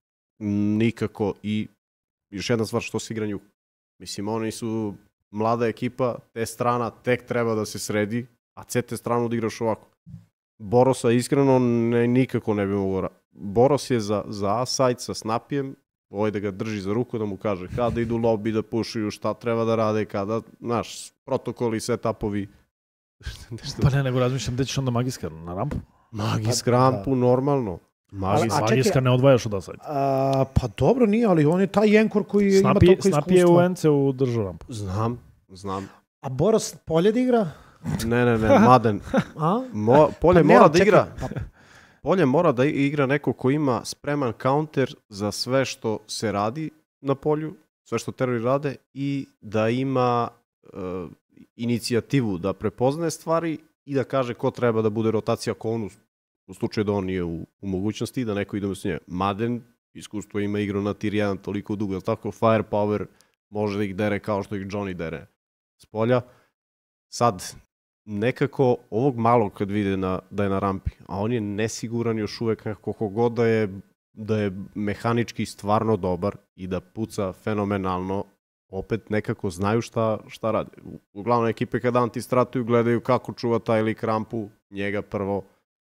[SPEAKER 3] nikako i još jedna stvar što se igra njuk. Mislim, oni su mlada ekipa, te strana tek treba da se sredi, a C T stranu da igraš ovako. Borosa iskreno ne, nikako ne bi mogo. ra- Boros je za, za A-side sa Snapijem, ovaj da ga drži za ruku, da mu kaže kada idu lobby da pušuju, šta treba da rade, kada, znaš, protokoli, setupovi. Nešto.
[SPEAKER 1] Pa ne, nego razmišljam gde ćeš onda magiskar, na rampu?
[SPEAKER 3] Magijsk
[SPEAKER 2] Pa,
[SPEAKER 3] rampu, normalno. Magijsk
[SPEAKER 2] A čekaj-
[SPEAKER 1] Magiskar ne odvajaš od asajta.
[SPEAKER 2] A, pa dobro nije, ali on je taj Jenkor koji ima
[SPEAKER 1] Snapi,
[SPEAKER 2] toliko
[SPEAKER 1] Snapi je u
[SPEAKER 2] iskustva.
[SPEAKER 1] N C-u držao rampu.
[SPEAKER 3] Znam, znam.
[SPEAKER 2] A Boros polje da igra?
[SPEAKER 3] Ne, ne, ne, Maden.
[SPEAKER 2] A?
[SPEAKER 3] Mo, polje
[SPEAKER 2] Pa ne,
[SPEAKER 3] mora
[SPEAKER 2] ali
[SPEAKER 3] da
[SPEAKER 2] čekaj,
[SPEAKER 3] igra.
[SPEAKER 2] pa-
[SPEAKER 3] Polje mora da igra neko ko ima spreman counter za sve što se radi na polju, sve što terori rade i da ima uh, inicijativu da prepoznaje stvari i da kaže ko treba da bude rotacija ako on u, u slučaju da on nije u, u mogućnosti da neko ide s nje. Madden iskustvo ima igru na tier jedan toliko dugo, jel tako? Firepower može da ih dere kao što ih Johnny dere s polja. Sad, nekako ovog malog kad vide na, da je na rampi, a on je nesiguran još uvek koliko god da je, da je mehanički stvarno dobar i da puca fenomenalno, opet nekako znaju šta, šta rade. U- Uglavnom ekipe kada antistratuju gledaju kako čuva taj lik rampu, njega prvo.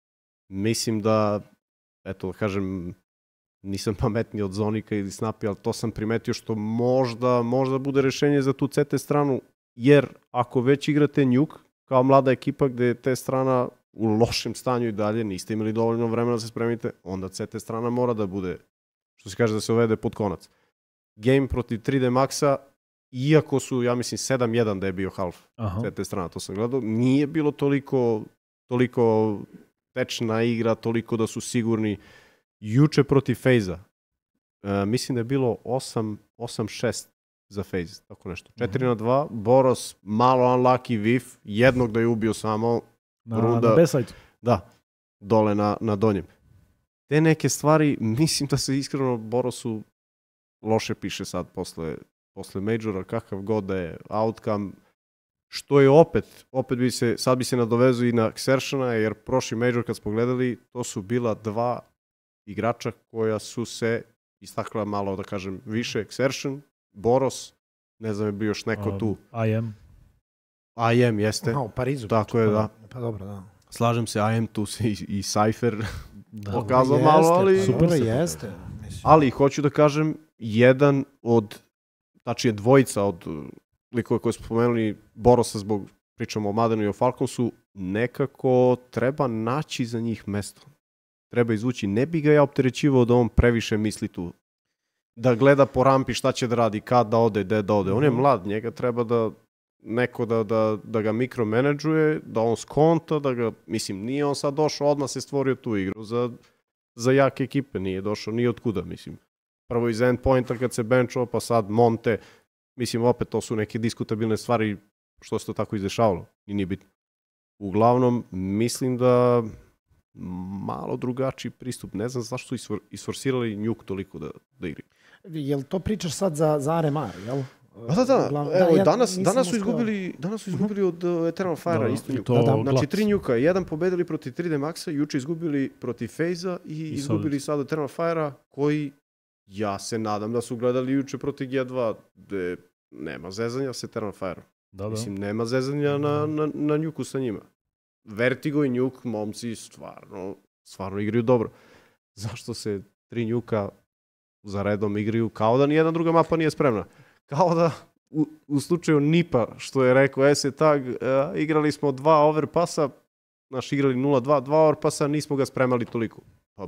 [SPEAKER 3] Mislim da, eto da kažem, nisam pametniji od Zonika ili Snapi, ali to sam primetio što možda, možda bude rešenje za tu C T stranu, jer ako već igrate njuk, kao mlada ekipa gde je te strana u lošem stanju i dalje, niste imali dovoljno vremena da se spremite, onda C T strana mora da bude, što se kaže, da se uvede pod konac. Game protiv tri D Maxa, iako su, ja mislim, sedam jedan da je bio half
[SPEAKER 1] Aha.
[SPEAKER 3] C T strana, to sam gledao, nije bilo toliko, toliko tečna igra, toliko da su sigurni. Juče protiv FaZe-a, uh, mislim da je bilo osam šest za FaZe, tako nešto. četiri na dva, Boros malo unlucky whiff, jednog da je ubio samo,
[SPEAKER 1] Na,
[SPEAKER 3] Runda-
[SPEAKER 1] na B-sajtu.
[SPEAKER 3] da, dole na, na donjem. Te neke stvari, mislim da se iskreno Borosu loše piše sad posle, posle Majora, kakav god da je outcome, što je opet, opet bi se, sad bi se nadovezao i na Xerxena, jer prošli major kad smo gledali, to su bila dva igrača koja su se istakla malo, da kažem, više. Xerxen, Boros, ne znam je bio još neko tu.
[SPEAKER 1] I am.
[SPEAKER 3] I am, jeste.
[SPEAKER 2] Aha, u Parizu.
[SPEAKER 3] Tako je, da.
[SPEAKER 2] Pa dobro, da.
[SPEAKER 3] Slažem se, I am tu se i, i Cypher
[SPEAKER 1] Da.
[SPEAKER 3] pokazao
[SPEAKER 2] Jeste,
[SPEAKER 3] malo, ali...
[SPEAKER 2] pa
[SPEAKER 1] Super
[SPEAKER 2] dobro,
[SPEAKER 1] se
[SPEAKER 2] jeste. Mislim.
[SPEAKER 3] Ali hoću da kažem, jedan od, znači je dvojica od likova koje smo spomenuli, Borosa zbog, pričamo o Madenu i o Falconsu, nekako treba naći za njih mesto. Treba izvući. Ne bi ga ja opterećivao da on previše misli tu. Da gleda po rampi šta će da radi, kad da ode, gde da ode. On je mlad, njega treba da neko da, da, da ga mikromenadžuje, da on skonta, da ga, mislim, nije on sad došao, odmah se stvorio tu igru za, za jake ekipe, nije došao ni od kuda, mislim. Prvo iz endpointa kad se benchao, pa sad Monte, mislim, opet to su neke diskutabilne stvari što se to tako izdešavalo i nije bitno. Uglavnom, mislim da malo drugačiji pristup, ne znam zašto su isforsirali Nuke toliko da, da igri.
[SPEAKER 2] Jel to pričaš sad za, za R M R, jel?
[SPEAKER 3] Pa da, da,
[SPEAKER 2] Uglavnom-
[SPEAKER 3] evo,
[SPEAKER 2] ja
[SPEAKER 3] danas,
[SPEAKER 2] nisam
[SPEAKER 3] danas, su
[SPEAKER 2] uspeo.
[SPEAKER 3] izgubili, danas su izgubili od uh, Eternal Fire-a,
[SPEAKER 1] Da,
[SPEAKER 3] isto
[SPEAKER 1] i
[SPEAKER 3] Nuke.
[SPEAKER 1] to
[SPEAKER 2] Da, da,
[SPEAKER 1] glac.
[SPEAKER 3] Znači, tri njuka, jedan pobedili protiv tri D Maxa, juče izgubili protiv FaZe-a i,
[SPEAKER 1] I sad-
[SPEAKER 3] izgubili sad Eternal Fire-a, koji, ja se nadam da su gledali juče protiv G dva, gde nema zezanja sa Eternal Fire-a.
[SPEAKER 1] Da, da.
[SPEAKER 3] Mislim, nema zezanja na, na, na Nuke-u sa njima. Vertigo i Nuke, momci, stvarno, stvarno igraju dobro. Zašto se tri Nuke-a za redom igraju kao da nijedna druga mapa nije spremna? Kao da u, u slučaju Nipa, što je rekao Ese Tag, uh, igrali smo dva overpassa, naš igrali nula dva, dva overpassa, nismo ga spremali toliko. Pa,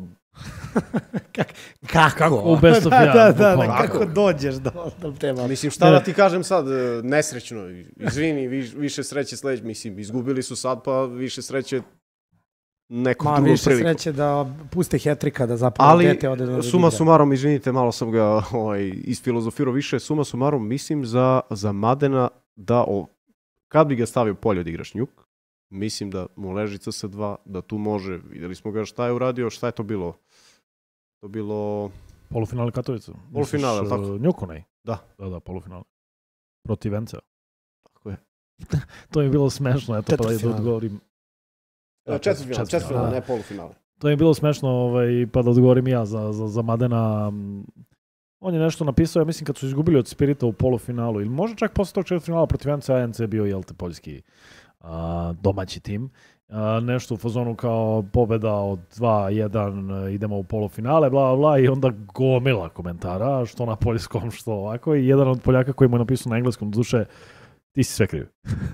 [SPEAKER 2] Kako?
[SPEAKER 1] U best of
[SPEAKER 2] da,
[SPEAKER 1] jedan,
[SPEAKER 2] da, da, da,
[SPEAKER 1] bukvalno.
[SPEAKER 2] kako dođeš do, do tema.
[SPEAKER 3] mislim, šta da ti kažem sad, uh, nesrećno, izvini, viš, više sreće sleć, mislim, izgubili su sad, pa više sreće nekom
[SPEAKER 2] Ma,
[SPEAKER 3] drugom
[SPEAKER 2] više
[SPEAKER 3] priliku.
[SPEAKER 2] sreće da puste hetrika, da zapravo
[SPEAKER 3] Ali,
[SPEAKER 2] dete ode do
[SPEAKER 3] suma
[SPEAKER 2] igra.
[SPEAKER 3] sumarom, izvinite, malo sam ga ovaj, isfilozofirao više, suma sumarom, mislim za, za Madena da, o, kad bi ga stavio polje da igraš Nuke, mislim da mu leži C S dva, da tu može, videli smo ga šta je uradio, šta je to bilo? To bilo...
[SPEAKER 1] Polufinale Katovica.
[SPEAKER 3] Polufinale,
[SPEAKER 1] Misliš,
[SPEAKER 3] tako?
[SPEAKER 1] uh, Njuku, ne?
[SPEAKER 3] Da.
[SPEAKER 1] Da, da, polufinale. Protiv Encea.
[SPEAKER 3] Tako je.
[SPEAKER 1] To mi je bilo smešno, eto, pa da
[SPEAKER 2] Četvrtfinale.
[SPEAKER 1] odgovorim. Da,
[SPEAKER 3] Četvrtfinale, četvrtfinale,
[SPEAKER 1] da.
[SPEAKER 3] ne polufinale.
[SPEAKER 1] To mi je bilo smešno, ovaj, pa da odgovorim i ja za, za, za Madena. Mm, On je nešto napisao, ja mislim, kad su izgubili od Spirita u polufinalu, ili možda čak posle tog četvrtfinala protiv Encea, a Encea je bio, jel te, poljski a, domaći tim. A, nešto u fazonu kao pobeda od dva jedan, idemo u polufinale, bla, bla, bla, i onda gomila komentara, što na poljskom, što ovako, i jedan od Poljaka koji mu je napisao na engleskom, duše, ti si sve kriv.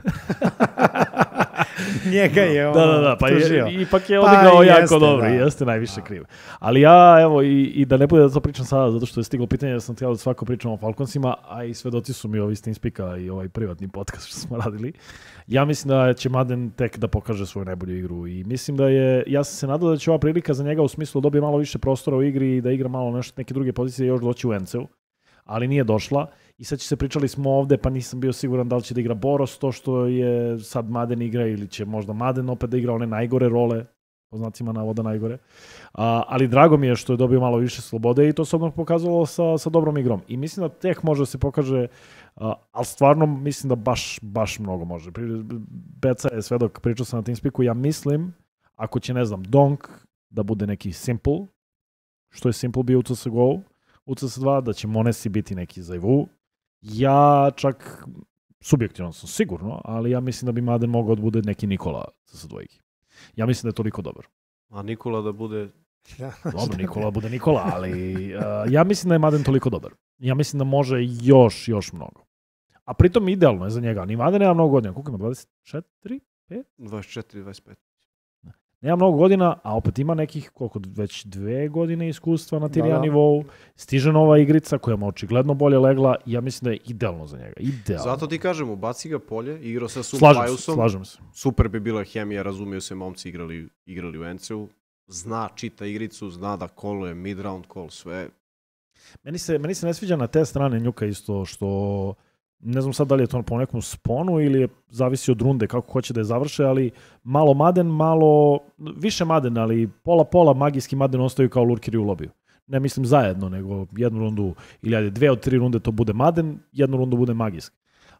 [SPEAKER 2] Njega je ono
[SPEAKER 1] Da, da, da, pa
[SPEAKER 2] tužio.
[SPEAKER 1] je, ipak je
[SPEAKER 2] Pa
[SPEAKER 1] odigrao jako
[SPEAKER 2] jeste,
[SPEAKER 1] dobro
[SPEAKER 2] da.
[SPEAKER 1] i jeste najviše kriv. Ali ja, evo, i, i da ne bude da to pričam sada, zato što je stiglo pitanje da sam htjela da svako pričam o Falconsima, a i svedoci su mi ovi s TeamSpeaka i ovaj privatni podcast što smo radili. Ja mislim da će Madden tek da pokaže svoju najbolju igru i mislim da je, ja sam se nadao da će ova prilika za njega u smislu da dobije malo više prostora u igri i da igra malo nešto, neke druge pozicije i još doći u Enceu, ali nije došla. I sad će se, pričali smo ovde, pa nisam bio siguran da li će da igra Boros, to što je sad Madden igra, ili će možda Madden opet da igra one najgore role, po znacima navoda najgore. A, ali drago mi je što je dobio malo više slobode i to se odmah pokazalo sa, sa dobrom igrom. I mislim da tek može da se pokaže, a, ali stvarno mislim da baš, baš mnogo može. Pri- Beca je svedok, pričao sam na TeamSpeaku, ja mislim, ako će, ne znam, Donk da bude neki Simple, što je Simple bio u C S G O, u C S dva, da će Monesi biti neki za I V U. Ja čak, subjektivno sam sigurno, ali ja mislim da bi Madden mogao da bude neki Nikola C S dva. Ja mislim da je toliko dobar.
[SPEAKER 3] A Nikola da bude...
[SPEAKER 1] Dobro, Nikola bude Nikola, ali uh, ja mislim da je Madden toliko dobar. Ja mislim da može još, još mnogo. A pritom idealno je za njega. Ni Madden nema mnogo godina. Koliko ima? dvadeset četiri?
[SPEAKER 3] dvadeset četiri dvadeset pet.
[SPEAKER 1] Nema mnogo godina, a opet ima nekih koliko, već dve godine iskustva na Tier
[SPEAKER 2] Da,
[SPEAKER 1] jedan
[SPEAKER 2] da.
[SPEAKER 1] nivou. Stiže nova igrica koja mu očigledno bolje legla i ja mislim da je idealno za njega. Idealno.
[SPEAKER 3] Zato ti kažem, ubaci ga polje, igrao sa Sum
[SPEAKER 1] slažem se,
[SPEAKER 3] Pajusom.
[SPEAKER 1] slažem se.
[SPEAKER 3] Super bi bila hemija, razumiju se, momci igrali, igrali u Enceu. Zna, čita igricu, zna da koluje mid-round call, sve.
[SPEAKER 1] Meni se, meni se ne sviđa na te strane Njuka isto što, ne znam sad da li je to po nekom sponu ili je zavisi od runde kako hoće da je završe, ali malo Madden, malo, više Madden, ali pola-pola magijski Madden ostaju kao lurkeri u lobiju. Ne mislim zajedno, nego jednu rundu, ili ajde, dve od tri runde to bude Madden, jednu rundu bude magijski.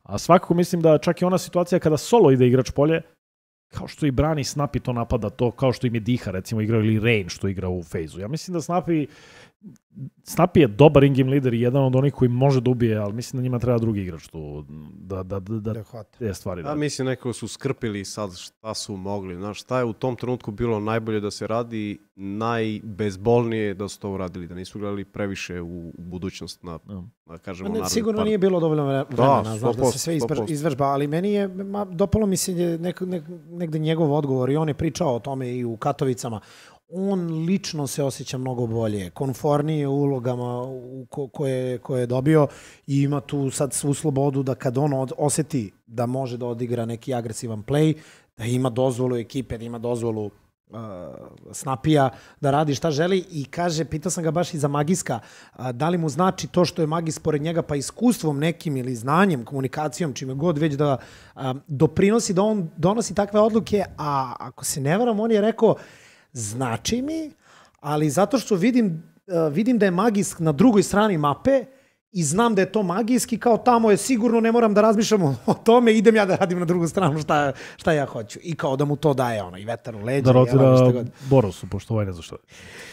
[SPEAKER 1] A svakako mislim da čak i ona situacija kada solo ide igrač polje, kao što i brani Snapi to napada, to kao što im je Diha recimo igrao ili Rain što igra u fejzu. Ja mislim da Snapi Snapi je dobar in-game lider i jedan od onih koji može da ubije, ali mislim da njima treba drugi igrač tu da, da, da, da, da te stvari da.
[SPEAKER 3] Ja mislim nekako su skrpili sad šta su mogli. Znaš, šta je u tom trenutku bilo najbolje da se radi, najbezbolnije da su to uradili, da nisu gledali previše u, u budućnost na, no. na kažemo,
[SPEAKER 2] ne,
[SPEAKER 3] naravno.
[SPEAKER 2] Sigurno par... nije bilo dovoljno vremena, da, znaš, da se sve izvežba, ali meni je, ma, dopalo mi se nek, nek, negde njegov odgovor i on je pričao o tome i u Katovicama. On lično se osjeća mnogo bolje, konfornije u ulogama u ko, koje, koje je dobio i ima tu sad svu slobodu da kad on od, osjeti da može da odigra neki agresivan play, da ima dozvolu ekipe, da ima dozvolu uh, Snapija, da radi šta želi i kaže, pitao sam ga baš i za Magiska, uh, da li mu znači to što je Magis pored njega pa iskustvom nekim ili znanjem, komunikacijom, čime god već da uh, doprinosi da on donosi takve odluke, a ako se ne varam, on je rekao znači mi, ali zato što vidim, uh, vidim da je Magisk na drugoj strani mape i znam da je to magijski, kao tamo je sigurno, ne moram da razmišljam o tome, idem ja da radim na drugu stranu šta, šta ja hoću. I kao da mu to daje ono, i vetar u leđa.
[SPEAKER 1] Da rotira Borosu, pošto ovaj ne zna što je.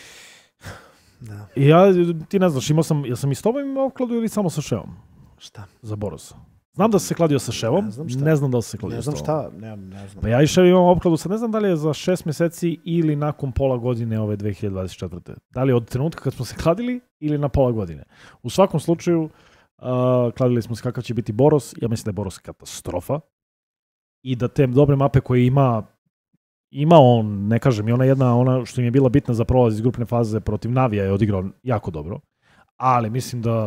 [SPEAKER 2] Da.
[SPEAKER 1] I ja, ti ne znaš, imao sam, ja sam i s tobom imao kladu ili samo sa Ševom?
[SPEAKER 2] Šta?
[SPEAKER 1] Za Borosa. Znam da se kladio sa Ševom, ne znam, ne znam da li se kladio sa
[SPEAKER 2] Ne znam šta, ne, ne znam.
[SPEAKER 1] Pa ja i Šev imam opkladu, sad ne znam da li je za šest meseci ili nakon pola godine ove dve hiljade dvadeset četvrte. Da li je od trenutka kad smo se kladili ili na pola godine. U svakom slučaju, uh, kladili smo se kakav će biti Boros. Ja mislim da je Boros katastrofa. I da te dobre mape koje ima, ima on, ne kažem, i ona jedna, ona što im je bila bitna za prolaz iz grupne faze protiv Navija je odigrao jako dobro. Ali mislim da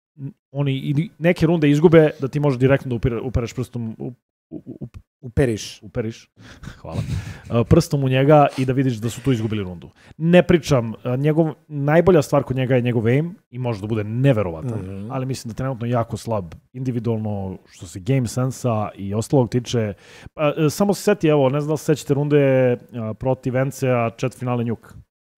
[SPEAKER 1] oni neke runde izgube da ti može direktno da upere, upereš prstom u, u, u,
[SPEAKER 2] uperiš.
[SPEAKER 1] Uperiš. Hvala. Prstom u njega i da vidiš da su tu izgubili rundu. Ne pričam, njegov, najbolja stvar kod njega je njegov aim i može da bude neverovatan, mm-hmm. ali mislim da trenutno jako slab individualno što se game sensa i ostalog tiče. Samo se seti, evo, ne znam da se sećate runde protiv Encea četvrtfinale Njuk.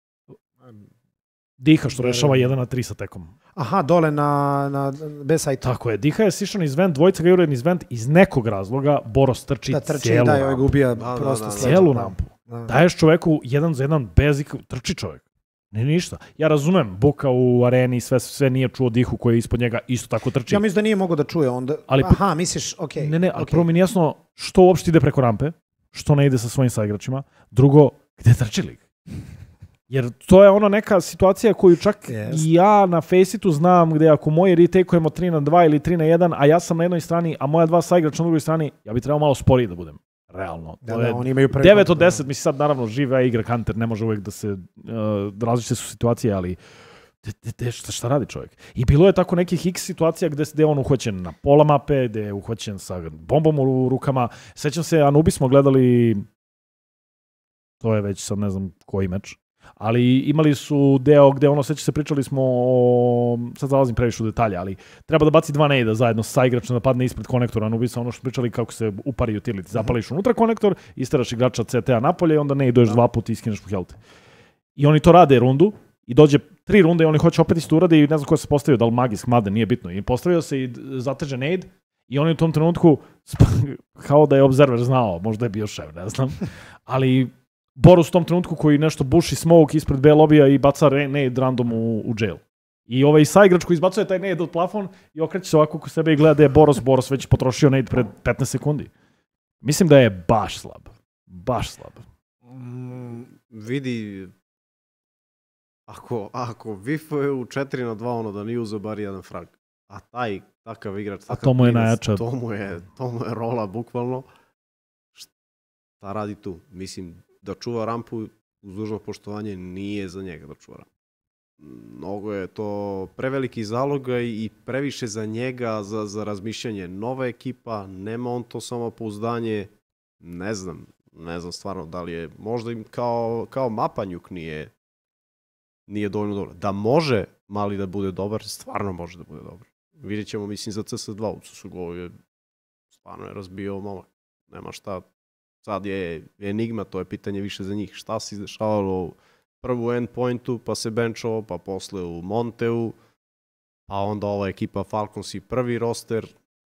[SPEAKER 1] Diha što rešava jedan na tri sa tekom.
[SPEAKER 2] Aha, dole na, na B-sajtu.
[SPEAKER 1] Tako je. Diha je sišao iz vent, dvojica ga jure iz vent, iz nekog razloga Boros trči,
[SPEAKER 2] da, trči
[SPEAKER 1] cijelu
[SPEAKER 2] da,
[SPEAKER 1] rampu.
[SPEAKER 2] Da, ga ubija da, prosto
[SPEAKER 1] da, da, cijelu rampu. Da. Daješ čoveku jedan za jedan bezik, trči čovjek. Ne ništa. Ja razumem, Buka u areni sve sve nije čuo Dihu koji je ispod njega isto tako trči.
[SPEAKER 2] Ja mislim da nije mogao da čuje onda.
[SPEAKER 1] Ali,
[SPEAKER 2] aha, misliš, okej. Okay,
[SPEAKER 1] ne, ne, ali
[SPEAKER 2] okay.
[SPEAKER 1] prvo mi nije jasno što uopšte ide preko rampe, što ne ide sa svojim saigračima. Drugo, gde trči lig? Jer to je ono neka situacija koju čak yes. i ja na Faceitu znam gde ako moji retakeujemo tri na dva ili tri na jedan, a ja sam na jednoj strani, a moja dva saigrača na drugoj strani, ja bi trebao malo sporiji da budem. Realno.
[SPEAKER 2] Da,
[SPEAKER 1] to
[SPEAKER 2] da,
[SPEAKER 1] je
[SPEAKER 2] oni imaju
[SPEAKER 1] devet od deset, mislim sad naravno žive igra Hunter, ne može uvijek da se, uh, različite su situacije, ali de, de, de, šta, šta radi čovjek? I bilo je tako nekih x situacija gde, gde je on uhvaćen na pola mape, gde je uhvaćen sa bombom u rukama. Sećam se, Anubis smo gledali, to je već sad ne znam koji meč, ali imali su deo gde ono, seća se, pričali smo o, sad zalazim previše u detalje, ali treba da baci dva nejda zajedno sa igračem da padne ispred konektora Anubisa, ono što pričali kako se upari utility, zapališ unutra konektor, isteraš igrača C T A napolje i onda ne ideš dva puta i iskineš po health. I oni to rade rundu i dođe tri runde i oni hoće opet isto urade i ne znam ko se postavio, da li Magisk, Maden, nije bitno. I postavio se i zateže nade i oni u tom trenutku kao da je observer znao, možda je bio šef, ne znam, ali Boros u tom trenutku koji nešto buši smoke ispred B lobija i baca nade random u, u jail. I ovaj saigrač koji izbacuje taj nade od plafon i okreće se ovako oko sebe i gleda da je Boros, Boros već potrošio nade pred petnaest sekundi. Mislim da je baš slab. Baš slab.
[SPEAKER 3] Mm, vidi, ako, ako Vifo u četiri na dva ono da nije uzeo bar jedan frag, a taj takav igrač, takav
[SPEAKER 1] a to mu je
[SPEAKER 3] klinac,
[SPEAKER 1] najjača.
[SPEAKER 3] To mu je, to mu je rola bukvalno. Šta radi tu? Mislim, da čuva rampu uz dužno poštovanje nije za njega da čuva rampu. Mnogo je to preveliki zaloga i previše za njega, za, za razmišljanje. Nova ekipa, nema on to samopouzdanje, ne znam, ne znam stvarno da li je, možda im kao, kao Mapanjuk nije, nije dovoljno dobro. Da može Mali da bude dobar, stvarno može da bude dobar. Vidjet ćemo, mislim, za C S dva u C S G O je stvarno je razbio momak. Nema šta. Sad je enigma, to je pitanje više za njih. Šta se izdešavalo prvo u endpointu, pa se benčao, pa posle u Monteu, pa onda ova ekipa Falcons i prvi roster.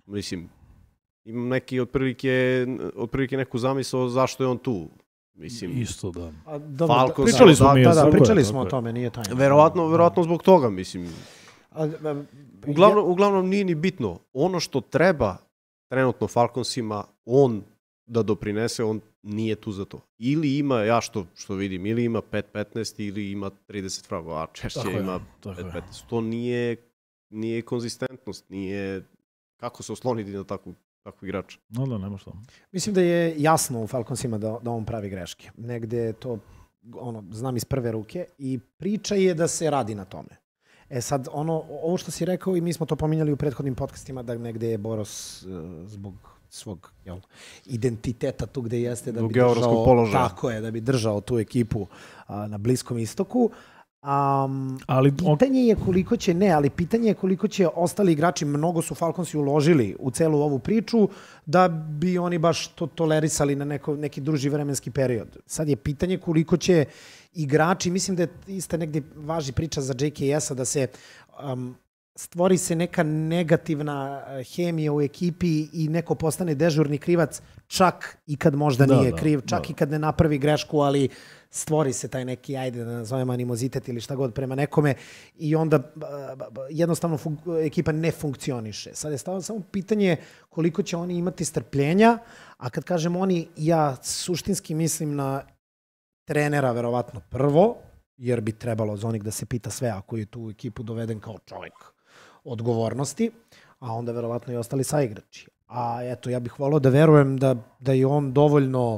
[SPEAKER 3] Mislim, imam neki otprilike, otprilike neku zamisao zašto je on tu. Mislim,
[SPEAKER 1] Isto, da.
[SPEAKER 2] A, dobro,
[SPEAKER 3] Falcons-
[SPEAKER 1] Pričali
[SPEAKER 2] da,
[SPEAKER 1] smo mi,
[SPEAKER 2] da,
[SPEAKER 1] tako
[SPEAKER 2] da,
[SPEAKER 1] je,
[SPEAKER 2] pričali
[SPEAKER 1] tako
[SPEAKER 2] smo o
[SPEAKER 1] je.
[SPEAKER 2] tome, nije tajno.
[SPEAKER 3] verovatno, verovatno zbog toga, mislim.
[SPEAKER 2] A, a,
[SPEAKER 3] Uglavnom, uglavnom nije ni bitno. Ono što treba trenutno Falconsima, on da doprinese, on nije tu za to. Ili ima, ja što, što vidim, ili ima pet petnaest ili ima trideset fragova, a češće
[SPEAKER 1] Tako je,
[SPEAKER 3] ima
[SPEAKER 1] tako
[SPEAKER 3] pet
[SPEAKER 1] je.
[SPEAKER 3] petnaest. To nije, nije konzistentnost, nije kako se osloniti na takvu, takvu igrača.
[SPEAKER 1] No da, nema šta.
[SPEAKER 2] Mislim da je jasno u Falconsima da, da on pravi greške. Negde je to, ono, znam iz prve ruke i priča je da se radi na tome. E sad, ono, ovo što si rekao i mi smo to pominjali u prethodnim podcastima, da negde je Boros uh, zbog svog jel, identiteta tu gde jeste, da
[SPEAKER 3] Zbog
[SPEAKER 2] bi
[SPEAKER 3] geografskog
[SPEAKER 2] držao,
[SPEAKER 3] položaja.
[SPEAKER 2] tako je, da bi držao tu ekipu uh, na Bliskom istoku. Um,
[SPEAKER 1] Ali on,
[SPEAKER 2] pitanje je koliko će, ne, ali pitanje je koliko će ostali igrači, mnogo su Falconsi uložili u celu ovu priču, da bi oni baš to tolerisali na neko, neki duži vremenski period. Sad je pitanje koliko će igrači, mislim da je ista negdje važi priča za J K S-a, da se um, stvori se neka negativna hemija u ekipi i neko postane dežurni krivac, čak i kad možda
[SPEAKER 1] Da,
[SPEAKER 2] nije
[SPEAKER 1] da,
[SPEAKER 2] kriv, čak
[SPEAKER 1] da.
[SPEAKER 2] i kad ne napravi grešku, ali stvori se taj neki, ajde da nazovemo animozitet ili šta god prema nekome i onda ba, ba, ba, jednostavno fun- ekipa ne funkcioniše. Sad je stavno samo pitanje koliko će oni imati strpljenja, a kad kažem oni, ja suštinski mislim na trenera verovatno prvo, jer bi trebalo za onih da se pita sve ako je tu u ekipu doveden kao čovjek odgovornosti, a onda verovatno i ostali saigrači. A eto, ja bih volao da verujem da, da je on dovoljno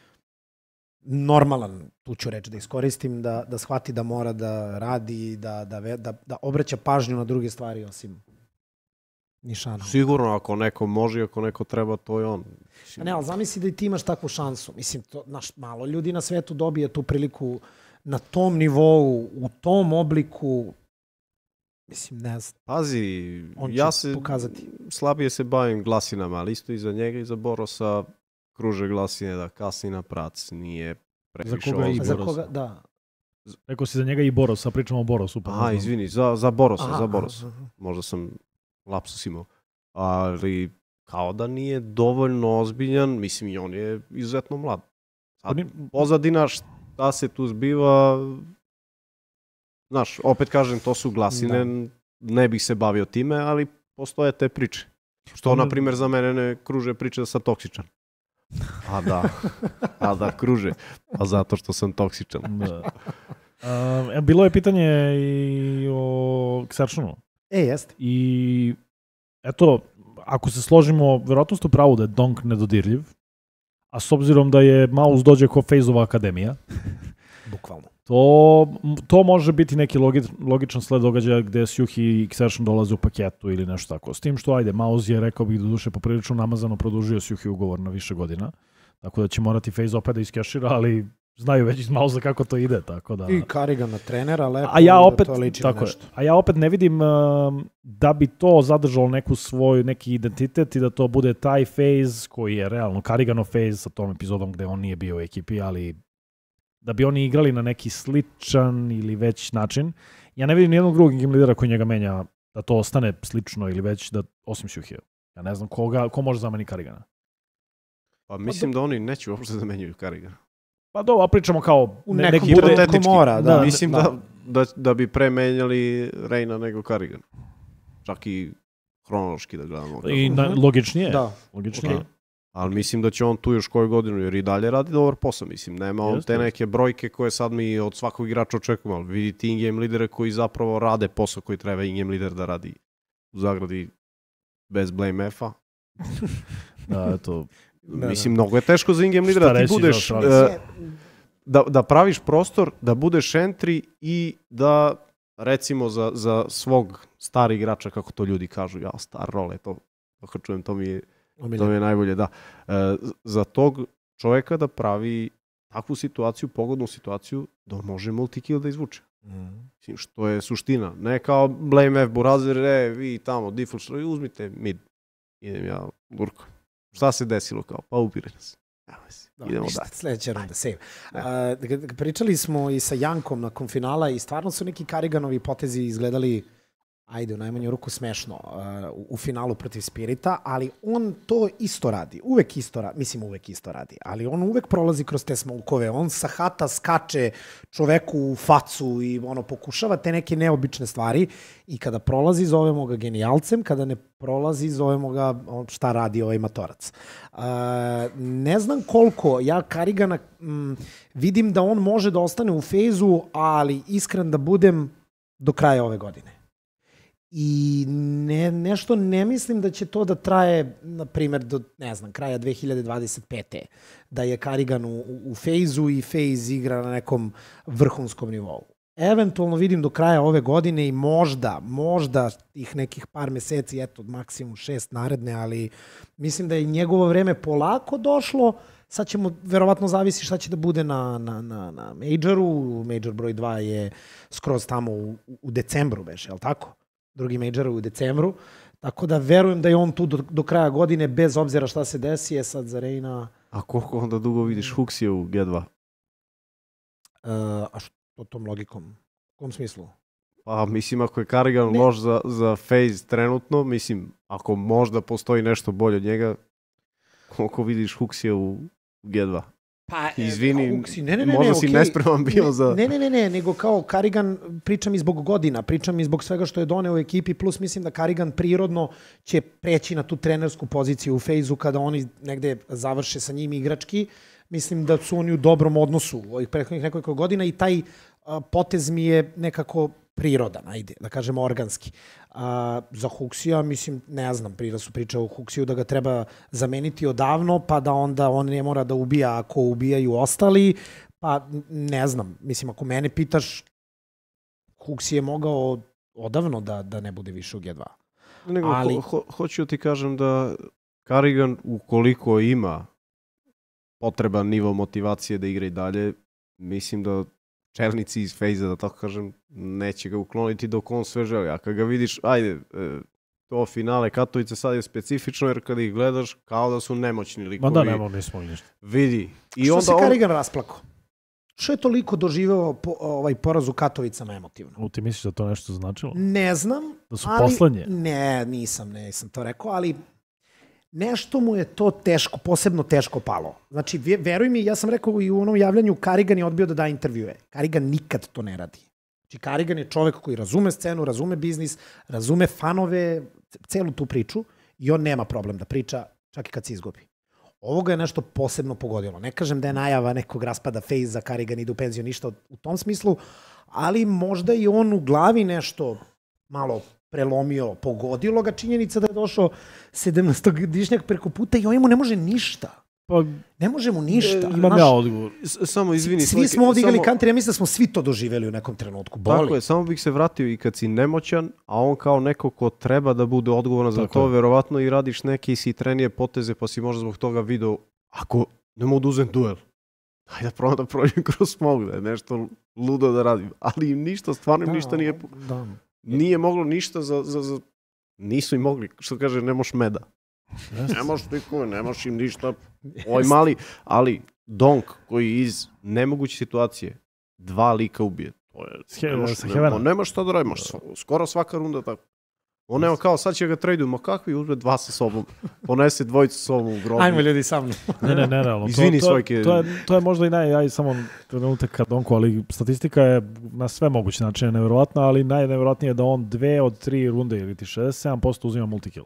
[SPEAKER 2] normalan, tu ću reći da iskoristim, da, da shvati da mora da radi, da, da, ve- da, da obraća pažnju na druge stvari osim nišana.
[SPEAKER 3] Sigurno, ako neko može, ako neko treba, to je on.
[SPEAKER 2] A ne, ali zamisli da i ti imaš takvu šansu. Mislim, to, naš, malo ljudi na svetu dobije tu priliku na tom nivou, u tom obliku. Mislim, ne znam.
[SPEAKER 3] Pazi,
[SPEAKER 2] On će
[SPEAKER 3] ja se
[SPEAKER 2] pokazati.
[SPEAKER 3] slabije se bavim glasinama, ali isto i za njega i za Borosa kruže glasine da kasni na prac, nije previše
[SPEAKER 1] koga i
[SPEAKER 2] A
[SPEAKER 3] ozbiljan.
[SPEAKER 2] za
[SPEAKER 1] Boros.
[SPEAKER 2] koga? Da.
[SPEAKER 1] rekao si za njega i Boros, a pričamo o Borosu. Pa ne
[SPEAKER 3] Aha,
[SPEAKER 1] znam.
[SPEAKER 3] izvini, za, za Borosa,
[SPEAKER 2] Aha,
[SPEAKER 3] za Borosa.
[SPEAKER 2] aha.
[SPEAKER 3] Možda sam lapsus imao. Ali kao da nije dovoljno ozbiljan, mislim i on je izuzetno mlad. Sad,
[SPEAKER 1] Oni-
[SPEAKER 3] pozadina šta se tu zbiva, znaš, opet kažem, to su glasine, ne bih se bavio time, ali postoje te priče. Što,
[SPEAKER 1] Oni-
[SPEAKER 3] na primjer, za mene ne kruže priče da sam toksičan. A da, a da, kruže. Pa zato što sam toksičan.
[SPEAKER 1] Da. Um, e, bilo je pitanje i o Xerxonu.
[SPEAKER 2] E, jeste.
[SPEAKER 1] I eto, ako se složimo, verovatno ste u pravu da je Donk nedodirljiv, a s obzirom da je Maus dođe ko Fejzova akademija,
[SPEAKER 2] Bukvalno.
[SPEAKER 1] to, to može biti neki logi, logičan sled događaja gde Sjuhi i Xerxon dolaze u paketu ili nešto tako. S tim što, ajde, Maus je, rekao bih, do duše poprilično namazano produžio Sjuhi ugovor na više godina, tako da će morati Fejz opet da iskešira, ali znaju već iz Mausa kako to ide, tako da...
[SPEAKER 2] I Karigana trenera, lepo.
[SPEAKER 1] A ja
[SPEAKER 2] da
[SPEAKER 1] opet,
[SPEAKER 2] to liči na
[SPEAKER 1] tako je,
[SPEAKER 2] nešto.
[SPEAKER 1] a ja opet ne vidim um, da bi to zadržalo neku svoj neki identitet i da to bude taj phase koji je realno Kariganov phase sa tom epizodom gde on nije bio u ekipi, ali da bi oni igrali na neki sličan ili već način. Ja ne vidim nijednog drugog game lidera koji njega menja da to ostane slično ili već da, osim Sjuhija. Ja ne znam koga, ko može zameni Karigana.
[SPEAKER 3] Pa mislim da oni neće uopšte da menjaju Karigana.
[SPEAKER 1] Pa dobro, pričamo kao
[SPEAKER 2] U
[SPEAKER 1] ne,
[SPEAKER 2] nekom
[SPEAKER 1] neki
[SPEAKER 2] trenutku
[SPEAKER 3] hipotetički.
[SPEAKER 2] mora, da.
[SPEAKER 1] Da,
[SPEAKER 3] Mislim
[SPEAKER 2] da.
[SPEAKER 3] da, da, da bi pre menjali Reina nego Karigana. Čak i hronološki da gledamo.
[SPEAKER 1] i na, logičnije.
[SPEAKER 2] Da.
[SPEAKER 1] Logičnije.
[SPEAKER 3] Da. Ali mislim da će on tu još koju godinu, jer i dalje radi dobar posao. Mislim, nema on
[SPEAKER 1] Jeste,
[SPEAKER 3] te neke brojke koje sad mi od svakog igrača očekujemo. Ali vidite in-game lidere koji zapravo rade posao koji treba in-game lider da radi u zagradi bez blame F-a.
[SPEAKER 1] Da, eto.
[SPEAKER 2] Da,
[SPEAKER 3] Mislim, mnogo je teško za in-game lidera
[SPEAKER 1] Šta
[SPEAKER 3] da ti
[SPEAKER 1] reći za
[SPEAKER 3] budeš...
[SPEAKER 1] Australiju?
[SPEAKER 3] e, da, da praviš prostor, da budeš entry i da, recimo, za, za svog star igrača, kako to ljudi kažu, ja, star role, to, kako čujem, to mi je, to mi je najbolje, da. E, za tog čovjeka da pravi takvu situaciju, pogodnu situaciju, da on može multi-kill da izvuče.
[SPEAKER 2] Mm.
[SPEAKER 3] Mislim, što je suština. Ne kao blame F, Burazir, e, vi tamo, default, što uzmite mid. Idem ja, Lurko. Šta se desilo kao? Pa ubire nas. Evo si,
[SPEAKER 2] Dobro,
[SPEAKER 3] idemo
[SPEAKER 2] ništa,
[SPEAKER 3] dalje.
[SPEAKER 2] sledeća runda, save.
[SPEAKER 3] Ne.
[SPEAKER 2] A, g- g- pričali smo i sa Jankom nakon finala i stvarno su neki Kariganovi potezi izgledali ajde, u najmanju ruku smešno, uh, u finalu protiv Spirita, ali on to isto radi. Uvek isto radi, mislim uvek isto radi, ali on uvek prolazi kroz te smokove. On sa hata skače čoveku u facu i ono pokušava te neke neobične stvari i kada prolazi zovemo ga genijalcem, kada ne prolazi zovemo ga šta radi ovaj matorac. Uh, ne znam koliko, ja Karigana m, vidim da on može da ostane u fejzu, ali iskren da budem do kraja ove godine. I ne, nešto ne mislim da će to da traje, na primjer, do, ne znam, kraja dve hiljade dvadeset pete. Da je Karigan u, u fejzu i fejz igra na nekom vrhunskom nivou. Eventualno vidim do kraja ove godine i možda, možda ih nekih par meseci, eto, maksimum šest naredne, ali mislim da je njegovo vreme polako došlo. Sad ćemo, verovatno zavisi šta će da bude na, na, na, na Majoru. Major broj dva je skroz tamo u, u decembru, beš, je li tako? Drugi Major u decembru. Tako da verujem da je on tu do, do kraja godine, bez obzira šta se desi, je sad za Reina.
[SPEAKER 3] A koliko onda dugo vidiš Huxija u G dva?
[SPEAKER 2] Uh, a što tom logikom? U kom smislu?
[SPEAKER 3] Pa mislim, ako je Karigan
[SPEAKER 2] Ne.
[SPEAKER 3] loš za, za FaZe trenutno, mislim, ako možda postoji nešto bolje od njega, koliko vidiš Huxija u G dva?
[SPEAKER 2] Pa,
[SPEAKER 3] Izvini,
[SPEAKER 2] Huxi, ne, ne, ne,
[SPEAKER 3] možda
[SPEAKER 2] ne,
[SPEAKER 3] si
[SPEAKER 2] okej.
[SPEAKER 3] nespreman bio
[SPEAKER 2] Ne,
[SPEAKER 3] za...
[SPEAKER 2] Ne, ne, ne, ne, nego kao Karigan, pričam i zbog godina, pričam i zbog svega što je doneo u ekipi, plus mislim da Karigan prirodno će preći na tu trenersku poziciju u fejzu kada oni negde završe sa njim igrački. Mislim da su oni u dobrom odnosu u ovih prethodnih nekoliko godina i taj a, potez mi je nekako prirodan, ajde, da kažemo organski. A, za Huxija, mislim, ne znam, prije da su pričali o Huxiju da ga treba zameniti odavno, pa da onda on ne mora da ubija ako ubijaju ostali, pa ne znam, mislim, ako mene pitaš, Huxi je mogao odavno da, da ne bude više u G dva.
[SPEAKER 3] Nego,
[SPEAKER 2] Ali-
[SPEAKER 3] ho, ho, hoću ti kažem da Karigan, ukoliko ima potreban nivo motivacije da igra i dalje, mislim da čelnici iz FaZe, da tako kažem, neće ga ukloniti dok on sve želi. A kad ga vidiš, ajde, e, to finale Katovice sad je specifično, jer kad ih gledaš, kao da su nemoćni
[SPEAKER 1] Ma
[SPEAKER 3] likovi.
[SPEAKER 1] da, nemo, nismo ništa.
[SPEAKER 3] Vidi. I
[SPEAKER 2] Što
[SPEAKER 3] onda
[SPEAKER 2] se
[SPEAKER 3] on,
[SPEAKER 2] Karigan rasplako? Što je toliko doživeo po, ovaj poraz u Katovicama emotivno?
[SPEAKER 1] U, ti misliš da to nešto značilo?
[SPEAKER 2] Ne znam.
[SPEAKER 1] Da su
[SPEAKER 2] ali,
[SPEAKER 1] poslednje?
[SPEAKER 2] Ne, nisam, nisam to rekao, ali nešto mu je to teško, posebno teško palo. Znači, vje- veruj mi, ja sam rekao i u onom javljanju, Karigan je odbio da da intervjue. Karigan nikad to ne radi. Znači, Karigan je čovek koji razume scenu, razume biznis, razume fanove, c- celu tu priču i on nema problem da priča čak i kad se izgubi. Ovoga je nešto posebno pogodilo. Ne kažem da je najava nekog raspada FaZe, Karigan ide u penziju, ništa u tom smislu, ali možda i on u glavi nešto malo prelomio, pogodilo ga činjenica da je došao sedamnaestogodišnjak preko puta i on mu ne može ništa.
[SPEAKER 1] Pa,
[SPEAKER 2] Ne može mu ništa.
[SPEAKER 1] imam
[SPEAKER 2] Znaš,
[SPEAKER 1] ja odgovor.
[SPEAKER 3] s- samo izvini.
[SPEAKER 2] svi
[SPEAKER 3] Slake,
[SPEAKER 2] smo ovdje igrali
[SPEAKER 3] samo-
[SPEAKER 2] country, ja mislim da smo svi to doživjeli u nekom trenutku. Boli.
[SPEAKER 3] Tako je, samo bih se vratio i kad si nemoćan, a on kao neko ko treba da bude odgovoran za
[SPEAKER 1] Tako
[SPEAKER 3] to,
[SPEAKER 1] je.
[SPEAKER 3] verovatno i radiš neke si trenije poteze, pa si možda zbog toga video, ako ne mogu da uzem duel, hajde da probam da prođem kroz smog, da je nešto ludo da radim. Ali im ništa, stvarno im
[SPEAKER 2] Da,
[SPEAKER 3] ništa nije,
[SPEAKER 2] Da.
[SPEAKER 3] nije moglo ništa za, za, za... Nisu im mogli, što kaže, ne moš meda. Ne moš nikome, ne moš im ništa. Ovaj mali, ali Donk koji iz nemoguće situacije dva lika ubije. To je,
[SPEAKER 1] He-
[SPEAKER 3] ne moš,
[SPEAKER 1] sa
[SPEAKER 3] ne,
[SPEAKER 1] Heavena.
[SPEAKER 3] on nema šta da radi, možeš sva- skoro svaka runda tako. On nema kao sad će ga traduju, ma kakvi uzme dva sa sobom, ponese dvojicu sa sobom u grobu.
[SPEAKER 2] Ajmo ljudi sa mnom.
[SPEAKER 1] Ne, ne, ne, realno.
[SPEAKER 3] Izvini,
[SPEAKER 1] to, to,
[SPEAKER 3] Svojke.
[SPEAKER 1] to, je, to je možda i naj, aj samo trenutak kad Donku, ali statistika je na sve moguće načine nevjerovatna, ali najnevjerojatnije je da on dve od tri runde ili ti šezdeset sedam posto uzima multikill.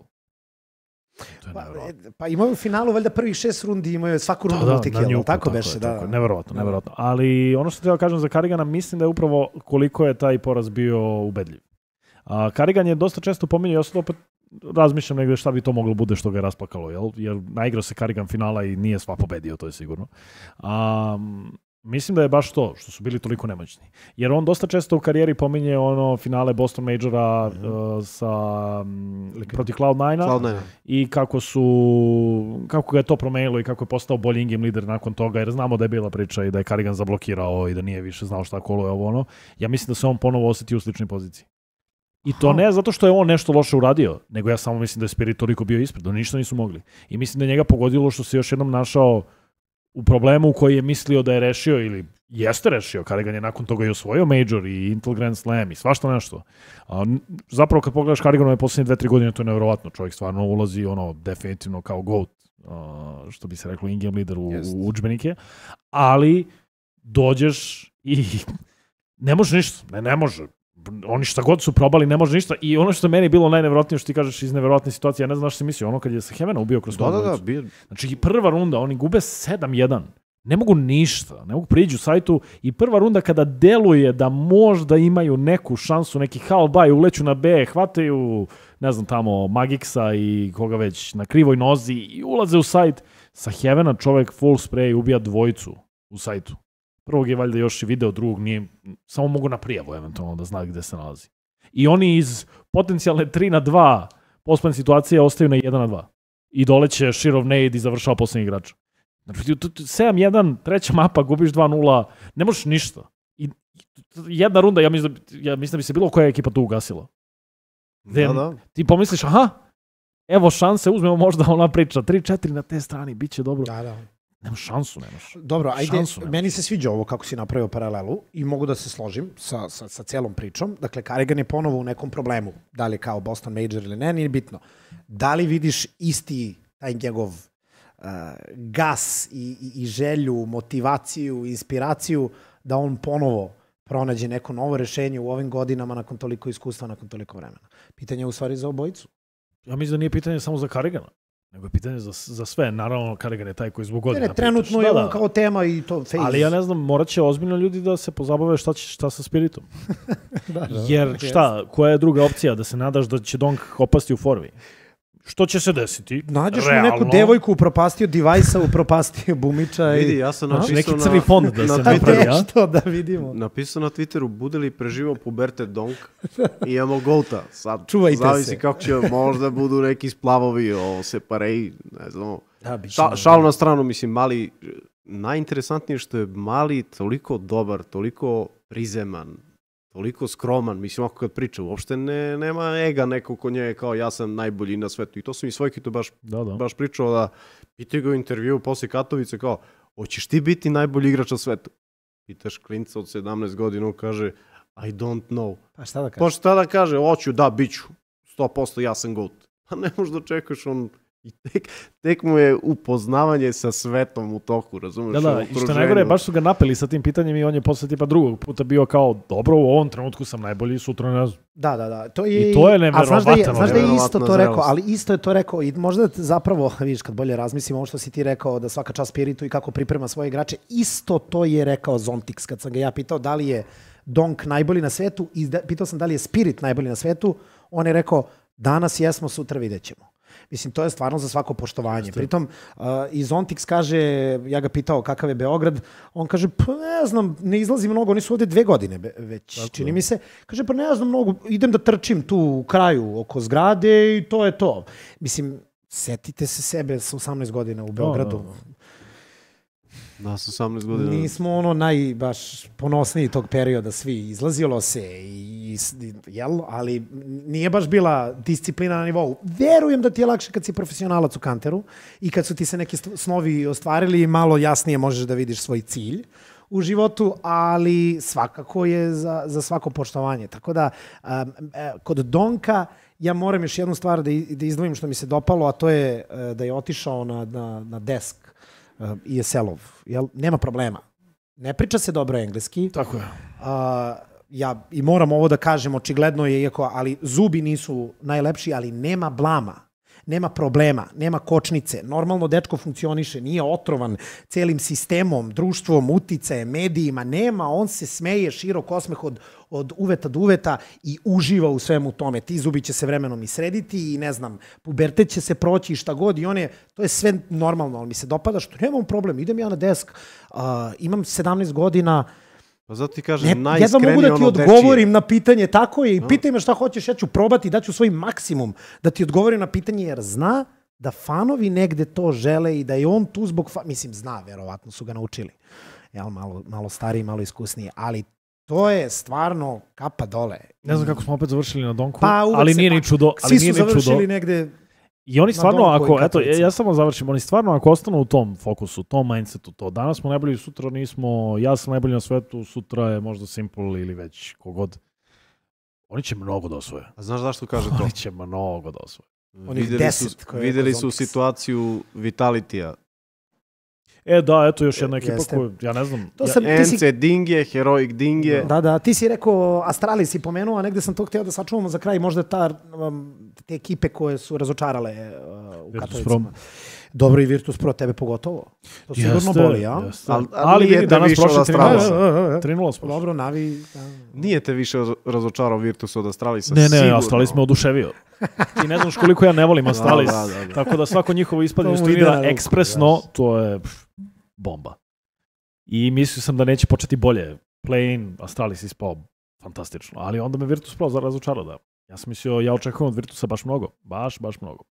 [SPEAKER 1] To je
[SPEAKER 2] Pa,
[SPEAKER 1] nevjerovatno.
[SPEAKER 2] e, pa imaju u finalu, valjda prvih šest rundi imaju svaku rundu
[SPEAKER 1] Da, da,
[SPEAKER 2] multikill,
[SPEAKER 1] na
[SPEAKER 2] jel
[SPEAKER 1] njuku,
[SPEAKER 2] tako
[SPEAKER 1] tako
[SPEAKER 2] beše?
[SPEAKER 1] je,
[SPEAKER 2] Da.
[SPEAKER 1] tako je. Neverovatno,
[SPEAKER 2] Da.
[SPEAKER 1] neverovatno. Ali ono što treba kažem za Karigana, mislim da je upravo koliko je taj poraz bio ubedljiv. A, Karigan je dosta često pominjao, ja sad opet razmišljam negde šta bi to moglo bude što ga je rasplakalo, jel? Jer naigrao se Karigan finala i nije sva pobedio, to je sigurno. A, mislim da je baš to, što su bili toliko nemoćni. Jer on dosta često u karijeri pominje ono finale Boston Majora uh, sa, um, protiv Cloud nine-a
[SPEAKER 3] Cloud nine.
[SPEAKER 1] i kako su kako ga je to promenilo i kako je postao bolji in-game lider nakon toga, jer znamo da je bila priča i da je Karigan zablokirao i da nije više znao šta kolo je ovo ono. Ja mislim da se on ponovo osjeti u sličnoj poziciji. I to ne zato što je on nešto loše uradio, nego ja samo mislim da je Spirit toliko bio ispred, da ništa nisu mogli. I mislim da je njega pogodilo što se još jednom našao u problemu koji je mislio da je rešio ili jeste rešio. Carrigan je nakon toga i osvojio Major i Intel Grand Slam i svašta nešto. A, zapravo kad pogledaš Carriganove posljednje dve, tri godine, to je nevjerovatno. Čovjek stvarno ulazi ono definitivno kao GOAT, uh, što bi se reklo in-game leader u, u udžbenike. Ali dođeš i ne može ništa. Ne, ne može. Oni šta god su probali, ne može ništa. I ono što je meni bilo najnevjerojatnije, što ti kažeš iz nevjerojatne situacije, ja ne znam što si mislio, ono kad je sa Heavena ubio kroz
[SPEAKER 3] da, da, da, bio.
[SPEAKER 1] Znači prva runda, oni gube sedam jedan. Ne mogu ništa, ne mogu priđu sajtu i prva runda kada deluje da možda imaju neku šansu, neki halbaj, uleću na B, hvataju, ne znam tamo, Magiksa i koga već na krivoj nozi i ulaze u sajt. Sa Heavena čovek full spray ubija dvojicu u sajtu. Prvog je valjda još i video, drugog nije, samo mogu na prijavu eventualno da zna gde se nalazi. I oni iz potencijalne tri na dva pospane situacije ostaju na jedan na dva. I doleće Shirov Nade i završava posljednji igrač. Znači, sedam jedan, treća mapa, gubiš dva nula, ne možeš ništa. I jedna runda, ja mislim, ja mislim da bi se bilo koja ekipa tu ugasila.
[SPEAKER 3] Da, da.
[SPEAKER 1] Ti pomisliš, aha, evo šanse, uzmemo možda ona priča, tri četiri na te strani, bit će dobro.
[SPEAKER 2] Da, da.
[SPEAKER 1] Nemaš šansu, nemaš.
[SPEAKER 2] Dobro, ajde,
[SPEAKER 1] šansu, nemaš.
[SPEAKER 2] Meni se sviđa ovo kako si napravio paralelu i mogu da se složim sa, sa, sa celom pričom. Dakle, Carrigan je ponovo u nekom problemu. Da li je kao Boston Major ili ne, nije bitno. Da li vidiš isti taj njegov uh, gas i, i, i želju, motivaciju, inspiraciju da on ponovo pronađe neko novo rešenje u ovim godinama nakon toliko iskustva, nakon toliko vremena? Pitanje je u stvari za obojicu.
[SPEAKER 1] Ja mislim da nije pitanje samo za Carrigana. Nego je pitanje za, za sve. Naravno, Carrigan je taj koji zbog godina...
[SPEAKER 2] Ne, ne, trenutno je on kao tema i to phase.
[SPEAKER 1] Ali ja ne znam, morat će ozbiljno ljudi da se pozabave šta, će, šta sa Spiritom.
[SPEAKER 2] da, da,
[SPEAKER 1] Jer šta, koja je druga opcija? Da se nadaš da će Donk opasti u forvi? Što će se desiti?
[SPEAKER 2] Nađeš
[SPEAKER 1] realno,
[SPEAKER 2] mu neku devojku, upropastio Divajsa, upropastio Bumića.
[SPEAKER 3] Vidi,
[SPEAKER 2] i...
[SPEAKER 3] ja sam
[SPEAKER 1] A?
[SPEAKER 3] napisao
[SPEAKER 1] Neki
[SPEAKER 3] na...
[SPEAKER 1] crni fond da
[SPEAKER 3] na
[SPEAKER 1] se
[SPEAKER 3] Twitteru.
[SPEAKER 1] napravi, a?
[SPEAKER 2] Što da vidimo.
[SPEAKER 3] Napisao na Twitteru, bude li preživao pubertet Donk i imamo Gouta. Sad,
[SPEAKER 2] Čuvajte
[SPEAKER 3] zavisi
[SPEAKER 2] se.
[SPEAKER 3] kako će, možda budu neki splavovi, o separeji, ne znam.
[SPEAKER 2] Da, biće
[SPEAKER 3] Ša, šalu na stranu, mislim, Mali, najinteresantnije što je Mali toliko dobar, toliko prizeman, toliko skroman, mislim, ako kad priča, uopšte ne, nema ega neko ko nje kao ja sam najbolji na svetu. I to sam i svojki to baš,
[SPEAKER 1] Da, da.
[SPEAKER 3] baš pričao da pitaju ga u intervju poslije Katovice kao, hoćeš ti biti najbolji igrač na svetu? Pitaš klinca od sedamnaest godina, on kaže, I don't know.
[SPEAKER 2] Pa šta da kažeš?
[SPEAKER 3] Pa šta da kaže, hoću, da, bit ću, sto posto ja sam GOAT. Pa ne možeš da očekuješ, on i tek, tek mu je upoznavanje sa svetom u toku, razumiješ?
[SPEAKER 1] Da, da, i što najgore, baš su ga napeli sa tim pitanjem i on je posle tipa drugog puta bio kao, dobro, u ovom trenutku sam najbolji, sutra ne znam.
[SPEAKER 2] Da, da, da. To je,
[SPEAKER 1] I to je
[SPEAKER 2] a znaš da je,
[SPEAKER 1] neverovatno.
[SPEAKER 2] znaš da je isto to
[SPEAKER 3] Neverovatna
[SPEAKER 2] rekao,
[SPEAKER 3] zrelost.
[SPEAKER 2] ali isto je to rekao i možda zapravo, vidiš, kad bolje razmislim ovo što si ti rekao, da svaka čast Spiritu i kako priprema svoje igrače, isto to je rekao Zontix kad sam ga ja pitao da li je Donk najbolji na svetu i da, pitao sam da li je Spirit najbolji na svetu, on je rekao danas jesmo, sutra vidjet ćemo. Mislim, to je stvarno za svako poštovanje. Pritom, uh, i Zontix kaže, ja ga pitao kakav je Beograd, on kaže, pa ne znam, ne izlazi mnogo, oni su ovdje dve godine be, već, tako čini mi se. Kaže, pa ne znam mnogo, idem da trčim tu u kraju oko zgrade i to je to. Mislim, setite se sebe sa osamnaest godina u Beogradu.
[SPEAKER 1] Da, da, da.
[SPEAKER 3] Da, sa osamnaest godina.
[SPEAKER 2] Nismo ono naj baš ponosniji tog perioda svi. Izlazilo se i, i jel, ali nije baš bila disciplina na nivou. Verujem da ti je lakše kad si profesionalac u kanteru i kad su ti se neki snovi ostvarili, malo jasnije možeš da vidiš svoj cilj u životu, ali svakako je za, za svako poštovanje. Tako da, um, kod Donka ja moram još jednu stvar da, da izdvojim što mi se dopalo, a to je uh, da je otišao na, na, na desk E S L-ov, jel? Nema problema. Ne priča se dobro engleski.
[SPEAKER 1] Tako je.
[SPEAKER 2] Uh, ja i moram ovo da kažem, očigledno je, iako, ali zubi nisu najlepši, ali nema blama. Nema problema, nema kočnice. Normalno dečko funkcioniše, nije otrovan celim sistemom, društvom, uticajem, medijima. Nema, on se smeje širok osmeh od, od uveta do uveta i uživa u svemu tome. Ti zubi će se vremenom i srediti i ne znam, pubertet će se proći i šta god. I on je, to je sve normalno, ali mi se dopada što nemam problem. Idem ja na desk, uh, imam sedamnaest godina,
[SPEAKER 3] Pa zato ti kažem,
[SPEAKER 2] ne,
[SPEAKER 3] najiskrenije
[SPEAKER 2] jedva mogu da ti
[SPEAKER 3] ono
[SPEAKER 2] odgovorim
[SPEAKER 3] dečije.
[SPEAKER 2] na pitanje, tako je, i
[SPEAKER 3] No.
[SPEAKER 2] pitaj me šta hoćeš, ja ću probati, daću svoj maksimum da ti odgovorim na pitanje, jer zna da fanovi negde to žele i da je on tu zbog, fa... mislim, zna, verovatno su ga naučili, jel, malo, malo stariji, malo iskusniji, ali to je stvarno kapa dole.
[SPEAKER 1] Ne znam kako smo opet završili na Donku,
[SPEAKER 2] Pa, uvek
[SPEAKER 1] ali
[SPEAKER 2] se
[SPEAKER 1] nije
[SPEAKER 2] pa-
[SPEAKER 1] ni čudo. Ali
[SPEAKER 2] Svi
[SPEAKER 1] nije
[SPEAKER 2] su
[SPEAKER 1] ni
[SPEAKER 2] završili
[SPEAKER 1] čudo.
[SPEAKER 2] negde
[SPEAKER 1] I oni stvarno,
[SPEAKER 2] Domku i
[SPEAKER 1] ako, eto, ja,
[SPEAKER 2] Katovicama.
[SPEAKER 1] ja samo završim, oni stvarno ako ostanu u tom fokusu, tom mindsetu, to danas smo najbolji, sutra nismo, ja sam najbolji na svetu, sutra je možda Simple ili već kogod. Oni će mnogo da osvoje.
[SPEAKER 3] A znaš zašto kaže to?
[SPEAKER 1] Oni će mnogo da osvoje.
[SPEAKER 2] Onih
[SPEAKER 3] Videli
[SPEAKER 2] deset
[SPEAKER 3] su,
[SPEAKER 2] koje je
[SPEAKER 3] videli
[SPEAKER 2] kod
[SPEAKER 3] su
[SPEAKER 2] Zombis.
[SPEAKER 3] situaciju Vitalitija.
[SPEAKER 1] E, da, eto još jedna ekipa
[SPEAKER 2] Jeste.
[SPEAKER 1] koju, ja ne znam.
[SPEAKER 2] To
[SPEAKER 1] ja,
[SPEAKER 2] sam- Ti si-
[SPEAKER 3] N C Dingje, Heroic Dingje.
[SPEAKER 2] Da, da, ti si rekao Astralis si pomenuo, a negde sam to htio da sačuvamo za kraj, možda ta, um, te ekipe koje su razočarale uh, u
[SPEAKER 1] Virtus
[SPEAKER 2] Katovicama. Dobro i Virtus Pro, tebe pogotovo. To sigurno
[SPEAKER 1] Jeste,
[SPEAKER 2] boli, a?
[SPEAKER 1] jeste.
[SPEAKER 3] Al-
[SPEAKER 1] Ali,
[SPEAKER 3] ali nije
[SPEAKER 1] vidi,
[SPEAKER 3] te
[SPEAKER 1] danas
[SPEAKER 3] više od
[SPEAKER 1] prošli
[SPEAKER 3] Astralisa.
[SPEAKER 1] tri nula smo.
[SPEAKER 2] Dobro, Navi... Da.
[SPEAKER 3] Nije te više razočarao Virtus od Astralisa.
[SPEAKER 1] Ne, ne,
[SPEAKER 3] sigurno.
[SPEAKER 1] Astralis me oduševio. Ti ne znaš koliko ja ne volim Astralis.
[SPEAKER 3] Da, da, da.
[SPEAKER 1] Tako da svako njihovo ispadanje
[SPEAKER 2] To mu ide na
[SPEAKER 1] turnira
[SPEAKER 2] ruku,
[SPEAKER 1] ekspresno,
[SPEAKER 2] znaš.
[SPEAKER 1] to je pff, bomba. I mislio sam da neće početi bolje. Play-in, Astralis ispao fantastično. Ali onda me Virtus Pro razočarao da. Ja sam mislio, ja očekujem od Virtusa baš mnogo. Baš, baš mnogo.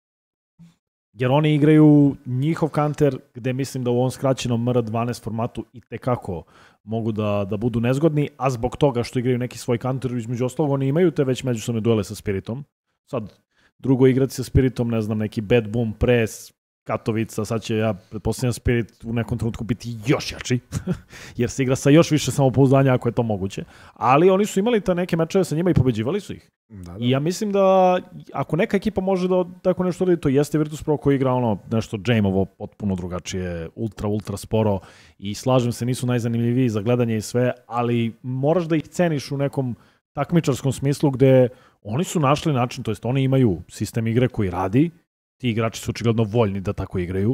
[SPEAKER 1] Jer oni igraju njihov kanter gde mislim da u ovom skraćenom M R dvanaest formatu i tekako mogu da, da budu nezgodni, a zbog toga što igraju neki svoj kanter, između ostalog, oni imaju te već međusobne duele sa Spiritom. Sad, drugo igrati sa Spiritom, ne znam, neki Bad Boom, Press, Katovica, sad će, ja pretpostavljam, Spirit u nekom trenutku biti još jači, jer se igra sa još više samopouzdanja ako je to moguće. Ali oni su imali te neke mečeve sa njima i pobeđivali su ih.
[SPEAKER 2] Da, da.
[SPEAKER 1] I ja mislim da ako neka ekipa može da tako nešto radi, to jeste Virtus Pro koji igra ono nešto Jameovo potpuno drugačije, ultra, ultra sporo i slažem se, nisu najzanimljiviji za gledanje i sve, ali moraš da ih ceniš u nekom takmičarskom smislu gde oni su našli način, to jest oni imaju sistem igre koji radi, ti igrači su očigledno voljni da tako igraju.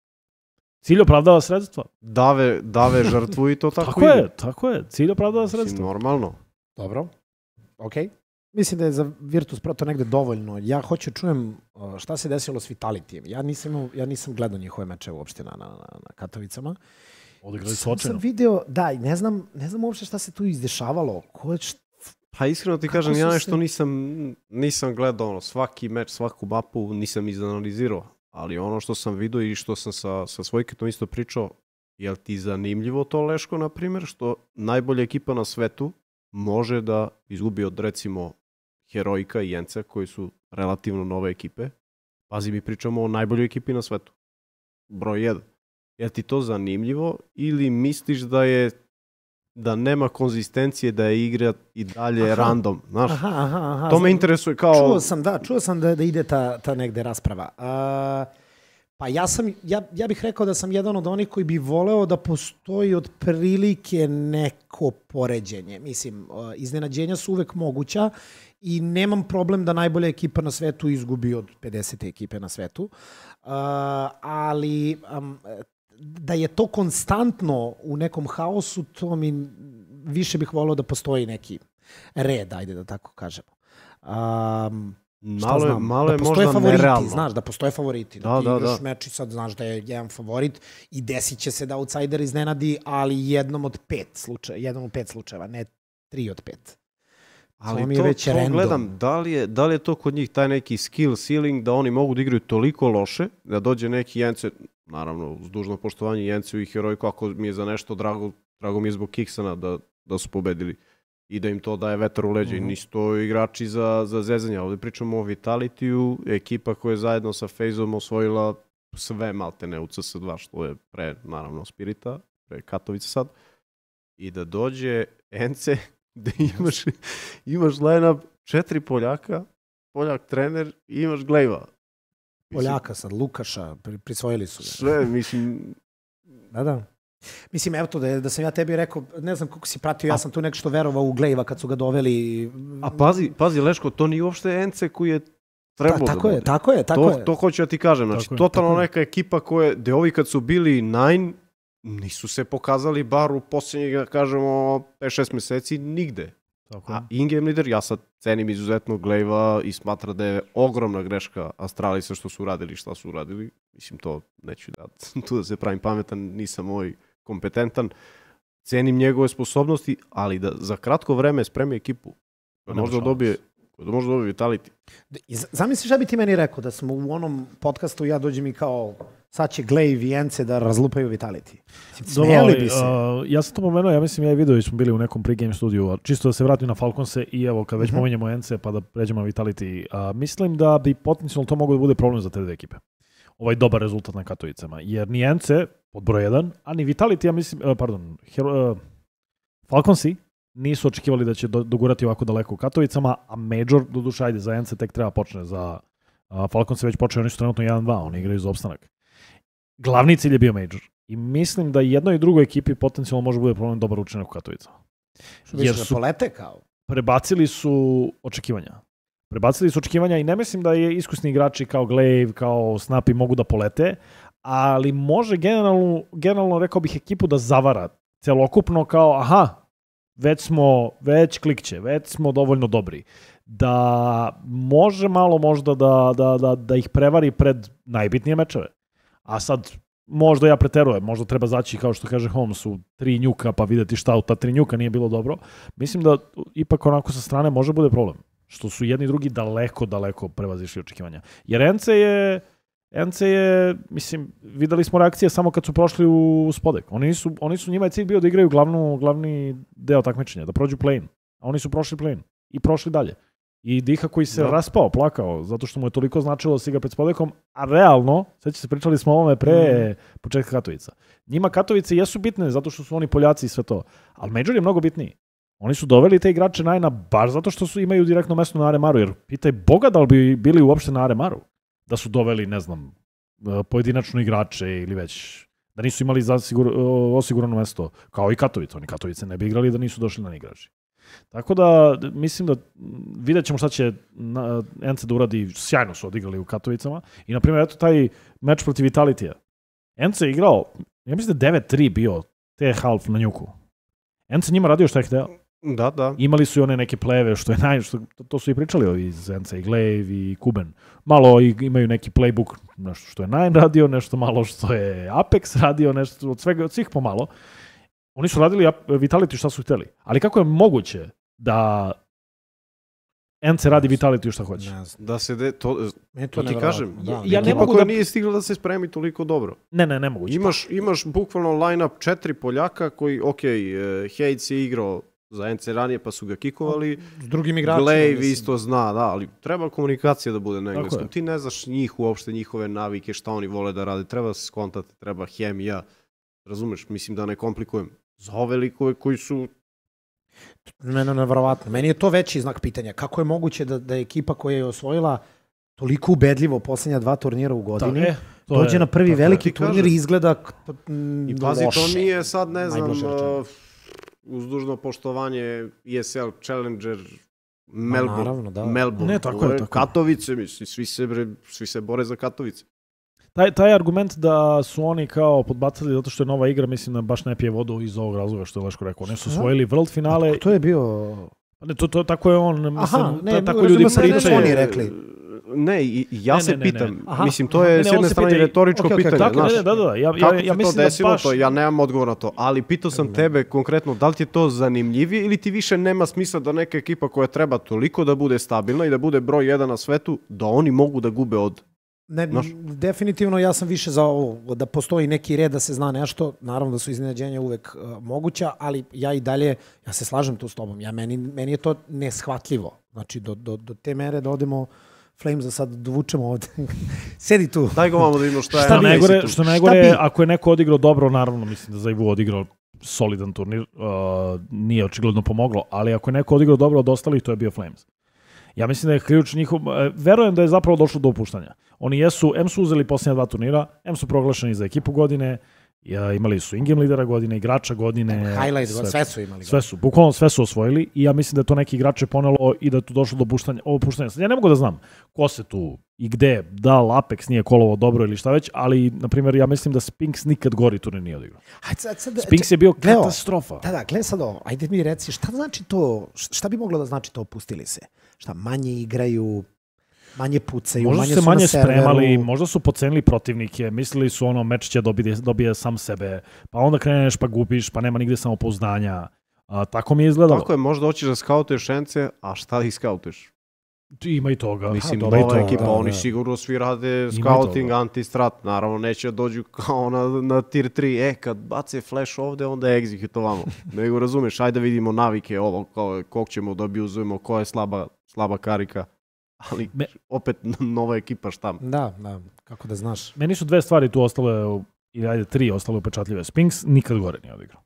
[SPEAKER 1] Cilj opravdava sredstva.
[SPEAKER 3] Dave, dave žrtvu i to tako,
[SPEAKER 1] Tako,
[SPEAKER 3] ide.
[SPEAKER 1] je, tako je. Cilj opravdava
[SPEAKER 3] Mislim,
[SPEAKER 1] sredstva.
[SPEAKER 3] normalno.
[SPEAKER 2] Dobro, okej. Mislim da je za Virtus Pro to negde dovoljno. Ja hoću čujem uh, šta se desilo s Vitalitijem. Ja nisam, imao- ja nisam gledao njihove meče uopšte na, na, na, na Katovicama.
[SPEAKER 1] Odigrali su
[SPEAKER 2] Sam,
[SPEAKER 1] očajno.
[SPEAKER 2] sam video, da, i ne znam, ne znam uopšte šta se tu izdešavalo. Ko je, št-
[SPEAKER 3] Pa iskreno ti
[SPEAKER 2] Kako
[SPEAKER 3] kažem,
[SPEAKER 2] su
[SPEAKER 3] ja
[SPEAKER 2] se-
[SPEAKER 3] nešto nisam, nisam gledao ono, svaki meč, svaku mapu nisam izanalizirao. Ali ono što sam vidio i što sam sa, sa Svojketom isto pričao, je li ti zanimljivo to Leško, na primjer, što najbolja ekipa na svetu može da izgubi od recimo Heroika i Jence, koji su relativno nove ekipe. Pazi, mi pričamo o najboljoj ekipi na svetu. Broj jedan. Je li ti to zanimljivo ili misliš da je da nema konzistencije, da je igra i dalje
[SPEAKER 2] Aha.
[SPEAKER 3] random, znaš?
[SPEAKER 2] Aha, aha, aha.
[SPEAKER 3] To me
[SPEAKER 2] znam.
[SPEAKER 3] interesuje kao...
[SPEAKER 2] Čuo sam, da, čuo sam da, da ide ta, ta negde rasprava. A, pa ja sam, ja, ja bih rekao da sam jedan od onih koji bi voleo da postoji otprilike neko poređenje. Mislim, a, iznenađenja su uvek moguća i nemam problem da najbolja ekipa na svetu izgubi od pedeset ekipe na svetu. A, ali am, da je to konstantno u nekom haosu, to mi više bih voleo da postoji neki red, ajde da tako kažemo. Um, šta
[SPEAKER 3] Malo je,
[SPEAKER 2] znam,
[SPEAKER 3] malo
[SPEAKER 2] da
[SPEAKER 3] je
[SPEAKER 2] postoje
[SPEAKER 3] možda
[SPEAKER 2] favoriti,
[SPEAKER 3] nerealno.
[SPEAKER 2] znaš, da postoje favoriti. Da,
[SPEAKER 3] Da,
[SPEAKER 2] ti
[SPEAKER 3] da,
[SPEAKER 2] igraš
[SPEAKER 3] da.
[SPEAKER 2] meč i sad znaš da je jedan favorit i desit će se da outsider iznenadi, ali jednom od pet slučaja, jednom od pet slučajeva, ne tri od pet.
[SPEAKER 3] Ali
[SPEAKER 2] To mi je
[SPEAKER 3] to,
[SPEAKER 2] već
[SPEAKER 3] to
[SPEAKER 2] random.
[SPEAKER 3] gledam, da li, je, da li je to kod njih taj neki skill ceiling da oni mogu da igraju toliko loše, da dođe neki Jence, naravno uz dužno poštovanje Jencu i Herojku, ako mi je za nešto drago, drago mi je zbog Kiksana da, da su pobedili i da im to daje vetar u leđa.
[SPEAKER 2] Mhm.
[SPEAKER 3] I nisu to igrači za, za zezanje. Ovdje pričamo o Vitalitiju, ekipa koja je zajedno sa FaZe-om osvojila sve maltene u C S dva, što je pre, naravno, Spirita, pre Katovica sad. I da dođe Ence, gde imaš, imaš line-up četiri Poljaka, Poljak trener i imaš Glejva.
[SPEAKER 2] Poljaka sad, Lukaša, pri- prisvojili su ga.
[SPEAKER 3] Sve, mislim,
[SPEAKER 2] Da, da. Mislim, evo to, da, je- da sam ja tebi rekao, ne znam koliko si pratio, ja sam tu nešto verovao u Glejva kad su ga doveli.
[SPEAKER 3] a pazi, pazi Leško, to nije uopšte Ence koji je
[SPEAKER 2] Ta,
[SPEAKER 3] trebao
[SPEAKER 2] tako
[SPEAKER 3] da
[SPEAKER 2] je,
[SPEAKER 3] bude.
[SPEAKER 2] tako je, tako
[SPEAKER 3] to,
[SPEAKER 2] je.
[SPEAKER 3] to hoću da ti kažem, znači
[SPEAKER 1] Tako je,
[SPEAKER 3] totalno
[SPEAKER 2] tako je.
[SPEAKER 3] neka ekipa koja, gde ovi kad su bili nine, nisu se pokazali bar u posljednjih, da kažemo, pet šest meseci nigde.
[SPEAKER 1] Tako je.
[SPEAKER 3] A in-game lider, ja sad cenim izuzetno Glejva i smatra da je ogromna greška Astralisa što su uradili i šta su uradili. Mislim, to neću da, tu da se pravim pametan, nisam ovaj kompetentan. Cenim njegove sposobnosti, ali da za kratko vreme spremi ekipu.
[SPEAKER 1] Pa nema
[SPEAKER 3] Možda
[SPEAKER 1] šanse.
[SPEAKER 3] dobije Da može dobiti Vitality.
[SPEAKER 2] I z- Zamisli šta bi ti meni rekao da smo u onom podcastu ja dođem i kao sad će Glaive i Ence da razlupaju Vitality. Smijeli bi se.
[SPEAKER 1] Uh, ja sam to pomenuo, ja mislim ja i video smo bili u nekom pregame studiju, čisto da se vratim na Falconse i evo kad već
[SPEAKER 2] Mhm.
[SPEAKER 1] pomenjamo Ence pa da pređemo na Vitality. Uh, mislim da bi potencijalno to moglo da bude problem za te dve ekipe. Ovaj dobar rezultat na Katovicama, jer ni Ence pod broj jedan, a ni Vitality, ja mislim, uh, pardon, Hero, uh, Falconsi nisu očekivali da će do, dogurati ovako daleko u Katovicama, a Major, doduše, ajde, za Ence tek treba počne, za uh, Falcons se već počeo, oni su trenutno jedan dva, oni igraju za opstanak. Glavni cilj je bio Major. I mislim da jednoj i drugoj ekipi potencijalno može bude problem dobar učinak u Katovicama.
[SPEAKER 2] Što
[SPEAKER 1] Jer
[SPEAKER 2] misliš da
[SPEAKER 1] su
[SPEAKER 2] polete kao?
[SPEAKER 1] prebacili su očekivanja. Prebacili su očekivanja i ne mislim da je iskusni igrači kao Glaive, kao Snappy mogu da polete, ali može generalno, generalno rekao bih ekipu da zavara celokupno kao aha, već smo, već klikće, već smo dovoljno dobri. Da može malo možda da, da, da, da ih prevari pred najbitnije mečeve. A sad, možda ja preterujem, možda treba zaći, kao što kaže Holmes, u tri njuka pa videti šta u ta tri njuka nije bilo dobro. Mislim da ipak onako sa strane može bude problem. Što su jedni i drugi daleko, daleko prevazišli očekivanja. Jer Ence je, Ence je, mislim, videli smo reakcije samo kad su prošli u Spodek. Oni nisu, oni su njima je cilj bio da igraju glavnu, glavni deo takmičenja, da prođu play-in. A oni su prošli play-in i prošli dalje. I Diha koji se
[SPEAKER 3] Da.
[SPEAKER 1] raspao, plakao, zato što mu je toliko značilo da se igra pred Spodekom, a realno, sveći se pričali smo o ovome pre mm. početka Katovica. Njima Katovice jesu bitne zato što su oni Poljaci i sve to, ali Major je mnogo bitniji. Oni su doveli te igrače najna baš zato što su imaju direktno mesto na Aremaru, jer pitaj Boga da li bi bili uopšte na Aremaru, da su doveli, ne znam, pojedinačno igrače ili već, da nisu imali zasigur, osigurano mesto, kao i Katovice. Oni Katovice ne bi igrali da nisu došli na igrači. Tako da, mislim da vidjet ćemo šta će Ence da uradi, sjajno su odigrali u Katovicama i, na primjer, eto taj meč protiv Vitalitija. Ence je igrao, ja mislim da devet tri bio, te half na njuku. Ence njima radio šta je hteo.
[SPEAKER 3] Da, da.
[SPEAKER 1] Imali su i one neke pleve, što je naj... Što, to su i pričali ovi iz Ence, i Glaive i Kuben. Malo i, imaju neki playbook, nešto što je Nine radio, nešto malo što je Apex radio, nešto od svega, od svih pomalo. Oni su radili Vitality šta su hteli. Ali kako je moguće da Ence radi Vitality šta hoće?
[SPEAKER 3] Da se de, to,
[SPEAKER 2] E,
[SPEAKER 3] to ti
[SPEAKER 2] nevjerovatno,
[SPEAKER 3] kažem.
[SPEAKER 2] da.
[SPEAKER 1] Ja- ja ne
[SPEAKER 3] Ekipa
[SPEAKER 1] mogu
[SPEAKER 3] koja
[SPEAKER 1] da-
[SPEAKER 3] nije stigla da se spremi toliko dobro.
[SPEAKER 1] Ne, ne, nemoguće.
[SPEAKER 3] Imaš, imaš bukvalno line-up četiri Poljaka koji, ok, uh, Hejc je igrao za Ence ranije pa su ga kikovali.
[SPEAKER 2] S drugim igračima.
[SPEAKER 3] Glaive
[SPEAKER 2] mislim.
[SPEAKER 3] isto zna, da, ali treba komunikacija da bude na
[SPEAKER 1] Tako
[SPEAKER 3] engleskom.
[SPEAKER 1] je.
[SPEAKER 3] Ti ne znaš njih uopšte, njihove navike, šta oni vole da rade. Treba se skontati, treba hemija. Razumeš, mislim da ne komplikujem. Za ove likove koji su...
[SPEAKER 2] Mene nevjerovatno. Meni je to veći znak pitanja. Kako je moguće da, da je ekipa koja je osvojila toliko ubedljivo posljednja dva turnira u godini,
[SPEAKER 1] e, to
[SPEAKER 2] dođe
[SPEAKER 1] je-
[SPEAKER 2] na prvi
[SPEAKER 1] tako je.
[SPEAKER 2] veliki
[SPEAKER 3] Ti kažem.
[SPEAKER 2] turnir i izgleda k- m,
[SPEAKER 3] I pazi,
[SPEAKER 2] loše.
[SPEAKER 3] to nije sad, ne znam,
[SPEAKER 2] Najblaže rečeno.
[SPEAKER 3] uh, uz dužno poštovanje E S L Challenger,
[SPEAKER 2] Ma,
[SPEAKER 3] Melbourne,
[SPEAKER 2] naravno, da.
[SPEAKER 3] Melbourne,
[SPEAKER 1] Ne, tako
[SPEAKER 3] ovo
[SPEAKER 1] je, tako je.
[SPEAKER 3] Katovice, mislim, svi se, bre, svi se bore za Katovice.
[SPEAKER 1] Taj, taj argument da su oni kao podbacili zato što je nova igra, mislim da baš ne pije vodu iz ovog razloga što je Leško rekao. Oni su
[SPEAKER 2] Šta?
[SPEAKER 1] osvojili World finale.
[SPEAKER 2] To je bio...
[SPEAKER 1] Ne, to, to, tako je on, mislim,
[SPEAKER 2] ne,
[SPEAKER 1] to, tako
[SPEAKER 2] razumio
[SPEAKER 1] ljudi
[SPEAKER 2] sam da
[SPEAKER 1] pričaju.
[SPEAKER 2] su oni rekli.
[SPEAKER 3] Ne, i, i ja
[SPEAKER 1] Ne,
[SPEAKER 3] se
[SPEAKER 1] ne, ne, ne.
[SPEAKER 3] pitam,
[SPEAKER 2] Aha,
[SPEAKER 3] mislim, to
[SPEAKER 2] aha.
[SPEAKER 3] je
[SPEAKER 1] Ne,
[SPEAKER 3] s
[SPEAKER 1] ne, on
[SPEAKER 3] jedne
[SPEAKER 1] se
[SPEAKER 3] strane
[SPEAKER 1] pita i-
[SPEAKER 3] retoričko
[SPEAKER 2] Ok, ok,
[SPEAKER 3] pitanje,
[SPEAKER 1] Tako,
[SPEAKER 3] znaš.
[SPEAKER 1] ne, ne, da, da, da. Ja,
[SPEAKER 3] Kako
[SPEAKER 1] ja,
[SPEAKER 3] se
[SPEAKER 1] ja
[SPEAKER 3] to
[SPEAKER 1] mislim
[SPEAKER 3] desilo,
[SPEAKER 1] da baš...
[SPEAKER 3] to ja nemam odgovor na to, ali pitao sam tebe konkretno, da li ti je to zanimljivije ili ti više nema smisla da neka ekipa koja treba toliko da bude stabilna i da bude broj jedan na svetu, da oni mogu da gube od...
[SPEAKER 2] Ne,
[SPEAKER 3] Znaš?
[SPEAKER 2] definitivno ja sam više za ovo, da postoji neki red, da se zna nešto, naravno da su iznenađenja uvek uh, moguća, ali ja i dalje, ja se slažem tu s tobom, ja, meni, meni je to neshvatljivo, znači do, do, do te mere da odemo Flames, da sad dovučemo ovde. Sedi tu.
[SPEAKER 3] Daj ga vamo da vidimo šta je...
[SPEAKER 1] Šta
[SPEAKER 3] na
[SPEAKER 1] najgore,
[SPEAKER 3] Messi tu.
[SPEAKER 1] što najgore,
[SPEAKER 2] bi?
[SPEAKER 1] ako je neko odigrao dobro, naravno mislim da za Ivu odigrao solidan turnir, uh, nije očigledno pomoglo, ali ako je neko odigrao dobro od ostalih, to je bio Flames. Ja mislim da je ključ njihov, uh, verujem da je zapravo došlo do opuštanja. Oni jesu, M su uzeli posljednja dva turnira, M su proglašeni za ekipu godine, ja, imali su in-game lidera godine, igrača godine.
[SPEAKER 2] Highlight,
[SPEAKER 1] sve,
[SPEAKER 2] sve su imali.
[SPEAKER 1] sve su, bukvalno sve su osvojili i ja mislim da je to neki igrače ponelo i da je tu došlo do opuštanja. opuštanja. Sad ja ne mogu da znam ko se tu i gde, da li Apex nije kolovo dobro ili šta već, ali, na primjer, ja mislim da Spinks nikad gori turnir nije odigrao.
[SPEAKER 2] Ajde, sad, sad,
[SPEAKER 1] Spinks je bio
[SPEAKER 2] Gleo,
[SPEAKER 1] katastrofa.
[SPEAKER 2] Da, da, gledaj sad ovo. Ajde mi reci, šta znači to, šta bi moglo da znači to opustili se? Šta, manje igraju, manje pucaju,
[SPEAKER 1] Možda
[SPEAKER 2] manje
[SPEAKER 1] su se
[SPEAKER 2] su
[SPEAKER 1] manje
[SPEAKER 2] na serveru.
[SPEAKER 1] spremali, možda su pocenili protivnike, mislili su ono meč će dobije, dobije sam sebe, pa onda kreneš pa gubiš, pa nema nigde samopouzdanja. A, tako mi je izgledalo.
[SPEAKER 3] Tako je, možda hoćeš da skautuješ Ence, a šta ih skautuješ?
[SPEAKER 1] Ima i toga.
[SPEAKER 3] Mislim,
[SPEAKER 1] Ha, ima i
[SPEAKER 3] nova
[SPEAKER 1] toga,
[SPEAKER 3] ekipa,
[SPEAKER 1] da,
[SPEAKER 3] oni
[SPEAKER 1] da.
[SPEAKER 3] sigurno svi rade
[SPEAKER 1] Ima i
[SPEAKER 3] scouting,
[SPEAKER 1] toga.
[SPEAKER 3] anti-strat. Naravno, neće da dođu kao na, na tier tri. E, kad bace flash ovde, onda je execute ovamo. Nego razumeš, ajde da vidimo navike ovo, kao, kog ćemo da abuzujemo, koja je slaba, slaba karika. Ali
[SPEAKER 1] Me-
[SPEAKER 3] opet nova ekipa šta?
[SPEAKER 2] Da, da, kako da znaš.
[SPEAKER 1] Meni su dve stvari tu ostale, u- ili ajde tri ostale upečatljive. Spinks nikad gore nije odigrao.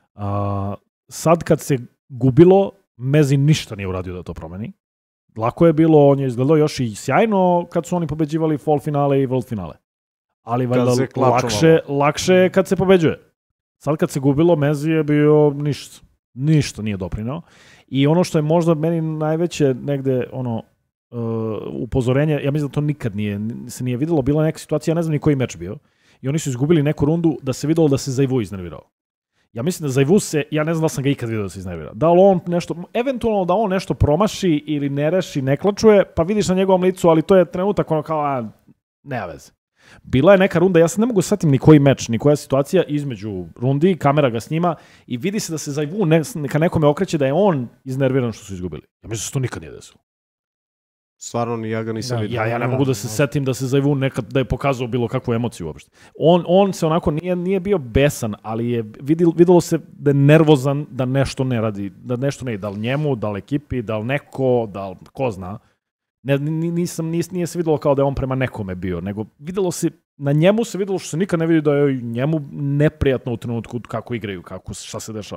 [SPEAKER 1] A, sad kad se gubilo, Mezi ništa nije uradio da to promeni. Lako je bilo, on je izgledao još i sjajno kad su oni pobeđivali fall finale i world finale. Ali valjda
[SPEAKER 3] se klačovalo.
[SPEAKER 1] lakše, lakše je kad se pobeđuje. Sad kad se gubilo, Mezi je bio ništa. Ništa nije doprinao. I ono što je možda meni najveće negde ono uh, upozorenje, ja mislim da to nikad nije, se nije videlo, bila je neka situacija, ja ne znam ni koji meč bio. I oni su izgubili neku rundu da se videlo da se Zajvu iznervirao. Ja mislim da Zajvu se, ja ne znam da sam ga ikad vidio da se iznervira. Da li on nešto, eventualno da on nešto promaši ili ne reši, ne klačuje, pa vidiš na njegovom licu, ali to je trenutak ono kao, a, nema veze. Bila je neka runda, ja se ne mogu setim ni koji meč, ni koja situacija između rundi, kamera ga snima i vidi se da se Zajvu ne, ka nekome okreće da je on iznerviran što su izgubili. Ja mislim da se to nikad nije desilo.
[SPEAKER 3] Stvarno ni ja ga nisam
[SPEAKER 2] Da,
[SPEAKER 3] vidio.
[SPEAKER 1] Ja, ja ne mogu da se setim da se Zajvu nekad da je pokazao bilo kakvu emociju uopšte. On, on se onako nije, nije bio besan, ali je vidilo, videlo se da je nervozan da nešto ne radi, da nešto ne ide, da li njemu, da li ekipi, da li neko, da li ko zna. Ne, ni- nisam, nis, nije se videlo kao da je on prema nekome bio, nego videlo se, na njemu se videlo što se nikad ne vidi da je njemu neprijatno u trenutku kako igraju, kako, šta se dešava.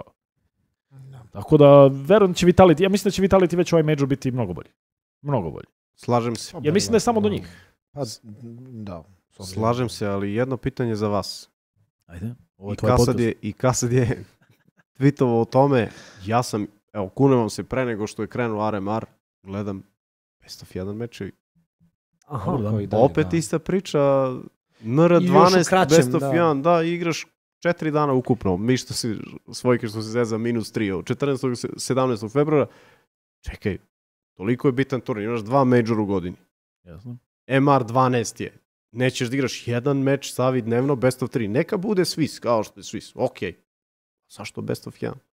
[SPEAKER 1] Tako da, verujem da će Vitality, ja mislim da će Vitality već ovaj major biti mnogo bolji. Mnogo bolji.
[SPEAKER 3] Slažem se.
[SPEAKER 1] Ja mislim da je samo do njih.
[SPEAKER 2] Pa, da. s obzirom.
[SPEAKER 3] Slažem se, ali jedno pitanje za vas.
[SPEAKER 1] Ajde, ovo je
[SPEAKER 3] I
[SPEAKER 1] tvoj
[SPEAKER 3] Kasad
[SPEAKER 1] podcast.
[SPEAKER 3] je, i Kasad je tweetovao o tome, ja sam, evo, kunevam se pre nego što je krenuo R M R, gledam best of jedan mečevi.
[SPEAKER 2] Aha,
[SPEAKER 1] Dobro, da.
[SPEAKER 2] kao i dalje,
[SPEAKER 3] Opet
[SPEAKER 2] da.
[SPEAKER 3] ista priča, M R
[SPEAKER 2] I još u
[SPEAKER 3] dvanaest,
[SPEAKER 2] kraćem,
[SPEAKER 3] best of
[SPEAKER 2] da.
[SPEAKER 3] jedan, da, igraš četiri dana ukupno. Mi što si, svojke što se zeza minus tri, od četrnaestog sedamnaestog februara. Čekaj, toliko je bitan turnir, imaš dva major u godini.
[SPEAKER 1] Jasno.
[SPEAKER 3] M R dvanaest je. Nećeš da igraš jedan meč, stavi dnevno, best of tri. Neka bude Swiss, kao što je Swiss. Ok. Zašto best of jedan?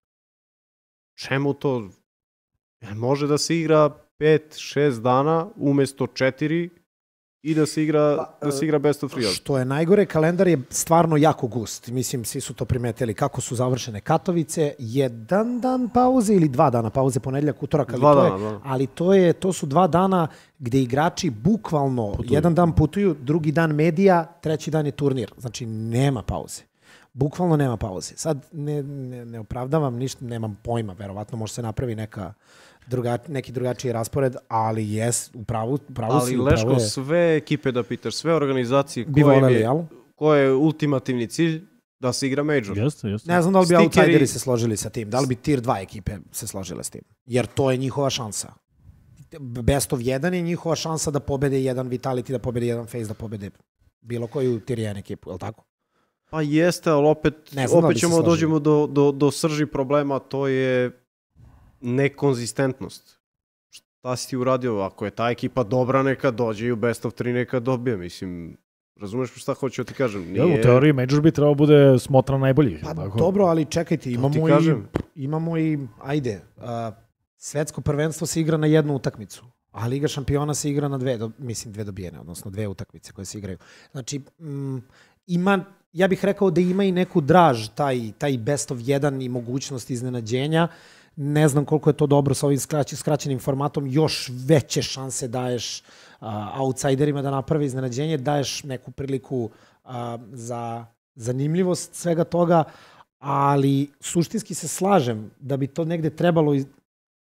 [SPEAKER 3] Čemu to? Jel može da se igra pet šest dana umesto četiri i da se igra,
[SPEAKER 2] Pa,
[SPEAKER 3] da se igra best of tri?
[SPEAKER 2] Što je najgore, kalendar je stvarno jako gust. Mislim, svi su to primetili kako su završene Katovice. Jedan dan pauze ili dva dana pauze, ponedeljak, utorak, ali,
[SPEAKER 3] Dva
[SPEAKER 2] to,
[SPEAKER 3] dana,
[SPEAKER 2] je,
[SPEAKER 3] da.
[SPEAKER 2] ali to, je, to su dva dana gde igrači bukvalno
[SPEAKER 1] Putuju.
[SPEAKER 2] jedan dan putuju, drugi dan medija, treći dan je turnir. Znači, nema pauze. Bukvalno nema pauze. Sad ne, ne, ne opravdavam ništa, nemam pojma, verovatno može se napravi neka druga, neki drugačiji raspored, ali jes, upravo, upravo
[SPEAKER 3] Ali
[SPEAKER 2] si, upravo
[SPEAKER 3] Leško,
[SPEAKER 2] je.
[SPEAKER 3] sve ekipe da pitaš, sve organizacije,
[SPEAKER 2] Bi
[SPEAKER 3] koje,
[SPEAKER 2] voleli,
[SPEAKER 3] je,
[SPEAKER 2] jel?
[SPEAKER 3] koje je ultimativni cilj da se igra major.
[SPEAKER 1] Jeste, jeste.
[SPEAKER 2] Ne znam da li bi
[SPEAKER 3] Stikeri-
[SPEAKER 2] outsideri se složili sa tim, da li bi tier dva ekipe se složile s tim, jer to je njihova šansa. Best of jedan je njihova šansa da pobede jedan Vitality, da pobede jedan FaZe, da pobede bilo koju tier jedan ekipu, je li tako?
[SPEAKER 3] Pa jeste, ali opet,
[SPEAKER 2] Ne znam da li
[SPEAKER 3] opet
[SPEAKER 2] bi se
[SPEAKER 3] ćemo
[SPEAKER 2] složili.
[SPEAKER 3] dođemo do, do, do srži problema, to je nekonzistentnost. Šta si ti uradio? Ako je ta ekipa dobra, neka dođe i u best of tri neka dobije. Mislim, razumeš šta hoću da ti kažem?
[SPEAKER 1] Ja, u teoriji Major bi trebao bude smotran najboljih.
[SPEAKER 2] Pa
[SPEAKER 1] tako?
[SPEAKER 2] dobro, ali čekajte,
[SPEAKER 3] To ti
[SPEAKER 2] imamo i,
[SPEAKER 3] kažem.
[SPEAKER 2] imamo i, ajde, a, svetsko prvenstvo se igra na jednu utakmicu, a Liga šampiona se igra na dve, do, mislim dve dobijene, odnosno dve utakmice koje se igraju. Znači, mm, ima, ja bih rekao da ima i neku draž, taj, taj best of jedan i mogućnost iznenađenja. Ne znam koliko je to dobro sa ovim skrać, skraćenim formatom, još veće šanse daješ a, outsiderima da naprave iznenađenje, daješ neku priliku a, za zanimljivost svega toga, ali suštinski se slažem da bi to negde trebalo iz...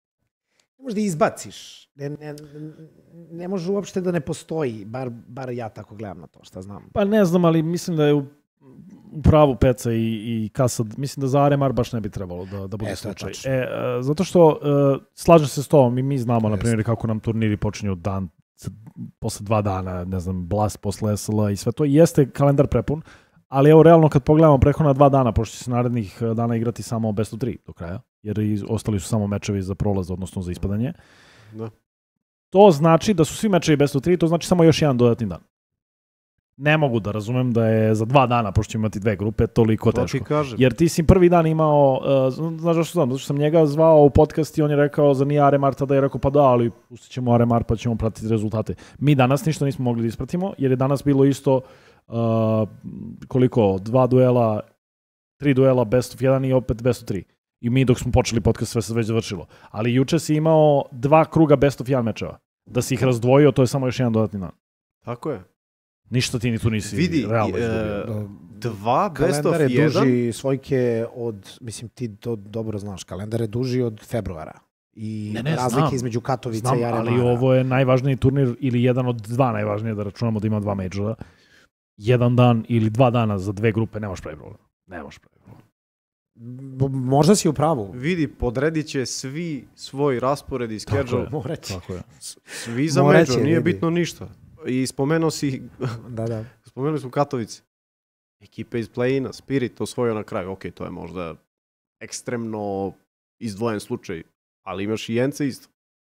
[SPEAKER 2] ne možda izbaciš. Ne, ne, ne može uopšte da ne postoji, bar, bar ja tako gledam na to, šta znam.
[SPEAKER 1] Pa ne znam, ali mislim da je u, u pravu Peca i, i Kasad. Mislim da za R M R baš ne bi trebalo da, da bude
[SPEAKER 2] E, to je
[SPEAKER 1] slučaj.
[SPEAKER 2] tačno.
[SPEAKER 1] E, e, zato što e, slažem se s tom i mi znamo, na
[SPEAKER 2] Jeste.
[SPEAKER 1] primjer, kako nam turniri počinju dan posle dva dana, ne znam, Blast posle S L A i sve to. Jeste kalendar prepun, ali evo, realno kad pogledamo prethodna dva dana, pošto će se narednih dana igrati samo best of tri do kraja, jer i ostali su samo mečevi za prolaz, odnosno za ispadanje.
[SPEAKER 3] Da.
[SPEAKER 1] To znači da su svi mečevi best of tri, to znači samo još jedan dodatni dan. ne mogu da razumem da je za dva dana, pošto ćemo imati dve grupe, toliko
[SPEAKER 3] To
[SPEAKER 1] teško.
[SPEAKER 3] ti kažem.
[SPEAKER 1] Jer ti si prvi dan imao, uh, znaš zašto sam, zato što sam njega zvao u podcast i on je rekao za nije Aremar, tada je rekao pa da, ali pustit ćemo Aremar pa ćemo pratiti rezultate. Mi danas ništa nismo mogli da ispratimo, jer je danas bilo isto uh, koliko, dva duela, tri duela best of jedan i opet best of tri. I mi dok smo počeli podcast sve se već završilo. Ali juče si imao dva kruga best of jedan mečeva. Da si ih razdvojio, to je samo još jedan dodatni dan.
[SPEAKER 3] Tako je.
[SPEAKER 1] Ništa ti ni tu nisi
[SPEAKER 3] Vidi,
[SPEAKER 1] realno
[SPEAKER 3] e,
[SPEAKER 1] izgubio.
[SPEAKER 3] dva best of
[SPEAKER 2] Kalendar je
[SPEAKER 3] jedan.
[SPEAKER 2] duži svojke od, mislim ti to dobro znaš, kalendar je duži od februara. I
[SPEAKER 1] Ne, ne,
[SPEAKER 2] razlike
[SPEAKER 1] znam.
[SPEAKER 2] između Katovice
[SPEAKER 1] Znam,
[SPEAKER 2] i Aremara.
[SPEAKER 1] ali ovo je najvažniji turnir ili jedan od dva najvažnije, da računamo da ima dva majora. Jedan dan ili dva dana za dve grupe, nemaš pravi problem. Nemaš pravi problem.
[SPEAKER 2] B- Možda si u pravu.
[SPEAKER 3] Vidi, podredit će svi svoj raspored i schedule.
[SPEAKER 1] je.
[SPEAKER 2] Moraće.
[SPEAKER 1] Tako je.
[SPEAKER 3] Svi za
[SPEAKER 2] Morat
[SPEAKER 3] major,
[SPEAKER 2] će,
[SPEAKER 3] nije
[SPEAKER 2] vidi.
[SPEAKER 3] bitno ništa. I spomenuo si,
[SPEAKER 2] Da, da.
[SPEAKER 3] spomenuli smo Katovice. Ekipa iz play-ina, Spirit osvojio na kraju. Ok, to je možda ekstremno izdvojen slučaj, ali imaš i Jence isto.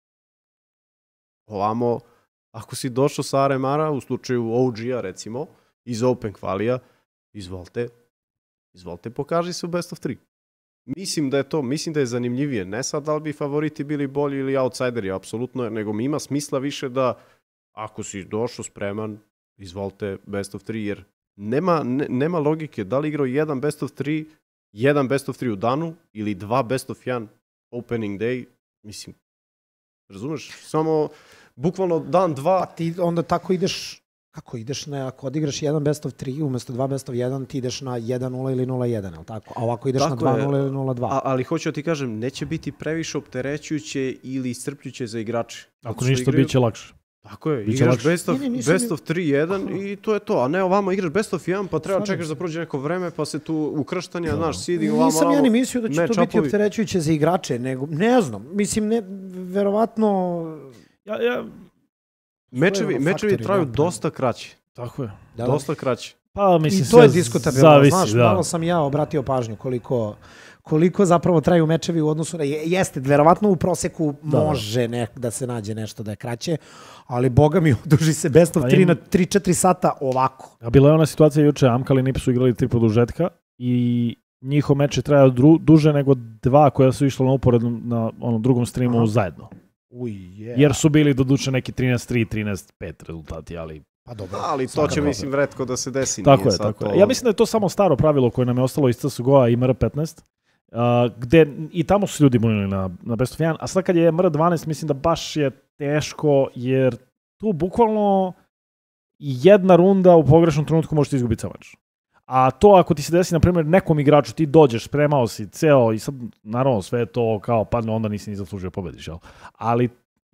[SPEAKER 3] Ovamo, ako si došao sa Aremara, u slučaju O G-a recimo, iz Open kvalija, izvolite, izvolite, pokaži se u best of three. Mislim da je to, mislim da je zanimljivije. Ne sad da li bi favoriti bili bolji ili outsideri, apsolutno, nego mi ima smisla više da ako si došao spreman, izvolite best of three, jer nema, ne, nema logike da li igrao jedan best of three, jedan best of three u danu ili dva best of jedan opening day. Mislim, razumeš? Samo bukvalno dan, dva.
[SPEAKER 2] Pa ti onda tako ideš, kako ideš na, ako odigraš jedan best of tri umesto dva best of jedan, ti ideš na jedan nula ili nula jedan, je tako? A ovako ideš
[SPEAKER 3] Tako
[SPEAKER 2] na dva nula
[SPEAKER 3] je.
[SPEAKER 2] ili nula dva.
[SPEAKER 3] A, ali hoću da ti kažem, neće biti previše opterećujuće ili iscrpljuće za igrače.
[SPEAKER 1] Ako
[SPEAKER 3] Zato što
[SPEAKER 1] ništa,
[SPEAKER 3] igraju-
[SPEAKER 1] bit će lakše.
[SPEAKER 3] Tako je,
[SPEAKER 1] Biće
[SPEAKER 3] igraš
[SPEAKER 1] lakše.
[SPEAKER 3] best of,
[SPEAKER 2] Ne, ne, nisam
[SPEAKER 3] best
[SPEAKER 2] ni-
[SPEAKER 3] of tri jedan i to je to. A ne ovamo igraš best of jedan, pa treba
[SPEAKER 2] Slažem
[SPEAKER 3] čekaš
[SPEAKER 2] se.
[SPEAKER 3] da prođe neko vreme, pa se tu ukrštanja,
[SPEAKER 1] Da.
[SPEAKER 3] znaš, seeding, ovamo,
[SPEAKER 2] Nisam ja
[SPEAKER 3] ovamo,
[SPEAKER 2] ni mislio da će to biti
[SPEAKER 3] match-upovi.
[SPEAKER 2] opterećujuće za igrače, nego, ne znam, mislim, ne, verovatno...
[SPEAKER 1] Ja, ja,
[SPEAKER 3] Mečevi,
[SPEAKER 2] ono
[SPEAKER 3] mečevi
[SPEAKER 2] faktori,
[SPEAKER 3] traju
[SPEAKER 2] da, pa.
[SPEAKER 3] dosta kraći.
[SPEAKER 1] tako je.
[SPEAKER 2] Da, da.
[SPEAKER 3] Dosta kraći.
[SPEAKER 1] Pa, mislim,
[SPEAKER 2] I to je
[SPEAKER 1] sve
[SPEAKER 2] diskutabilno,
[SPEAKER 1] zavisi,
[SPEAKER 2] znaš,
[SPEAKER 1] da.
[SPEAKER 2] malo sam ja obratio pažnju koliko, koliko zapravo traju mečevi u odnosu na... je- Jeste, verovatno u proseku
[SPEAKER 1] Da, da.
[SPEAKER 2] može ne, da se nađe nešto da je kraće, ali boga mi oduži se best of
[SPEAKER 1] Pa
[SPEAKER 2] tri
[SPEAKER 1] im-
[SPEAKER 2] na tri četiri sata ovako.
[SPEAKER 1] A bila je ona situacija juče, Amkal i Nip su igrali tri produžetka i njihov meč je trajao dru, duže nego dva koja su išla na uporednom na onom drugom streamu
[SPEAKER 2] Aha.
[SPEAKER 1] zajedno.
[SPEAKER 2] Uj, je.
[SPEAKER 1] Jer su bili do duše neki trinaest tri, trinaest pet rezultati, ali
[SPEAKER 2] Pa dobro.
[SPEAKER 3] Ali to
[SPEAKER 2] svaka
[SPEAKER 3] će,
[SPEAKER 2] čast.
[SPEAKER 3] mislim, retko da se desi.
[SPEAKER 1] tako
[SPEAKER 3] nije
[SPEAKER 1] je,
[SPEAKER 3] sad
[SPEAKER 1] tako
[SPEAKER 3] to...
[SPEAKER 1] je. Ja mislim da je to samo staro pravilo koje nam je ostalo iz C S G O-a i M R petnaest, uh, gde i tamo su ljudi bunili na, na best of jedan, a sad kad je M R dvanaest mislim da baš je teško, jer tu bukvalno jedna runda u pogrešnom trenutku možete izgubiti ceo meč. A to ako ti se desi, na primjer, nekom igraču, ti dođeš, spremao si ceo i sad, naravno, sve je to kao, pa onda nisi ni zaslužio pobediš, jel? Ali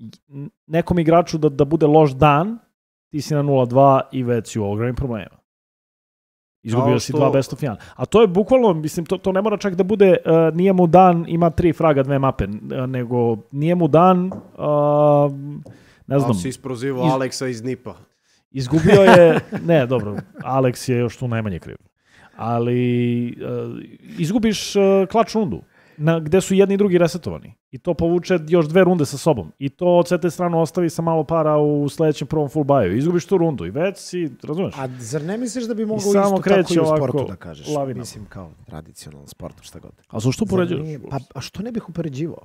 [SPEAKER 1] nekom igraču da, da bude loš dan, ti si na nula dva i već si u ogromnim problemima. Izgubio
[SPEAKER 3] Kao
[SPEAKER 1] si
[SPEAKER 3] što-
[SPEAKER 1] dva best of jedan. A to je bukvalno, mislim, to, to ne mora čak da bude, uh, nije mu dan, ima tri fraga, dve mape, uh, nego nije mu dan, uh, ne znam,
[SPEAKER 3] Ali si isprozivao
[SPEAKER 1] Iz-
[SPEAKER 3] Aleksa iz Nipa.
[SPEAKER 1] izgubio je, ne, dobro, Alex je još tu najmanje kriv, ali uh, izgubiš uh, klač rundu, na, gde su jedni i drugi resetovani. I to povuče još dve runde sa sobom. I to od sve te strane ostavi sa malo para u sledećem prvom full buy-u. Izgubiš tu rundu i već si, razumeš?
[SPEAKER 2] A zar ne misliš da bi moglo
[SPEAKER 1] samo
[SPEAKER 2] isto tako
[SPEAKER 1] kreće
[SPEAKER 2] i u
[SPEAKER 1] ovako
[SPEAKER 2] sportu da kažeš?
[SPEAKER 1] lavinom.
[SPEAKER 2] Mislim, kao tradicionalan sport, šta god.
[SPEAKER 1] A zašto
[SPEAKER 2] Zar
[SPEAKER 1] poređaš?
[SPEAKER 2] nije- Pa, a što ne bih upoređivao?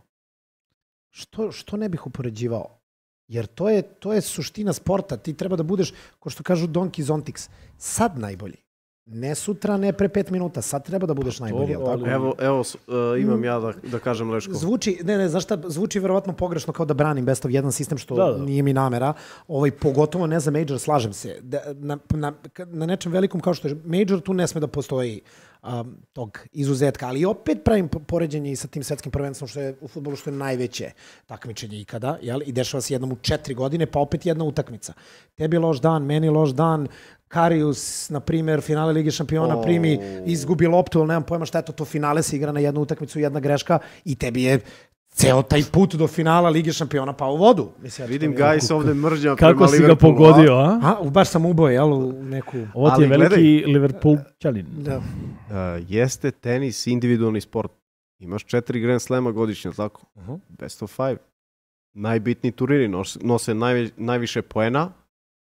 [SPEAKER 2] Što, što ne bih upoređivao? Jer to je, to je suština sporta. Ti treba da budeš, ko što kažu Donki Zontix, sad najbolji. Ne sutra, ne pre pet minuta. Sad treba da budeš najbolji, jel
[SPEAKER 1] dobro,
[SPEAKER 2] tako?
[SPEAKER 1] ali-
[SPEAKER 3] Evo, evo s- uh, imam ja da, da kažem Leško.
[SPEAKER 2] Zvuči, ne, ne, znaš šta, zvuči verovatno pogrešno kao da branim best of jedan sistem, što
[SPEAKER 1] Da, da.
[SPEAKER 2] nije mi namera. Ovaj, pogotovo ne za Major, slažem se. Da, na, na, na nečem velikom kao što je Major, tu ne sme da postoji um, tog izuzetka, ali opet pravim po- poređenje i sa tim svetskim prvenstvom što je u fudbalu što je najveće takmičenje ikada, jel? I dešava se jednom u četiri godine, pa opet jedna utakmica. Tebi loš dan, meni loš dan, Karius, na primjer, finale Lige šampiona,
[SPEAKER 3] O.
[SPEAKER 2] primi, izgubi loptu, ali nemam pojma šta je to, to finale se igra na jednu utakmicu, jedna greška i tebi je ceo taj put do finala Lige šampiona pa u vodu. Mislim, ja to
[SPEAKER 3] Vidim
[SPEAKER 2] nije-
[SPEAKER 3] Gajs ovde mržnja prema
[SPEAKER 1] Kako si ga
[SPEAKER 3] Liverpoolu,
[SPEAKER 1] pogodio, a?
[SPEAKER 2] A, u- baš sam ubao, jel, u neku...
[SPEAKER 1] Ovo ti je
[SPEAKER 3] Ali
[SPEAKER 1] veliki Liverpoolčanin.
[SPEAKER 2] Da.
[SPEAKER 3] a? Uh, jeste tenis individualni sport. Imaš četiri Grand Slema godišnje, tako?
[SPEAKER 2] Uh-huh.
[SPEAKER 3] Best of five. Najbitniji turniri nos- nose najve- najviše poena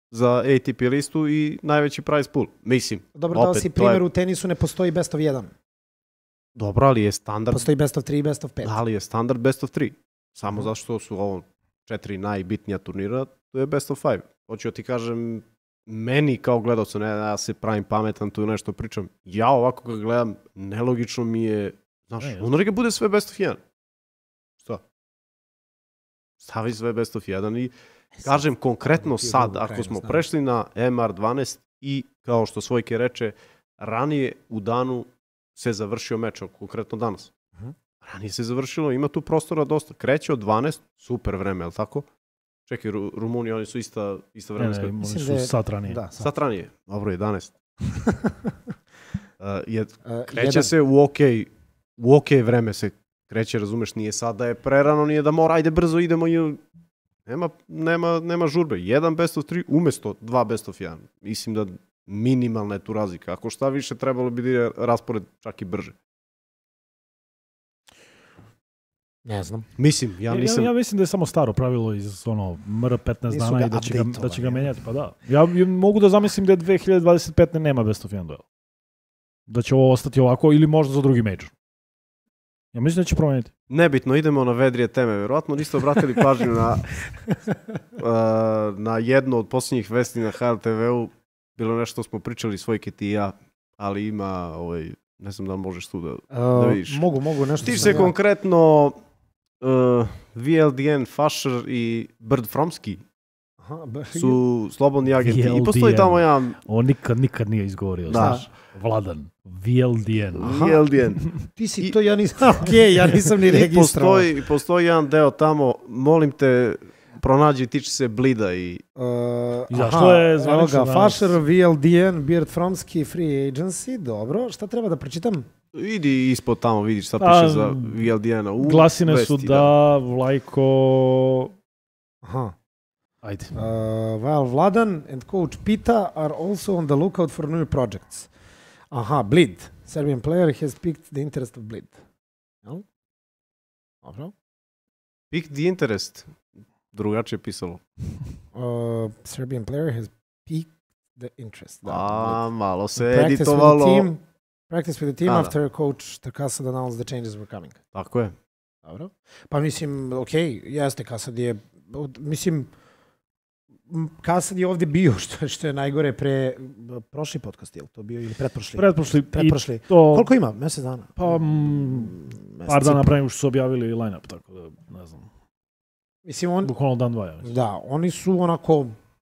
[SPEAKER 3] za A T P listu i najveći prize pool. Mislim,
[SPEAKER 2] Dobro, dao
[SPEAKER 3] opet,
[SPEAKER 2] si
[SPEAKER 3] to je-
[SPEAKER 2] primjer, u tenisu ne postoji best of jedan.
[SPEAKER 3] Dobro, ali je standard,
[SPEAKER 2] Postoji best of tri i best of pet.
[SPEAKER 3] ali je standard best of tri. Samo
[SPEAKER 2] Mhm.
[SPEAKER 3] zato što su ovo četiri najbitnija turnira, to je best of five. Hoću da ti kažem, meni kao gledalcu, ne da ja se pravim pametan, tu nešto pričam, ja ovako kad gledam, nelogično mi je, znaš,
[SPEAKER 1] Ne,
[SPEAKER 3] ono neka bude sve best of jedan. Šta? Stavi sve best of jedan i kažem konkretno
[SPEAKER 2] Ti je
[SPEAKER 3] sad,
[SPEAKER 2] drugu
[SPEAKER 3] ako
[SPEAKER 2] krajnost,
[SPEAKER 3] smo
[SPEAKER 2] da.
[SPEAKER 3] prešli na M R dvanaest i kao što Svojke reče, ranije u danu se završio meč, konkretno danas.
[SPEAKER 2] Mhm.
[SPEAKER 3] Ranije se završilo, ima tu prostora dosta. Kreće od dvanaest, super vreme, je li tako? Čekaj, Ru Rumuniji, oni su ista, ista
[SPEAKER 1] Ne,
[SPEAKER 3] vremenska.
[SPEAKER 1] ne, oni
[SPEAKER 2] Mislim
[SPEAKER 1] su
[SPEAKER 2] da je-
[SPEAKER 1] sat ranije.
[SPEAKER 2] Da, sad.
[SPEAKER 3] Sat ranije, dobro, jedanaest. Uh, je,
[SPEAKER 2] Uh,
[SPEAKER 3] kreće
[SPEAKER 2] jedan.
[SPEAKER 3] se u ok, u ok vreme se kreće, razumeš, nije sad da je prerano, nije da mora, ajde brzo idemo i nema, nema, nema žurbe. Jedan best of tri umesto dva best of jedan. Mislim da minimalna je tu razlika. Ako šta više, trebalo bi da je raspored čak i brže.
[SPEAKER 2] Ne znam.
[SPEAKER 3] Mislim, ja
[SPEAKER 1] Ja,
[SPEAKER 3] nisam...
[SPEAKER 1] ja, ja mislim da je samo staro pravilo iz ono M R petnaest
[SPEAKER 2] Nisu
[SPEAKER 1] dana
[SPEAKER 2] ga
[SPEAKER 1] i da će ga, da će ga
[SPEAKER 2] updateovali,
[SPEAKER 1] menjati. Pa da. Ja, ja mogu da zamislim da je dve hiljade dvadeset pete nema best of jedan duel. Da će ovo ostati ovako ili možda za drugi major. Ja mislim da će promeniti.
[SPEAKER 3] Nebitno, idemo na vedrije teme. Verovatno niste obratili pažnju na, uh, na jednu od posljednjih vesti na H L T V-u. Bilo nešto smo pričali Svojke ti i ja, ali ima, ovaj, ne znam da li možeš tu da...
[SPEAKER 2] Uh,
[SPEAKER 3] vidiš.
[SPEAKER 2] mogu, mogu nešto.
[SPEAKER 3] Tiče
[SPEAKER 2] sam
[SPEAKER 3] se
[SPEAKER 2] ja-
[SPEAKER 3] konkretno uh, V L D N, Fasher i Bird Fromski
[SPEAKER 2] Aha, b-
[SPEAKER 3] su slobodni agenti. I
[SPEAKER 1] V L D N.
[SPEAKER 3] postoji tamo jedan
[SPEAKER 1] On nikad, nikad nije izgovorio.
[SPEAKER 3] Da.
[SPEAKER 1] Znaš, Vladan. V L D N.
[SPEAKER 2] Aha.
[SPEAKER 3] V L D N.
[SPEAKER 2] Ti si
[SPEAKER 3] I-
[SPEAKER 2] to, ja nisam, okej, ja nisam ni
[SPEAKER 3] I
[SPEAKER 2] registrovao.
[SPEAKER 3] postoji, postoji jedan deo tamo, molim te, pronađi, tiče se Blida i
[SPEAKER 2] Uh,
[SPEAKER 1] I zašto je
[SPEAKER 2] evo
[SPEAKER 1] zvanično
[SPEAKER 2] ga,
[SPEAKER 1] danas?
[SPEAKER 2] Fasher, V L D N, Beard Fromski, Free Agency, dobro. Šta treba da pročitam?
[SPEAKER 3] idi ispod tamo, vidiš šta
[SPEAKER 1] Pa,
[SPEAKER 3] piše za V L D N-a. U
[SPEAKER 1] Glasine su
[SPEAKER 3] vesti,
[SPEAKER 1] da Vlajko...
[SPEAKER 2] Aha.
[SPEAKER 1] Ajde.
[SPEAKER 2] Uh, Val Vladan and coach Pita are also on the lookout for new projects. Aha, Blid. Serbian player has picked the interest of Blid. Jel? Dobro.
[SPEAKER 3] Pick the interest. Drugačije pisalo.
[SPEAKER 2] Uh, Serbian player has piqued the interest. Da,
[SPEAKER 3] A, malo se
[SPEAKER 2] Blid. Practice with the
[SPEAKER 3] editovalo.
[SPEAKER 2] team, practice with the team
[SPEAKER 3] A, da.
[SPEAKER 2] after coach Tarkasad announced the changes were coming.
[SPEAKER 3] Tako je.
[SPEAKER 2] Dobro. Pa mislim, okej, jeste, Kasad je, mislim, m, Kasad je ovdje bio, što, je- što je najgore pre, prošli podcast, je li to bio ili pretprošli?
[SPEAKER 1] Pretprošli.
[SPEAKER 2] Pretprošli.
[SPEAKER 1] I to,
[SPEAKER 2] Koliko ima? Mjesec dana?
[SPEAKER 1] Pa, mm,
[SPEAKER 2] Mesec
[SPEAKER 1] par
[SPEAKER 2] i
[SPEAKER 1] dana
[SPEAKER 2] po.
[SPEAKER 1] pre nego što su objavili line-up, tako da, ne znam.
[SPEAKER 2] Mislim, on,
[SPEAKER 1] Bukvalno dan dva, ja mislim.
[SPEAKER 2] da, oni su onako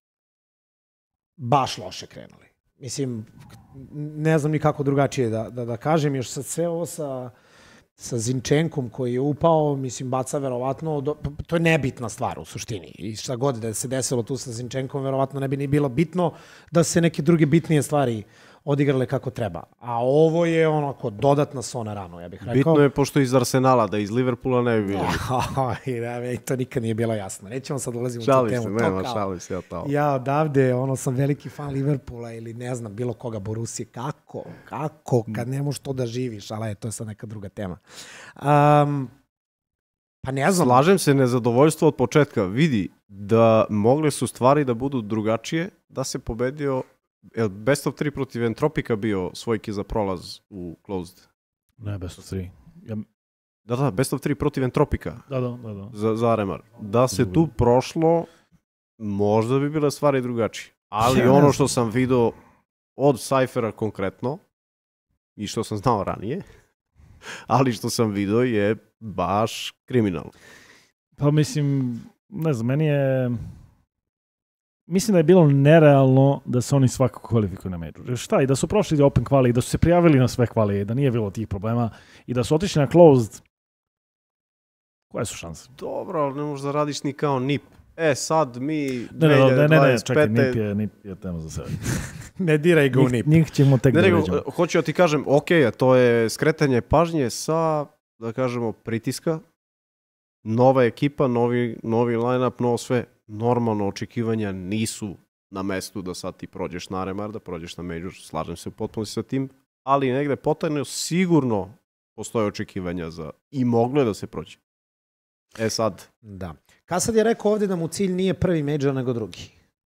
[SPEAKER 2] baš loše krenuli. Mislim, ne znam ni kako drugačije da, da, da kažem, još sad sve ovo sa, sa Zinčenkom koji je upao, mislim, baca verovatno, do, to je nebitna stvar u suštini. I šta god da se desilo tu sa Zinčenkom, verovatno ne bi ni bilo bitno da se neke druge bitnije stvari odigrale kako treba. A ovo je onako dodatna sona rano, ja bih rekao.
[SPEAKER 3] Bitno je, pošto iz Arsenala, da iz Liverpoola ne bi bilo.
[SPEAKER 2] I da, meni to nikad nije bilo jasno. Nećemo sad ulaziti u tu
[SPEAKER 3] Šali
[SPEAKER 2] temu.
[SPEAKER 3] se,
[SPEAKER 2] To
[SPEAKER 3] nema,
[SPEAKER 2] kao-
[SPEAKER 3] šali se ja tamo.
[SPEAKER 2] Ja odavde, ono, sam veliki fan Liverpoola ili ne znam, bilo koga Borusije. Kako? Kako? Kad ne možeš to da živiš, ali je, to je sad neka druga tema. Um, pa ne znam.
[SPEAKER 3] Slažem se, nezadovoljstvo od početka. Vidi da mogle su stvari da budu drugačije, da se pobedio, jel best of tri protiv Entropika bio Svojki za prolaz u closed.
[SPEAKER 1] Ne, best of tri. Ja,
[SPEAKER 3] Da, da, best of tri protiv Entropika
[SPEAKER 1] da, da, da, da.
[SPEAKER 3] za, za Aremar. Da se tu prošlo, možda bi bile stvari drugačije. Ali
[SPEAKER 2] Ja ne
[SPEAKER 3] ono
[SPEAKER 2] znam.
[SPEAKER 3] što sam video od Cyphera konkretno, i što sam znao ranije, ali što sam video je baš kriminalno.
[SPEAKER 1] Pa mislim, ne znam, meni je... Mislim da je bilo nerealno da se oni svakako kvalifikuju na major. Jer šta, i da su prošli open kvali, i da su se prijavili na sve kvali, i da nije bilo tih problema, i da su otišli na closed, koje su šanse?
[SPEAKER 3] Dobro, ali ne možeš da radiš ni kao N I P. E, sad mi
[SPEAKER 1] Ne, ne, ne, ne, ne, čekaj,
[SPEAKER 3] dvadeset pete
[SPEAKER 1] N I P je, N I P je tema za sebe.
[SPEAKER 2] Ne diraj ga u
[SPEAKER 1] Njih,
[SPEAKER 2] nip.
[SPEAKER 1] njih ćemo tek
[SPEAKER 3] Ne,
[SPEAKER 1] da
[SPEAKER 3] nego,
[SPEAKER 1] vidimo.
[SPEAKER 3] hoću da ti kažem, ok, a to je skretanje pažnje sa, da kažemo, pritiska. Nova ekipa, novi, novi line-up, novo sve. Normalno očekivanja nisu na mestu da sad ti prođeš na Aremar, da prođeš na Major, slažem se potpuno sa tim, ali negde potajno sigurno postoje očekivanja za i moglo je da se prođe. E sad,
[SPEAKER 2] Da. Kasad je rekao ovdje da mu cilj nije prvi major nego drugi.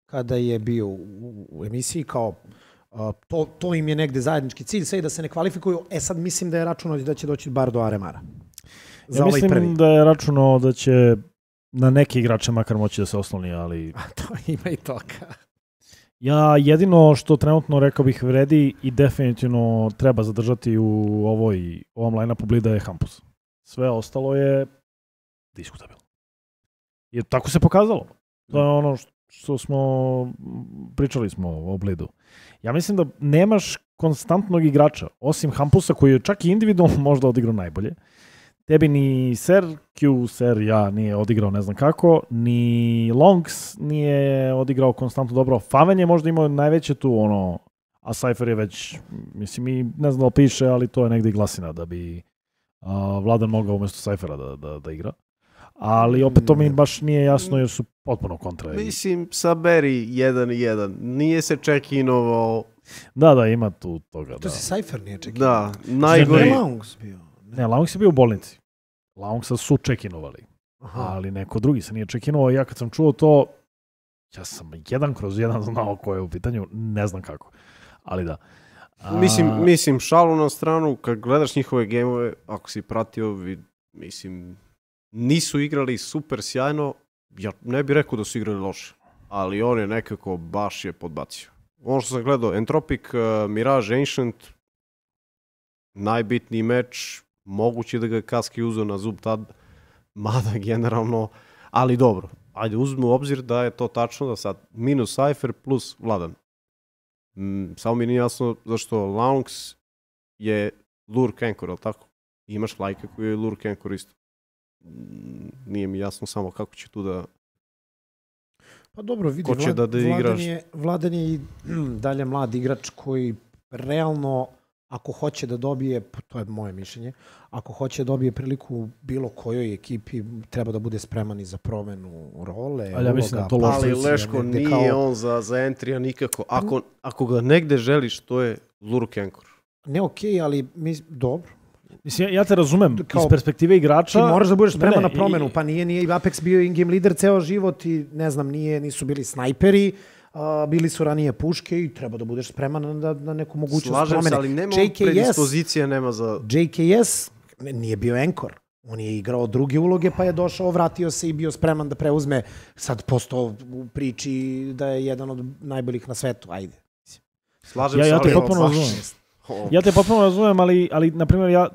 [SPEAKER 2] kada je bio u, u emisiji kao uh, to, to im je negde zajednički cilj, sve i da se ne kvalifikuju. E sad mislim da je računao da će doći bar do Aremara.
[SPEAKER 1] Ja mislim prvi. da je računao da će na neke igrače makar moći da se osloni, ali...
[SPEAKER 2] A to ima i toga.
[SPEAKER 1] Ja jedino što trenutno rekao bih vredi i definitivno treba zadržati u ovoj, ovom line-upu Blida je Hampus. Sve ostalo je diskutabilno. Jer tako se pokazalo. To je ono što smo pričali smo o Blidu. Ja mislim da nemaš konstantnog igrača, osim Hampusa koji je čak i individualno možda odigrao najbolje. Tebi ni Ser Q, Ser ja nije odigrao ne znam kako, ni Longs nije odigrao konstantno dobro. Faven je možda imao najveće tu ono, a Cypher je već, mislim i ne znam da li piše, ali to je negdje glasina da bi a, Vladan mogao umjesto Cyphera da, da, da igra. Ali opet to mi baš nije jasno jer su potpuno kontra.
[SPEAKER 3] Mislim, saberi jedan i jedan. Nije se check-inovao.
[SPEAKER 1] Da, da, ima tu toga.
[SPEAKER 2] To
[SPEAKER 1] da.
[SPEAKER 2] se Cypher nije check-inovao.
[SPEAKER 3] Da, najgori.
[SPEAKER 2] Ne, Longs bio.
[SPEAKER 1] Ne, Longs je bio u bolnici. Longsa su check-inovali. Ali neko drugi se nije check-inovao. Ja kad sam čuo to, ja sam jedan kroz jedan znao ko je u pitanju. Ne znam kako. Ali da.
[SPEAKER 3] A... Mislim, mislim, šalu na stranu, kad gledaš njihove gameove, ako si pratio, vid, mislim, nisu igrali super sjajno. Ja ne bih rekao da su igrali loše. Ali on je nekako baš je podbacio. Ono što sam gledao, Entropic, uh, Mirage, Ancient, najbitniji meč, moguće da ga Kaski uzeo na zub tad, mada generalno, ali dobro. Ajde, uzmu u obzir da je to tačno, da sad minus Cypher plus Vladan. Mm, samo mi nije jasno zašto Longs je Lure Kenkor, ali tako? Imaš Lajka koji je Lure Kenkor isto. Mm, nije mi jasno samo kako će tu da...
[SPEAKER 2] Pa dobro, vidi,
[SPEAKER 3] Ko će da, da
[SPEAKER 2] Vladan,
[SPEAKER 3] igraš?
[SPEAKER 2] je, Vladan je i dalje mlad igrač koji realno, ako hoće da dobije, to je moje mišljenje, ako hoće da dobije priliku u bilo kojoj ekipi, treba da bude spreman i za promenu role,
[SPEAKER 1] ali ja mislim da to loše.
[SPEAKER 3] Ali Leško nije kao... on za, za entrija nikako. Ako, ako ga negde želiš, to je Lure Kenkor.
[SPEAKER 2] Ne okej, okay, ali mi, dobro.
[SPEAKER 1] Mislim, ja te razumem, kao, iz perspektive igrača...
[SPEAKER 2] Ti moraš da budeš spreman na promenu, i, pa nije, nije i Apex bio in-game lider ceo život i ne znam, nije, nisu bili snajperi, uh, bili su ranije puške i treba da budeš spreman na, na neku mogućnost
[SPEAKER 3] Slažem
[SPEAKER 2] promene.
[SPEAKER 3] Slažem se, ali nema
[SPEAKER 2] J K S,
[SPEAKER 3] predispozicija, nema za...
[SPEAKER 2] J K S nije bio enkor. On je igrao druge uloge, pa je došao, vratio se i bio spreman da preuzme. Sad postao u priči da je jedan od najboljih na svetu. Ajde.
[SPEAKER 3] Slažem
[SPEAKER 1] ja,
[SPEAKER 3] se,
[SPEAKER 1] ja te
[SPEAKER 3] ali...
[SPEAKER 1] potpuno razumem. Ja te potpuno razumem, ali, ali na primjer, ja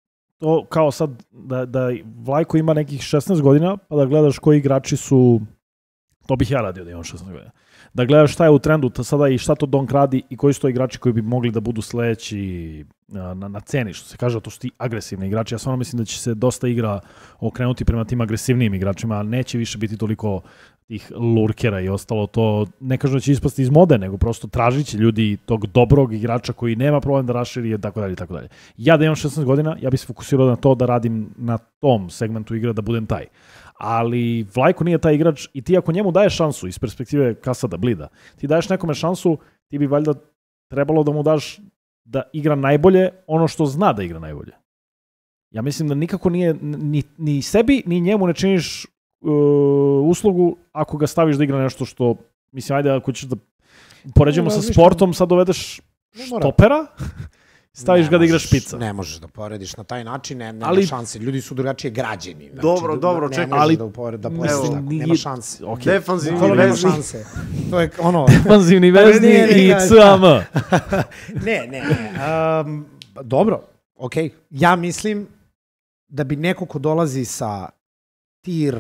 [SPEAKER 1] to kao sad da, da Vlajko ima nekih šesnaest godina, pa da gledaš koji igrači su, to bih ja radio da imam šesnaest godina, da gledaš šta je u trendu sada i šta to Donk radi i koji su to igrači koji bi mogli da budu sledeći na, na, na ceni, što se kaže, to su ti agresivni igrači. Ja stvarno mislim da će se dosta igra okrenuti prema tim agresivnijim igračima, a neće više biti toliko tih lurkera i ostalo to, ne kažem da će ispasti iz mode, nego prosto tražit će ljudi tog dobrog igrača koji nema problem da raširi i tako dalje i tako dalje. Ja da imam šesnaest godina, ja bih se fokusirao na to da radim na tom segmentu igre, da budem taj. Ali Vlajko nije taj igrač i ti ako njemu daješ šansu iz perspektive Kasada, Blida, ti daješ nekome šansu, ti bi valjda trebalo da mu daš da igra najbolje ono što zna da igra najbolje. Ja mislim da nikako nije ni, ni sebi, ni njemu ne činiš Uh, uslugu ako ga staviš da igra nešto što, mislim, ajde ako ćeš da poređemo sa sportom, sad dovedeš štopera, staviš ne ga da igra špica.
[SPEAKER 2] Ne možeš da porediš na taj način, ne, nema ali, šanse. Ljudi su drugačije građeni. Znači,
[SPEAKER 3] dobro, dobro,
[SPEAKER 2] ne
[SPEAKER 3] čekaj.
[SPEAKER 2] Ali, da upored, da porediš tako, nema šanse.
[SPEAKER 3] Okay. Defanzivni
[SPEAKER 2] vezni. Šanse. To je ono...
[SPEAKER 1] Defanzivni vezni i C A M.
[SPEAKER 2] ne, ne, ne. Um, dobro, okej. Okay. Ja mislim da bi neko ko dolazi sa tir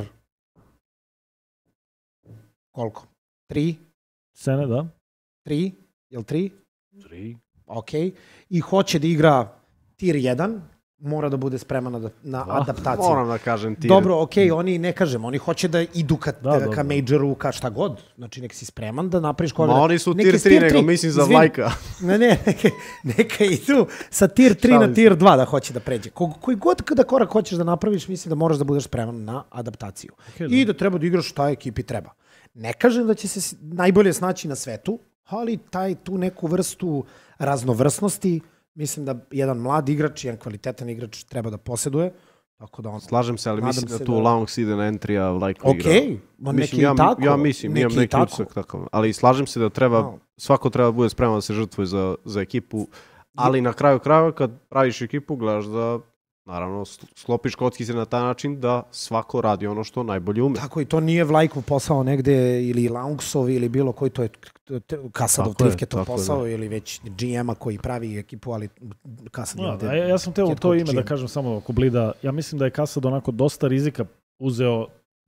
[SPEAKER 2] koliko? Tri?
[SPEAKER 1] Sene, da.
[SPEAKER 2] Tri? Jel tri?
[SPEAKER 1] Tri.
[SPEAKER 2] Ok. I hoće da igra tir jedan, mora da bude spreman na, na adaptaciju.
[SPEAKER 3] Moram da kažem tir.
[SPEAKER 2] Dobro, ok, oni ne kažem, oni hoće da idu ka,
[SPEAKER 1] da,
[SPEAKER 2] ka majoru, ka šta god. Znači, nek si spreman da napraviš koga.
[SPEAKER 3] Ma oni su tir tri, nego mislim za Vlajka.
[SPEAKER 2] Ne, ne, neka, neka idu sa tir tri na tir dva da hoće da pređe. Ko, koji god kada korak hoćeš da napraviš, mislim da moraš da budeš spreman na adaptaciju. Okay, I da treba da igraš šta ekipi treba. Ne kažem da će se najbolje snaći na svetu, ali taj tu neku vrstu raznovrsnosti, mislim da jedan mlad igrač, jedan kvalitetan igrač treba da posjeduje. Tako da ono,
[SPEAKER 3] Slažem se, ali
[SPEAKER 2] nadam
[SPEAKER 3] mislim da
[SPEAKER 2] se
[SPEAKER 3] tu
[SPEAKER 2] da-
[SPEAKER 3] long season entry-a like
[SPEAKER 2] Ok,
[SPEAKER 3] igra.
[SPEAKER 2] ma
[SPEAKER 3] Mislim,
[SPEAKER 2] neki
[SPEAKER 3] ja,
[SPEAKER 2] i tako.
[SPEAKER 3] ja mislim, imam neki
[SPEAKER 2] tako.
[SPEAKER 3] utisak takav. Ali slažem se da treba,
[SPEAKER 2] No.
[SPEAKER 3] svako treba da bude spreman da se žrtvuje za, za ekipu, ali na kraju krajeva kad praviš ekipu, gledaš da, naravno, sl- sklopiš kockice na taj način da svako radi ono što najbolje ume.
[SPEAKER 2] Tako i to nije Vlajkov posao negde ili Laungsov ili bilo koji, to je Kasadov
[SPEAKER 3] Tako je,
[SPEAKER 2] Trifketov
[SPEAKER 3] tako je,
[SPEAKER 2] posao
[SPEAKER 3] da.
[SPEAKER 2] ili već G M-a koji pravi ekipu, ali Kasad je
[SPEAKER 1] Ja,
[SPEAKER 2] ovde.
[SPEAKER 1] a ja, ja sam teo
[SPEAKER 2] head
[SPEAKER 1] to
[SPEAKER 2] coach
[SPEAKER 1] ime
[SPEAKER 2] G
[SPEAKER 1] da
[SPEAKER 2] M.
[SPEAKER 1] kažem samo oko Blida. Ja mislim da je Kasad onako dosta rizika uzeo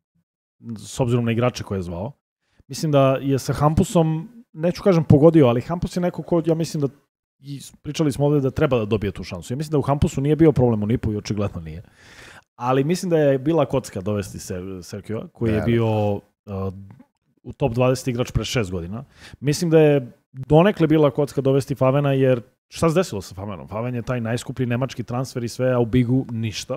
[SPEAKER 1] s obzirom na igrače koje je zvao. Mislim da je sa Hampusom, neću kažem pogodio, ali Hampus je neko ko, ja mislim da, i pričali smo ovde da treba da dobije tu šansu. Ja mislim da u Hampusu nije bio problem u Nipu i očigledno nije. Ali mislim da je bila kocka dovesti Ser, Serkioa, koji je
[SPEAKER 6] Da,
[SPEAKER 1] bio uh, u top dvadeset igrač pre šest godina. Mislim da je donekle bila kocka dovesti Favena, jer šta se desilo sa Favenom? Faven je taj najskuplji nemački transfer i sve, a u Bigu ništa.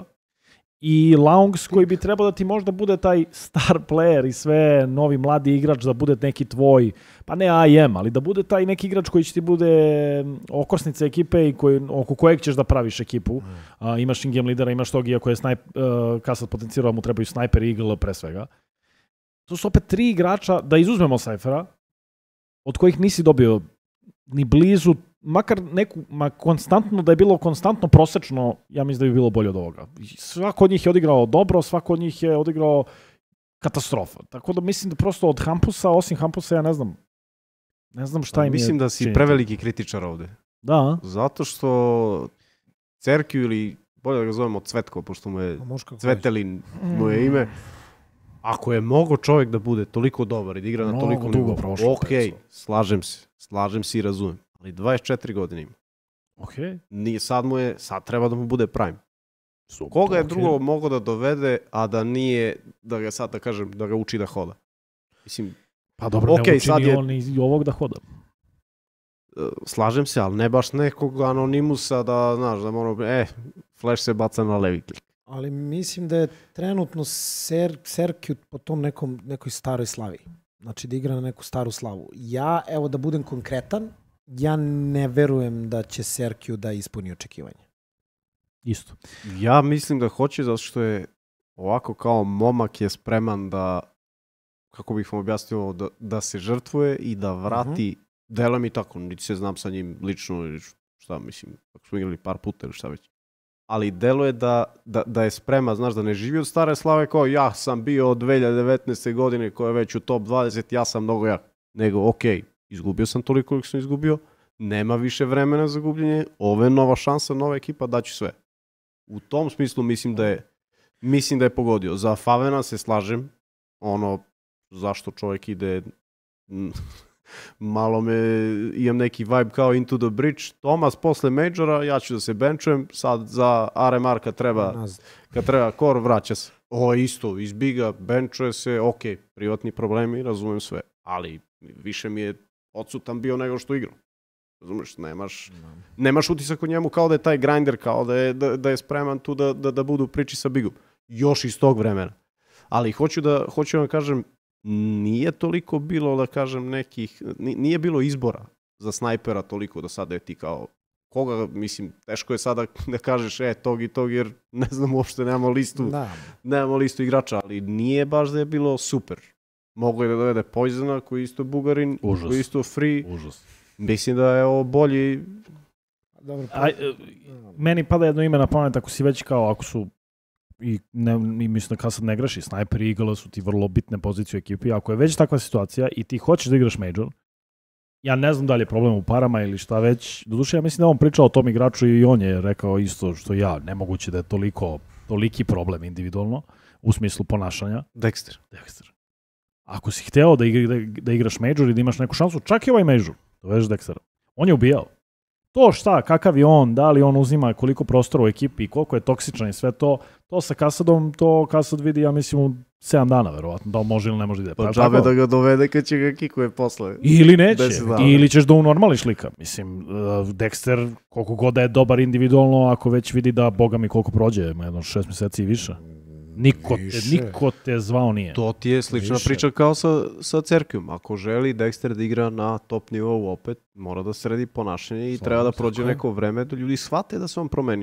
[SPEAKER 1] I Laungs koji bi trebao da ti možda bude taj star player i sve, novi mladi igrač, da bude neki tvoj, pa ne A I M, ali da bude taj neki igrač koji će ti bude okosnica ekipe i koji, oko kojeg ćeš da praviš ekipu. Mm. A, imaš in-game lidera, imaš tog, iako je snajp, uh, Kasad potencirao, mu trebaju snajper i Eagle pre svega. To su opet tri igrača, da izuzmemo Cyphera, od kojih nisi dobio ni blizu, makar neku, ma konstantno, da je bilo konstantno prosečno, ja mislim da bi bilo bolje od ovoga. Svako od njih je odigrao dobro, svako od njih je odigrao katastrofa. Tako da mislim da prosto od Hampusa, osim Hampusa, ja ne znam, ne znam šta im je
[SPEAKER 3] Mislim da si
[SPEAKER 1] činiti.
[SPEAKER 3] preveliki kritičar ovde.
[SPEAKER 1] Da,
[SPEAKER 3] Zato što Cerkiju ili, bolje da ga zovemo Cvetko, pošto mu je
[SPEAKER 2] A može kako
[SPEAKER 3] Cvetelin mu je ime, ako je mogo čovjek da bude toliko dobar i da igra na
[SPEAKER 1] Mnogo
[SPEAKER 3] toliko
[SPEAKER 1] dugo
[SPEAKER 3] nivou,
[SPEAKER 1] prošlo,
[SPEAKER 3] ok,
[SPEAKER 1] Peco.
[SPEAKER 3] slažem se, slažem se i razumem, ali dvadeset četiri godine ima.
[SPEAKER 1] okej.
[SPEAKER 3] Nije, sad mu je, sad treba da mu bude prime.
[SPEAKER 1] Super,
[SPEAKER 3] Koga je
[SPEAKER 1] okej.
[SPEAKER 3] drugo mogao da dovede, a da nije, da ga sad da kažem, da ga uči da hoda? Mislim,
[SPEAKER 1] Pa dobro,
[SPEAKER 3] okej,
[SPEAKER 1] ne uči
[SPEAKER 3] sad
[SPEAKER 1] ni
[SPEAKER 3] je-
[SPEAKER 1] on iz ovog da hoda.
[SPEAKER 3] e, slažem se, ali ne baš nekog anonimusa da, znaš, da mora, e, flash se baca na levi klik.
[SPEAKER 2] Ali mislim da je trenutno Ser, Serkju po tom nekom, nekoj staroj slavi. Znači da igra na neku staru slavu. Ja, evo da budem konkretan, ja ne verujem da će Serkju da ispuni očekivanje.
[SPEAKER 1] Isto.
[SPEAKER 3] Ja mislim da hoće, zato što je ovako kao momak je spreman da, kako bih vam objasnio, da, da se žrtvuje i da vrati, uh-huh. delo mi tako, niti se znam sa njim lično, ili šta mislim, ako smo igrali par puta ili šta već. Ali delo je da, da, da je sprema, znaš, da ne živi od stare slave kao ja sam bio od dve hiljade devetnaeste. godine koja je već u top dvadeset, ja sam mnogo jak. Nego, ok, izgubio sam toliko koliko sam izgubio, nema više vremena za gubljenje, ovo je nova šansa, nova ekipa, daću sve. U tom smislu mislim da je, mislim da je pogodio. Za Favena se slažem, ono, zašto čovjek ide, malo me, imam neki vibe kao Into the Bridge. Thomas posle Majora, ja ću da se benčujem, sad za R M R kad treba,
[SPEAKER 2] Nazad.
[SPEAKER 3] kad treba core, vraća se. Ovo je isto, iz Biga, benčuje se, ok, privatni problemi, razumem sve, ali više mi je odsutan bio nego što igram. Razumeš, nemaš, nemaš utisak o njemu kao da je taj grinder, kao da je, da, da je spreman tu da, da, da budu priči sa Bigom. Još iz tog vremena. Ali hoću da, hoću da kažem, nije toliko bilo, da kažem, nekih, nije bilo izbora za snajpera toliko do sada je ti kao, koga, mislim, teško je sada da kažeš, e, tog i tog, jer ne znam uopšte, nemamo listu,
[SPEAKER 2] Da.
[SPEAKER 3] nemamo listu igrača, ali nije baš da je bilo super. Mogu je da dovede Poisona, koji je isto Bugarin,
[SPEAKER 1] Užas.
[SPEAKER 3] koji je isto free.
[SPEAKER 1] Užas.
[SPEAKER 3] Mislim da je ovo bolji.
[SPEAKER 2] Dobro, pa-
[SPEAKER 1] Aj, e, meni pada jedno ime na pamet, ako si već kao, ako su i, ne, i mislim da kad sad ne greši, snajper i Eagle su ti vrlo bitne pozicije u ekipi, ako je već takva situacija i ti hoćeš da igraš Major, ja ne znam da li je problem u parama ili šta već, doduše ja mislim da on pričao o tom igraču i on je rekao isto što ja, nemoguće da je toliko, toliki problem individualno, u smislu ponašanja.
[SPEAKER 3] Dexter.
[SPEAKER 1] Dexter. Ako si hteo da, igra, da, da igraš Major i da imaš neku šansu, čak i ovaj Major, dovežeš Dextera. On je ubijao. To šta, kakav je on, da li on uzima koliko prostora u ekipi i koliko je toksičan i sve to, to sa Kasadom, to Kasad vidi, ja mislim, u sedam dana, verovatno, da li može ili ne može da ide.
[SPEAKER 3] Pa džabe da ga dovede kad će ga kikuje posle.
[SPEAKER 1] Ili neće,
[SPEAKER 3] deset dana.
[SPEAKER 1] ili ćeš da unormališ lika. Mislim, uh, Dexter, koliko god da je dobar individualno, ako već vidi da, boga mi, koliko prođe, ima jedno šest mjeseci i više. Niko te,
[SPEAKER 2] Više.
[SPEAKER 1] niko te zvao nije.
[SPEAKER 3] To ti je slična
[SPEAKER 2] Više.
[SPEAKER 3] priča kao sa, sa Cerkijom. Ako želi Dexter da igra na top nivou opet, mora da sredi ponašanje i
[SPEAKER 2] Slažem
[SPEAKER 3] treba da
[SPEAKER 2] se,
[SPEAKER 3] prođe
[SPEAKER 2] tako je.
[SPEAKER 3] neko vreme da ljudi shvate da se on promenio.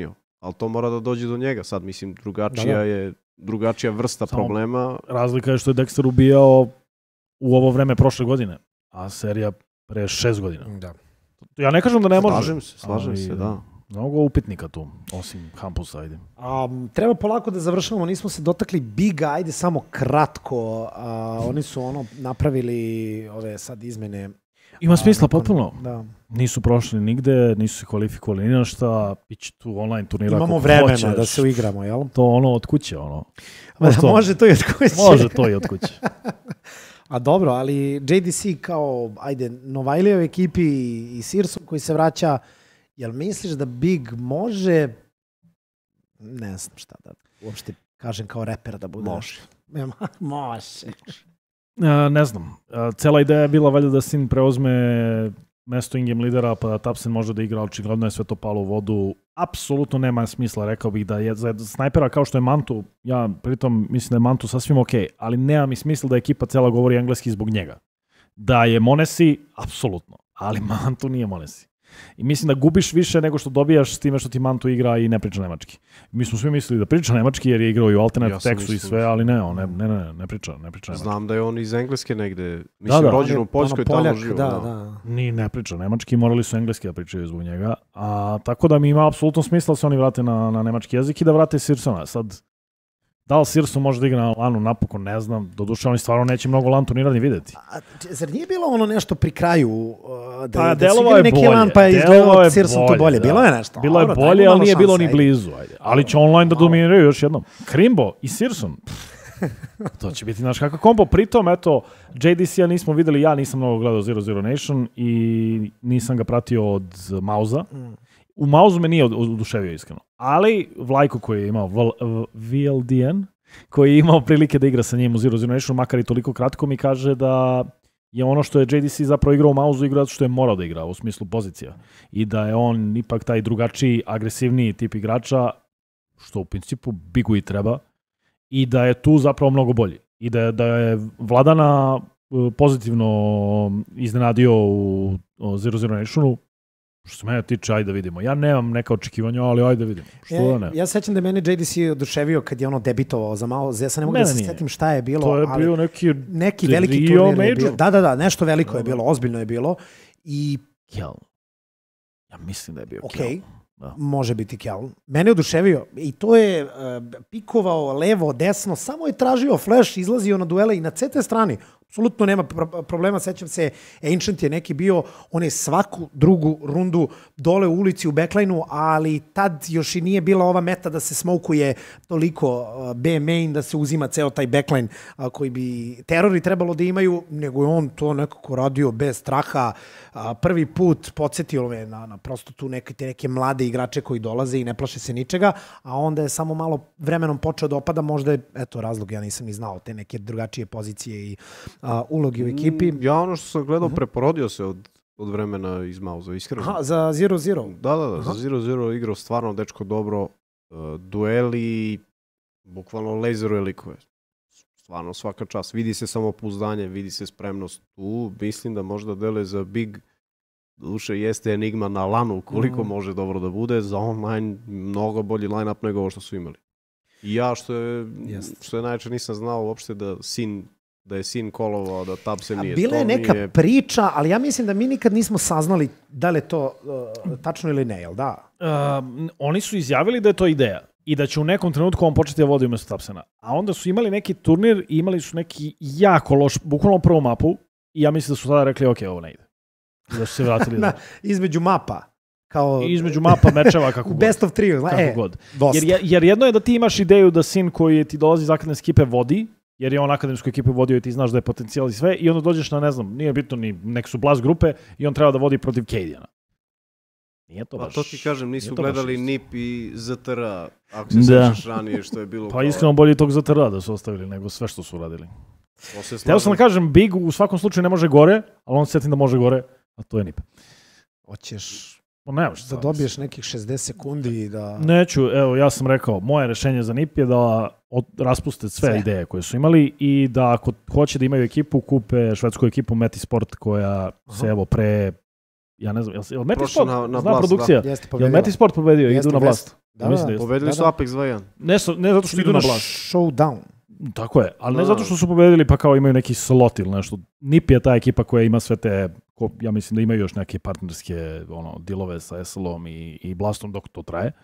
[SPEAKER 3] ali to mora da dođe do njega. Sad, mislim, drugačija
[SPEAKER 2] Da, da.
[SPEAKER 3] je drugačija vrsta
[SPEAKER 1] Samo-
[SPEAKER 3] problema.
[SPEAKER 1] Razlika je što je Dexter ubijao u ovo vreme prošle godine, a serija pre šest godina.
[SPEAKER 2] Da.
[SPEAKER 1] Ja ne kažem da ne može.
[SPEAKER 3] Slažem se, slažem
[SPEAKER 1] ali
[SPEAKER 3] se, da.
[SPEAKER 1] Mnogo upitnika tu, osim Hampusa, ajde.
[SPEAKER 2] Um, treba polako da završavamo, nismo se dotakli Biga, ajde samo kratko. A, oni su ono napravili ove sad izmene.
[SPEAKER 1] Ima
[SPEAKER 2] a,
[SPEAKER 1] smisla
[SPEAKER 2] nakon-
[SPEAKER 1] potpuno.
[SPEAKER 2] Da.
[SPEAKER 1] Nisu prošli nigde, nisu se kvalifikovali ni na šta, biće tu online turnira
[SPEAKER 2] Imamo
[SPEAKER 1] koliko
[SPEAKER 2] vremena
[SPEAKER 1] hoćeš.
[SPEAKER 2] da se uigramo, jel?
[SPEAKER 1] To ono od kuće, ono.
[SPEAKER 2] Ma da,
[SPEAKER 1] to-
[SPEAKER 2] može to i od kuće.
[SPEAKER 1] Može to i od kuće.
[SPEAKER 2] A dobro, ali J D C kao, ajde, Novajlijov ekipi i Searson koji se vraća, jel misliš da Big može, ne znam šta da uopšte kažem kao reper da bude?
[SPEAKER 3] Može.
[SPEAKER 2] Može. Može.
[SPEAKER 1] E, ne znam. E, cela ideja je bila valjda da Sin preuzme mesto in-game lidera, pa da Tapsen može da igra, očigledno je sve to palo u vodu. Apsolutno nema smisla, rekao bih da je za snajpera kao što je Mantu, ja pritom mislim da je Mantu sasvim ok, ali nema mi smisla da ekipa cela govori engleski zbog njega. Da je Monesi, apsolutno, ali Mantu nije Monesi. I mislim da gubiš više nego što dobijaš s time što ti Mantu igra i ne priča nemački. Mi smo svi mislili da priča nemački jer je igrao i u alternate
[SPEAKER 3] Ja sam
[SPEAKER 1] tekstu i
[SPEAKER 3] mislio.
[SPEAKER 1] sve, ali ne, on ne, ne, ne, ne priča, ne priča nemački.
[SPEAKER 3] Znam da je on iz Engleske negde, mislim,
[SPEAKER 1] da.
[SPEAKER 3] rođen
[SPEAKER 2] On
[SPEAKER 3] u
[SPEAKER 2] je
[SPEAKER 3] Poljskoj,
[SPEAKER 2] ono
[SPEAKER 3] tamo
[SPEAKER 2] Poljak,
[SPEAKER 3] živo.
[SPEAKER 2] Da,
[SPEAKER 3] Da.
[SPEAKER 2] da.
[SPEAKER 1] Ni ne priča nemački, morali su engleski da pričaju zbog njega. A, tako da mi ima apsolutno smisla da se oni vrate na, na nemački jezik i da vrate Searsona. Sad, da li Searson može da igra na lanu, napokon ne znam. Doduše, oni stvarno neće mnogo lan turnira ni videti.
[SPEAKER 2] A, zar nije bilo ono nešto pri kraju uh, da,
[SPEAKER 1] Pa,
[SPEAKER 2] da su
[SPEAKER 1] delovao
[SPEAKER 2] igrali
[SPEAKER 1] je
[SPEAKER 2] neki
[SPEAKER 1] bolje,
[SPEAKER 2] lan pa je
[SPEAKER 1] delovao
[SPEAKER 2] izgledao
[SPEAKER 1] je
[SPEAKER 2] Searson to
[SPEAKER 1] bolje,
[SPEAKER 2] bolje?
[SPEAKER 1] da.
[SPEAKER 2] Bilo je nešto.
[SPEAKER 1] Bilo je
[SPEAKER 2] Dobro,
[SPEAKER 1] bolje,
[SPEAKER 2] dajmo
[SPEAKER 1] ali
[SPEAKER 2] malo
[SPEAKER 1] nije bilo
[SPEAKER 2] šanse,
[SPEAKER 1] ni
[SPEAKER 2] ajde.
[SPEAKER 1] blizu. Ajde. Ali će online da dominiraju još jednom. Krimbo i Searson. To će biti naš kakav kombo. Pritom, eto, J D C-a nismo videli, ja nisam mnogo gledao Zero Zero Nation i nisam ga pratio od Mauza.
[SPEAKER 2] Mm.
[SPEAKER 1] U Mauzu me nije od- oduševio iskreno. Ali Vlajko koji je imao Val- V L D N, koji je imao prilike da igra sa njim u Zero Zero Nation, makar i toliko kratko, mi kaže da je ono što je J D C zapravo igrao u Mauzu igrao zato što je morao da igra u smislu pozicija. I da je on ipak taj drugačiji, agresivniji tip igrača, što u principu Bigu i treba, i da je tu zapravo mnogo bolji. I da je, da je Vladana e, pozitivno iznenadio u o, Zero Zero Nationu. Što se mene tiče, ajde da vidimo. Ja nemam neka očekivanja, ali ajde da vidimo. Što da
[SPEAKER 2] E,
[SPEAKER 1] ne?
[SPEAKER 2] ja sećam da je mene J D C oduševio kad je ono debitovao za malo. Ja sam ne mogu da
[SPEAKER 1] Mene
[SPEAKER 2] se
[SPEAKER 1] nije.
[SPEAKER 2] setim šta je bilo.
[SPEAKER 1] To je
[SPEAKER 2] ali
[SPEAKER 1] bio neki
[SPEAKER 2] neki veliki
[SPEAKER 1] trio
[SPEAKER 2] turnir je bio.
[SPEAKER 1] major.
[SPEAKER 2] Da, da, da, nešto veliko je
[SPEAKER 1] Da, da.
[SPEAKER 2] bilo, ozbiljno je bilo. I
[SPEAKER 1] Kel. Ja mislim da je bio
[SPEAKER 2] ok,
[SPEAKER 1] Kel. Da.
[SPEAKER 2] može biti Kjell. Mene je oduševio i to je uh, pikovao levo, desno, samo je tražio flash, izlazio na duele i na C T strani. Apsolutno nema pro- problema, sećam se, Ancient je neki bio, on je svaku drugu rundu dole u ulici u backline-u, ali tad još i nije bila ova meta da se smokuje toliko uh, B main, da se uzima ceo taj backline uh, koji bi terori trebalo da imaju, nego je on to nekako radio bez straha. Uh, prvi put podsjetio me na, na prosto tu neke, te neke mlade igrače koji dolaze i ne plaše se ničega, a onda je samo malo vremenom počeo da opada, možda je, eto, razlog, ja nisam ni znao, te neke drugačije pozicije i a, ulogi u ekipi.
[SPEAKER 3] Mm, Ja ono što sam gledao, preporodio se od, od vremena iz Mauza, iskreno.
[SPEAKER 2] Aha, za Zero Zero.
[SPEAKER 3] Da, da, da, za Zero Zero igrao stvarno dečko dobro. Uh, dueli, bukvalno lezeruje likove. Stvarno svaka čast. Vidi se samopouzdanje, vidi se spremnost tu. Mislim da možda dele za Big, duše jeste enigma na lanu koliko
[SPEAKER 2] Mm.
[SPEAKER 3] može dobro da bude. Za online mnogo bolji line-up nego ovo što su imali. I ja što je,
[SPEAKER 2] Jeste.
[SPEAKER 3] što je najče nisam znao uopšte da sin da je sin kolovao, da Tapsen
[SPEAKER 2] A
[SPEAKER 3] nije.
[SPEAKER 2] bila je
[SPEAKER 3] to
[SPEAKER 2] neka
[SPEAKER 3] mi je...
[SPEAKER 2] priča, ali ja mislim da mi nikad nismo saznali da li je to uh, tačno ili ne, jel da?
[SPEAKER 1] Um, oni su izjavili da je to ideja i da će u nekom trenutku on početi da vodi umjesto Tapsena. A onda su imali neki turnir i imali su neki jako loš, bukvalno prvu mapu i ja mislim da su tada rekli, ok, ovo ne ide. I da su se vratili
[SPEAKER 2] Na,
[SPEAKER 1] na,
[SPEAKER 2] između mapa. Kao
[SPEAKER 1] između mapa mečeva kako god.
[SPEAKER 2] best of three.
[SPEAKER 1] Kako
[SPEAKER 2] E,
[SPEAKER 1] god.
[SPEAKER 2] dosta.
[SPEAKER 1] Jer, je- jer jedno je da ti imaš ideju da sin koji ti dolazi iz akademske ekipe vodi, jer je on akademsku ekipu vodio i ti znaš da je potencijal i sve, i onda dođeš na, ne znam, nije bitno ni, nek su blast grupe i on treba da vodi protiv Cadiana. Nije to
[SPEAKER 3] Pa
[SPEAKER 1] baš...
[SPEAKER 3] to ti kažem, nisu
[SPEAKER 1] nije to baš
[SPEAKER 3] gledali
[SPEAKER 1] isto.
[SPEAKER 3] N I P i Z T R, ako se
[SPEAKER 1] Da.
[SPEAKER 3] sećaš ranije što je bilo.
[SPEAKER 1] Pa iskreno bolje tog Z T R da su ostavili nego sve što su uradili.
[SPEAKER 3] Posle
[SPEAKER 1] Hteo sam da kažem, Big u svakom slučaju ne može gore, ali on se sjetim da može gore, a to je N I P.
[SPEAKER 2] Hoćeš
[SPEAKER 1] Pa nemaš
[SPEAKER 2] da dobiješ nekih šezdeset sekundi i da...
[SPEAKER 1] Neću, evo, ja sam rekao, moje rešenje za N I P je da od, raspuste sve,
[SPEAKER 2] Sve.
[SPEAKER 1] ideje koje su imali i da ako hoće da imaju ekipu, kupe švedsku ekipu Metisport koja se evo pre, ja ne znam, jel, jel Metisport,
[SPEAKER 3] na- na
[SPEAKER 1] zna
[SPEAKER 3] Blast,
[SPEAKER 1] produkcija,
[SPEAKER 2] Jeste
[SPEAKER 1] jel
[SPEAKER 2] pobedila.
[SPEAKER 1] Metisport pobedio,
[SPEAKER 2] Jeste
[SPEAKER 1] idu na
[SPEAKER 2] u
[SPEAKER 1] Blast.
[SPEAKER 2] Da,
[SPEAKER 1] Mislim
[SPEAKER 2] da,
[SPEAKER 1] da jeste.
[SPEAKER 3] Pobedili
[SPEAKER 2] da,
[SPEAKER 3] su
[SPEAKER 2] da.
[SPEAKER 3] Apex dva jedan.
[SPEAKER 1] Ne, so- ne zato što idu na
[SPEAKER 2] Idu
[SPEAKER 1] blast.
[SPEAKER 2] Showdown.
[SPEAKER 1] Tako je, ali ne
[SPEAKER 3] Da.
[SPEAKER 1] zato što su pobedili pa kao imaju neki slot ili nešto. N I P je ta ekipa koja ima sve te, ko, ja mislim da imaju još neke partnerske ono, dilove sa S L-om i, i Blastom dok to traje.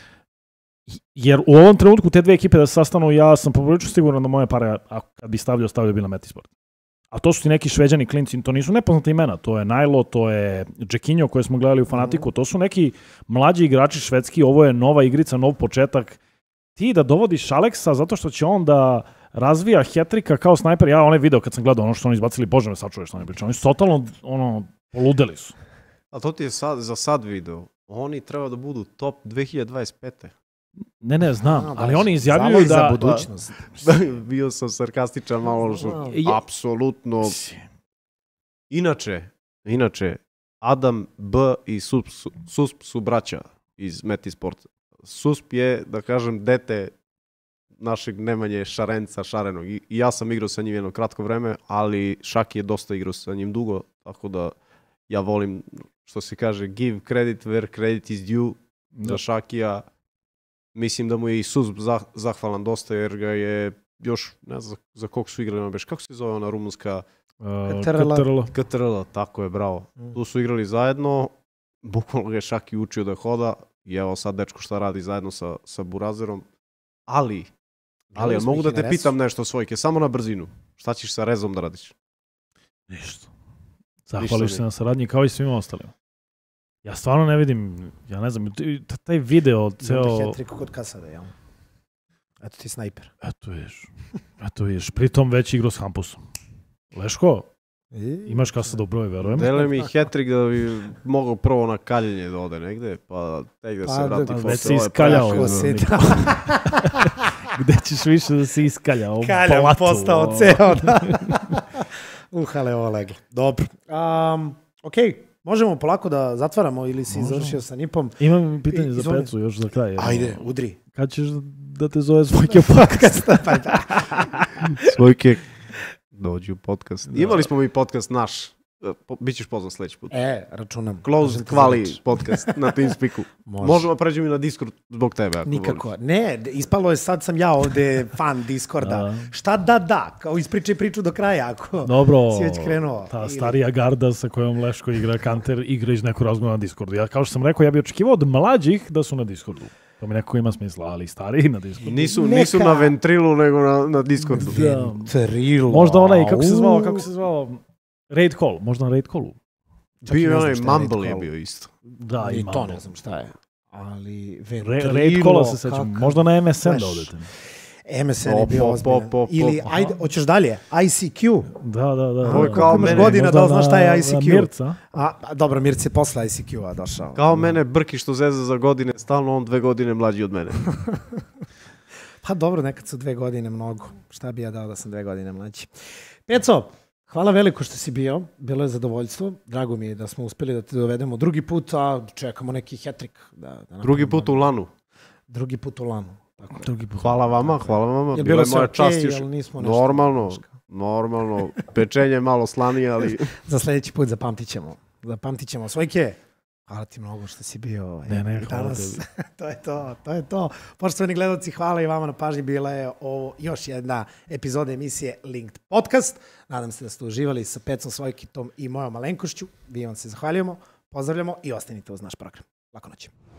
[SPEAKER 1] Jer u ovom trenutku te dve ekipe da se sastanu, ja sam poprilično siguran da moje pare, a kad bi stavljao, stavljao bi na Metisport. A to su ti neki šveđani klinci, to nisu nepoznate imena, to je Najlo, to je Džekinjo koje smo gledali u Fanatiku, to su neki mlađi igrači švedski, ovo je nova igrica, nov početak. Ti da dovodiš Aleksa zato što će on da razvija hetrika kao snajper, ja onaj video kad sam gledao ono što oni izbacili, bože me sačuješ što oni pričaju, oni su totalno ono, poludeli su.
[SPEAKER 3] A to ti je sad, za sad video. Oni treba da budu top dve hiljade dvadeset pete.
[SPEAKER 1] Ne, ne, znam,
[SPEAKER 2] A,
[SPEAKER 1] ali
[SPEAKER 2] baš.
[SPEAKER 1] oni izjavljuju
[SPEAKER 2] Zalog
[SPEAKER 1] da...
[SPEAKER 2] za budućnost.
[SPEAKER 3] Bio sam sarkastičan malo što...
[SPEAKER 1] Je-
[SPEAKER 3] Apsolutno. Inače, inače, Adam B i Susp su, Susp su braća iz Metisporta. Susp je, da kažem, dete našeg Nemanje Šarenca Šarenog. I, i ja sam igrao sa njim jedno kratko vreme, ali Šaki je dosta igrao sa njim dugo, tako da ja volim, što se kaže, give credit where credit is due za Šakija. Mislim da mu je i Susp zah, zahvalan dosta, jer ga je još, ne znam za kog su igrali, beš, kako se zove ona rumunska
[SPEAKER 1] Uh,
[SPEAKER 2] K T R L.
[SPEAKER 1] K T R L.
[SPEAKER 3] K T R L, tako je, bravo.
[SPEAKER 2] Mm.
[SPEAKER 3] Tu su igrali zajedno, bukvalno ga je Šaki učio da hoda i evo sad dečko šta radi zajedno sa, sa Burazerom. Ali, ali,
[SPEAKER 2] smo
[SPEAKER 3] mogu
[SPEAKER 2] ih
[SPEAKER 3] da
[SPEAKER 2] i
[SPEAKER 3] te
[SPEAKER 2] na resu.
[SPEAKER 3] pitam nešto, Svojke, samo na brzinu. Šta ćeš sa Rezom da radiš?
[SPEAKER 1] Ništa. Zahvališ
[SPEAKER 3] Ništa
[SPEAKER 1] se
[SPEAKER 3] ne.
[SPEAKER 1] na saradnji kao i svima ostalima. Ja stvarno ne vidim, ja ne znam, t- t- taj video,
[SPEAKER 2] Ceo...
[SPEAKER 1] ceo...
[SPEAKER 2] Hetriku kod Kasada, jel? Eto ti snajper.
[SPEAKER 1] Eto vidiš, eto vidiš, pritom već igrao s Hampusom. Leško, imaš Kasada u broju, verujem.
[SPEAKER 3] Dele mi hetrik da bi mogao prvo na kaljenje da ode negde, pa tek da se
[SPEAKER 2] Pa,
[SPEAKER 3] vrati
[SPEAKER 2] da-
[SPEAKER 3] posle
[SPEAKER 1] već si
[SPEAKER 3] ove
[SPEAKER 1] iskaljao.
[SPEAKER 3] praške.
[SPEAKER 2] Ko se
[SPEAKER 1] Niko.
[SPEAKER 2] da...
[SPEAKER 1] Gde ćeš više da se iskalja? O
[SPEAKER 2] Kaljan
[SPEAKER 1] blatu,
[SPEAKER 2] postao
[SPEAKER 1] o-
[SPEAKER 2] ceo, da. Uhale, ovo leglo. Dobro. Um, ok, možemo polako da zatvaramo ili si
[SPEAKER 1] Možemo.
[SPEAKER 2] završio sa Nipom?
[SPEAKER 1] Imam pitanje
[SPEAKER 2] I-
[SPEAKER 1] za
[SPEAKER 2] izvoli.
[SPEAKER 1] Pecu još za kraj. evo.
[SPEAKER 2] Ajde, udri.
[SPEAKER 1] Kad ćeš da te zove Svojke podcast?
[SPEAKER 2] Pa da.
[SPEAKER 3] Svojke, dođi u podcast.
[SPEAKER 1] Da.
[SPEAKER 3] Imali smo mi podcast naš. Po- Bićeš pozvan sljedeći put.
[SPEAKER 2] E, računam.
[SPEAKER 3] Close
[SPEAKER 2] Držim te za
[SPEAKER 3] kvali
[SPEAKER 2] reč.
[SPEAKER 3] podcast na Teamspeaku.
[SPEAKER 2] Može.
[SPEAKER 3] Možemo pređemo i na Discord zbog tebe. Ako
[SPEAKER 2] Nikako.
[SPEAKER 3] voliš.
[SPEAKER 2] Ne, d- ispalo je sad sam ja ovde fan Discorda.
[SPEAKER 1] Da.
[SPEAKER 2] Šta da da? Kao ispričaj priču do kraja ako
[SPEAKER 1] Dobro,
[SPEAKER 2] si već krenuo.
[SPEAKER 1] ta
[SPEAKER 2] Ili-
[SPEAKER 1] starija garda sa kojom Leško igra Kanter igra iz nekog razgovora na Discordu. Ja, kao što sam rekao, ja bih očekivao od mlađih da su na Discordu. To mi nekako ima smisla, ali stariji na Discordu.
[SPEAKER 3] Nisu,
[SPEAKER 2] Neka-
[SPEAKER 3] nisu na ventrilu, nego na, na Discordu.
[SPEAKER 1] Da.
[SPEAKER 2] Ventrilo.
[SPEAKER 1] Možda onaj, kako se zvao,
[SPEAKER 2] Au.
[SPEAKER 1] kako se zvao? Raid Call, možda na Raid Callu.
[SPEAKER 2] Čak i
[SPEAKER 3] Bio
[SPEAKER 2] ne
[SPEAKER 3] je
[SPEAKER 2] znam
[SPEAKER 3] onaj
[SPEAKER 2] šta je Raid
[SPEAKER 3] Mumble je
[SPEAKER 2] Call.
[SPEAKER 3] bio isto.
[SPEAKER 1] Da,
[SPEAKER 2] I
[SPEAKER 1] ima.
[SPEAKER 2] to ne znam šta je. Ali
[SPEAKER 1] Ra-
[SPEAKER 2] ventrilo.
[SPEAKER 1] Raid Calla se sećam.
[SPEAKER 2] kakav
[SPEAKER 1] Možda na M S N da
[SPEAKER 2] flash.
[SPEAKER 1] odete.
[SPEAKER 2] M S N je
[SPEAKER 3] Pop,
[SPEAKER 2] bio
[SPEAKER 3] pop,
[SPEAKER 2] ozbiljan.
[SPEAKER 3] pop, pop,
[SPEAKER 2] Ili,
[SPEAKER 3] pop.
[SPEAKER 2] ajde, hoćeš dalje? I C Q.
[SPEAKER 1] Da, da, da.
[SPEAKER 2] Aha,
[SPEAKER 3] Ovo je
[SPEAKER 1] da.
[SPEAKER 3] kao
[SPEAKER 2] imaš
[SPEAKER 3] mene,
[SPEAKER 2] godina da li
[SPEAKER 1] Možda
[SPEAKER 2] znaš šta je I C
[SPEAKER 1] na-
[SPEAKER 2] Q?
[SPEAKER 1] na Mirca.
[SPEAKER 2] A, a, dobro, Mirce je posle I C Q-a došao.
[SPEAKER 3] Kao mene Brki što zeza za godine, stalno on dve godine mlađi od mene.
[SPEAKER 2] Pa dobro, nekad su dve godine mnogo. Šta bi ja dao da sam dve godine mlađi? Peco, hvala veliko što si bio. Bilo je zadovoljstvo. Drago mi je da smo uspeli da te dovedemo drugi put, a čekamo neki hetrik. Da, da
[SPEAKER 3] Drugi
[SPEAKER 2] napravimo.
[SPEAKER 3] put u lanu.
[SPEAKER 2] Drugi put u lanu. Tako je.
[SPEAKER 1] Drugi put.
[SPEAKER 3] Hvala vama, hvala vama.
[SPEAKER 2] Je
[SPEAKER 3] Bila
[SPEAKER 2] bilo
[SPEAKER 3] je
[SPEAKER 2] sve
[SPEAKER 3] moja
[SPEAKER 2] okej,
[SPEAKER 3] čast još.
[SPEAKER 2] ali nismo nešto-
[SPEAKER 3] Normalno, normalno. Pečenje malo slanije, ali
[SPEAKER 2] Za sljedeći put zapamtit ćemo. Zapamtit ćemo. Svojke, hvala ti mnogo što si bio ovaj,
[SPEAKER 1] Ne, ne,
[SPEAKER 2] i
[SPEAKER 1] hvala
[SPEAKER 2] danas.
[SPEAKER 1] tebi.
[SPEAKER 2] To je to, to je to. Poštovani gledalci, hvala i vama na pažnji. Bila je ovo još jedna epizoda emisije Linked Podcast. Nadam se da ste uživali sa Pecom, Svojkitom i mojom malenkošću. Mi vam se zahvaljujemo, pozdravljamo i ostanite uz naš program. Lako noć.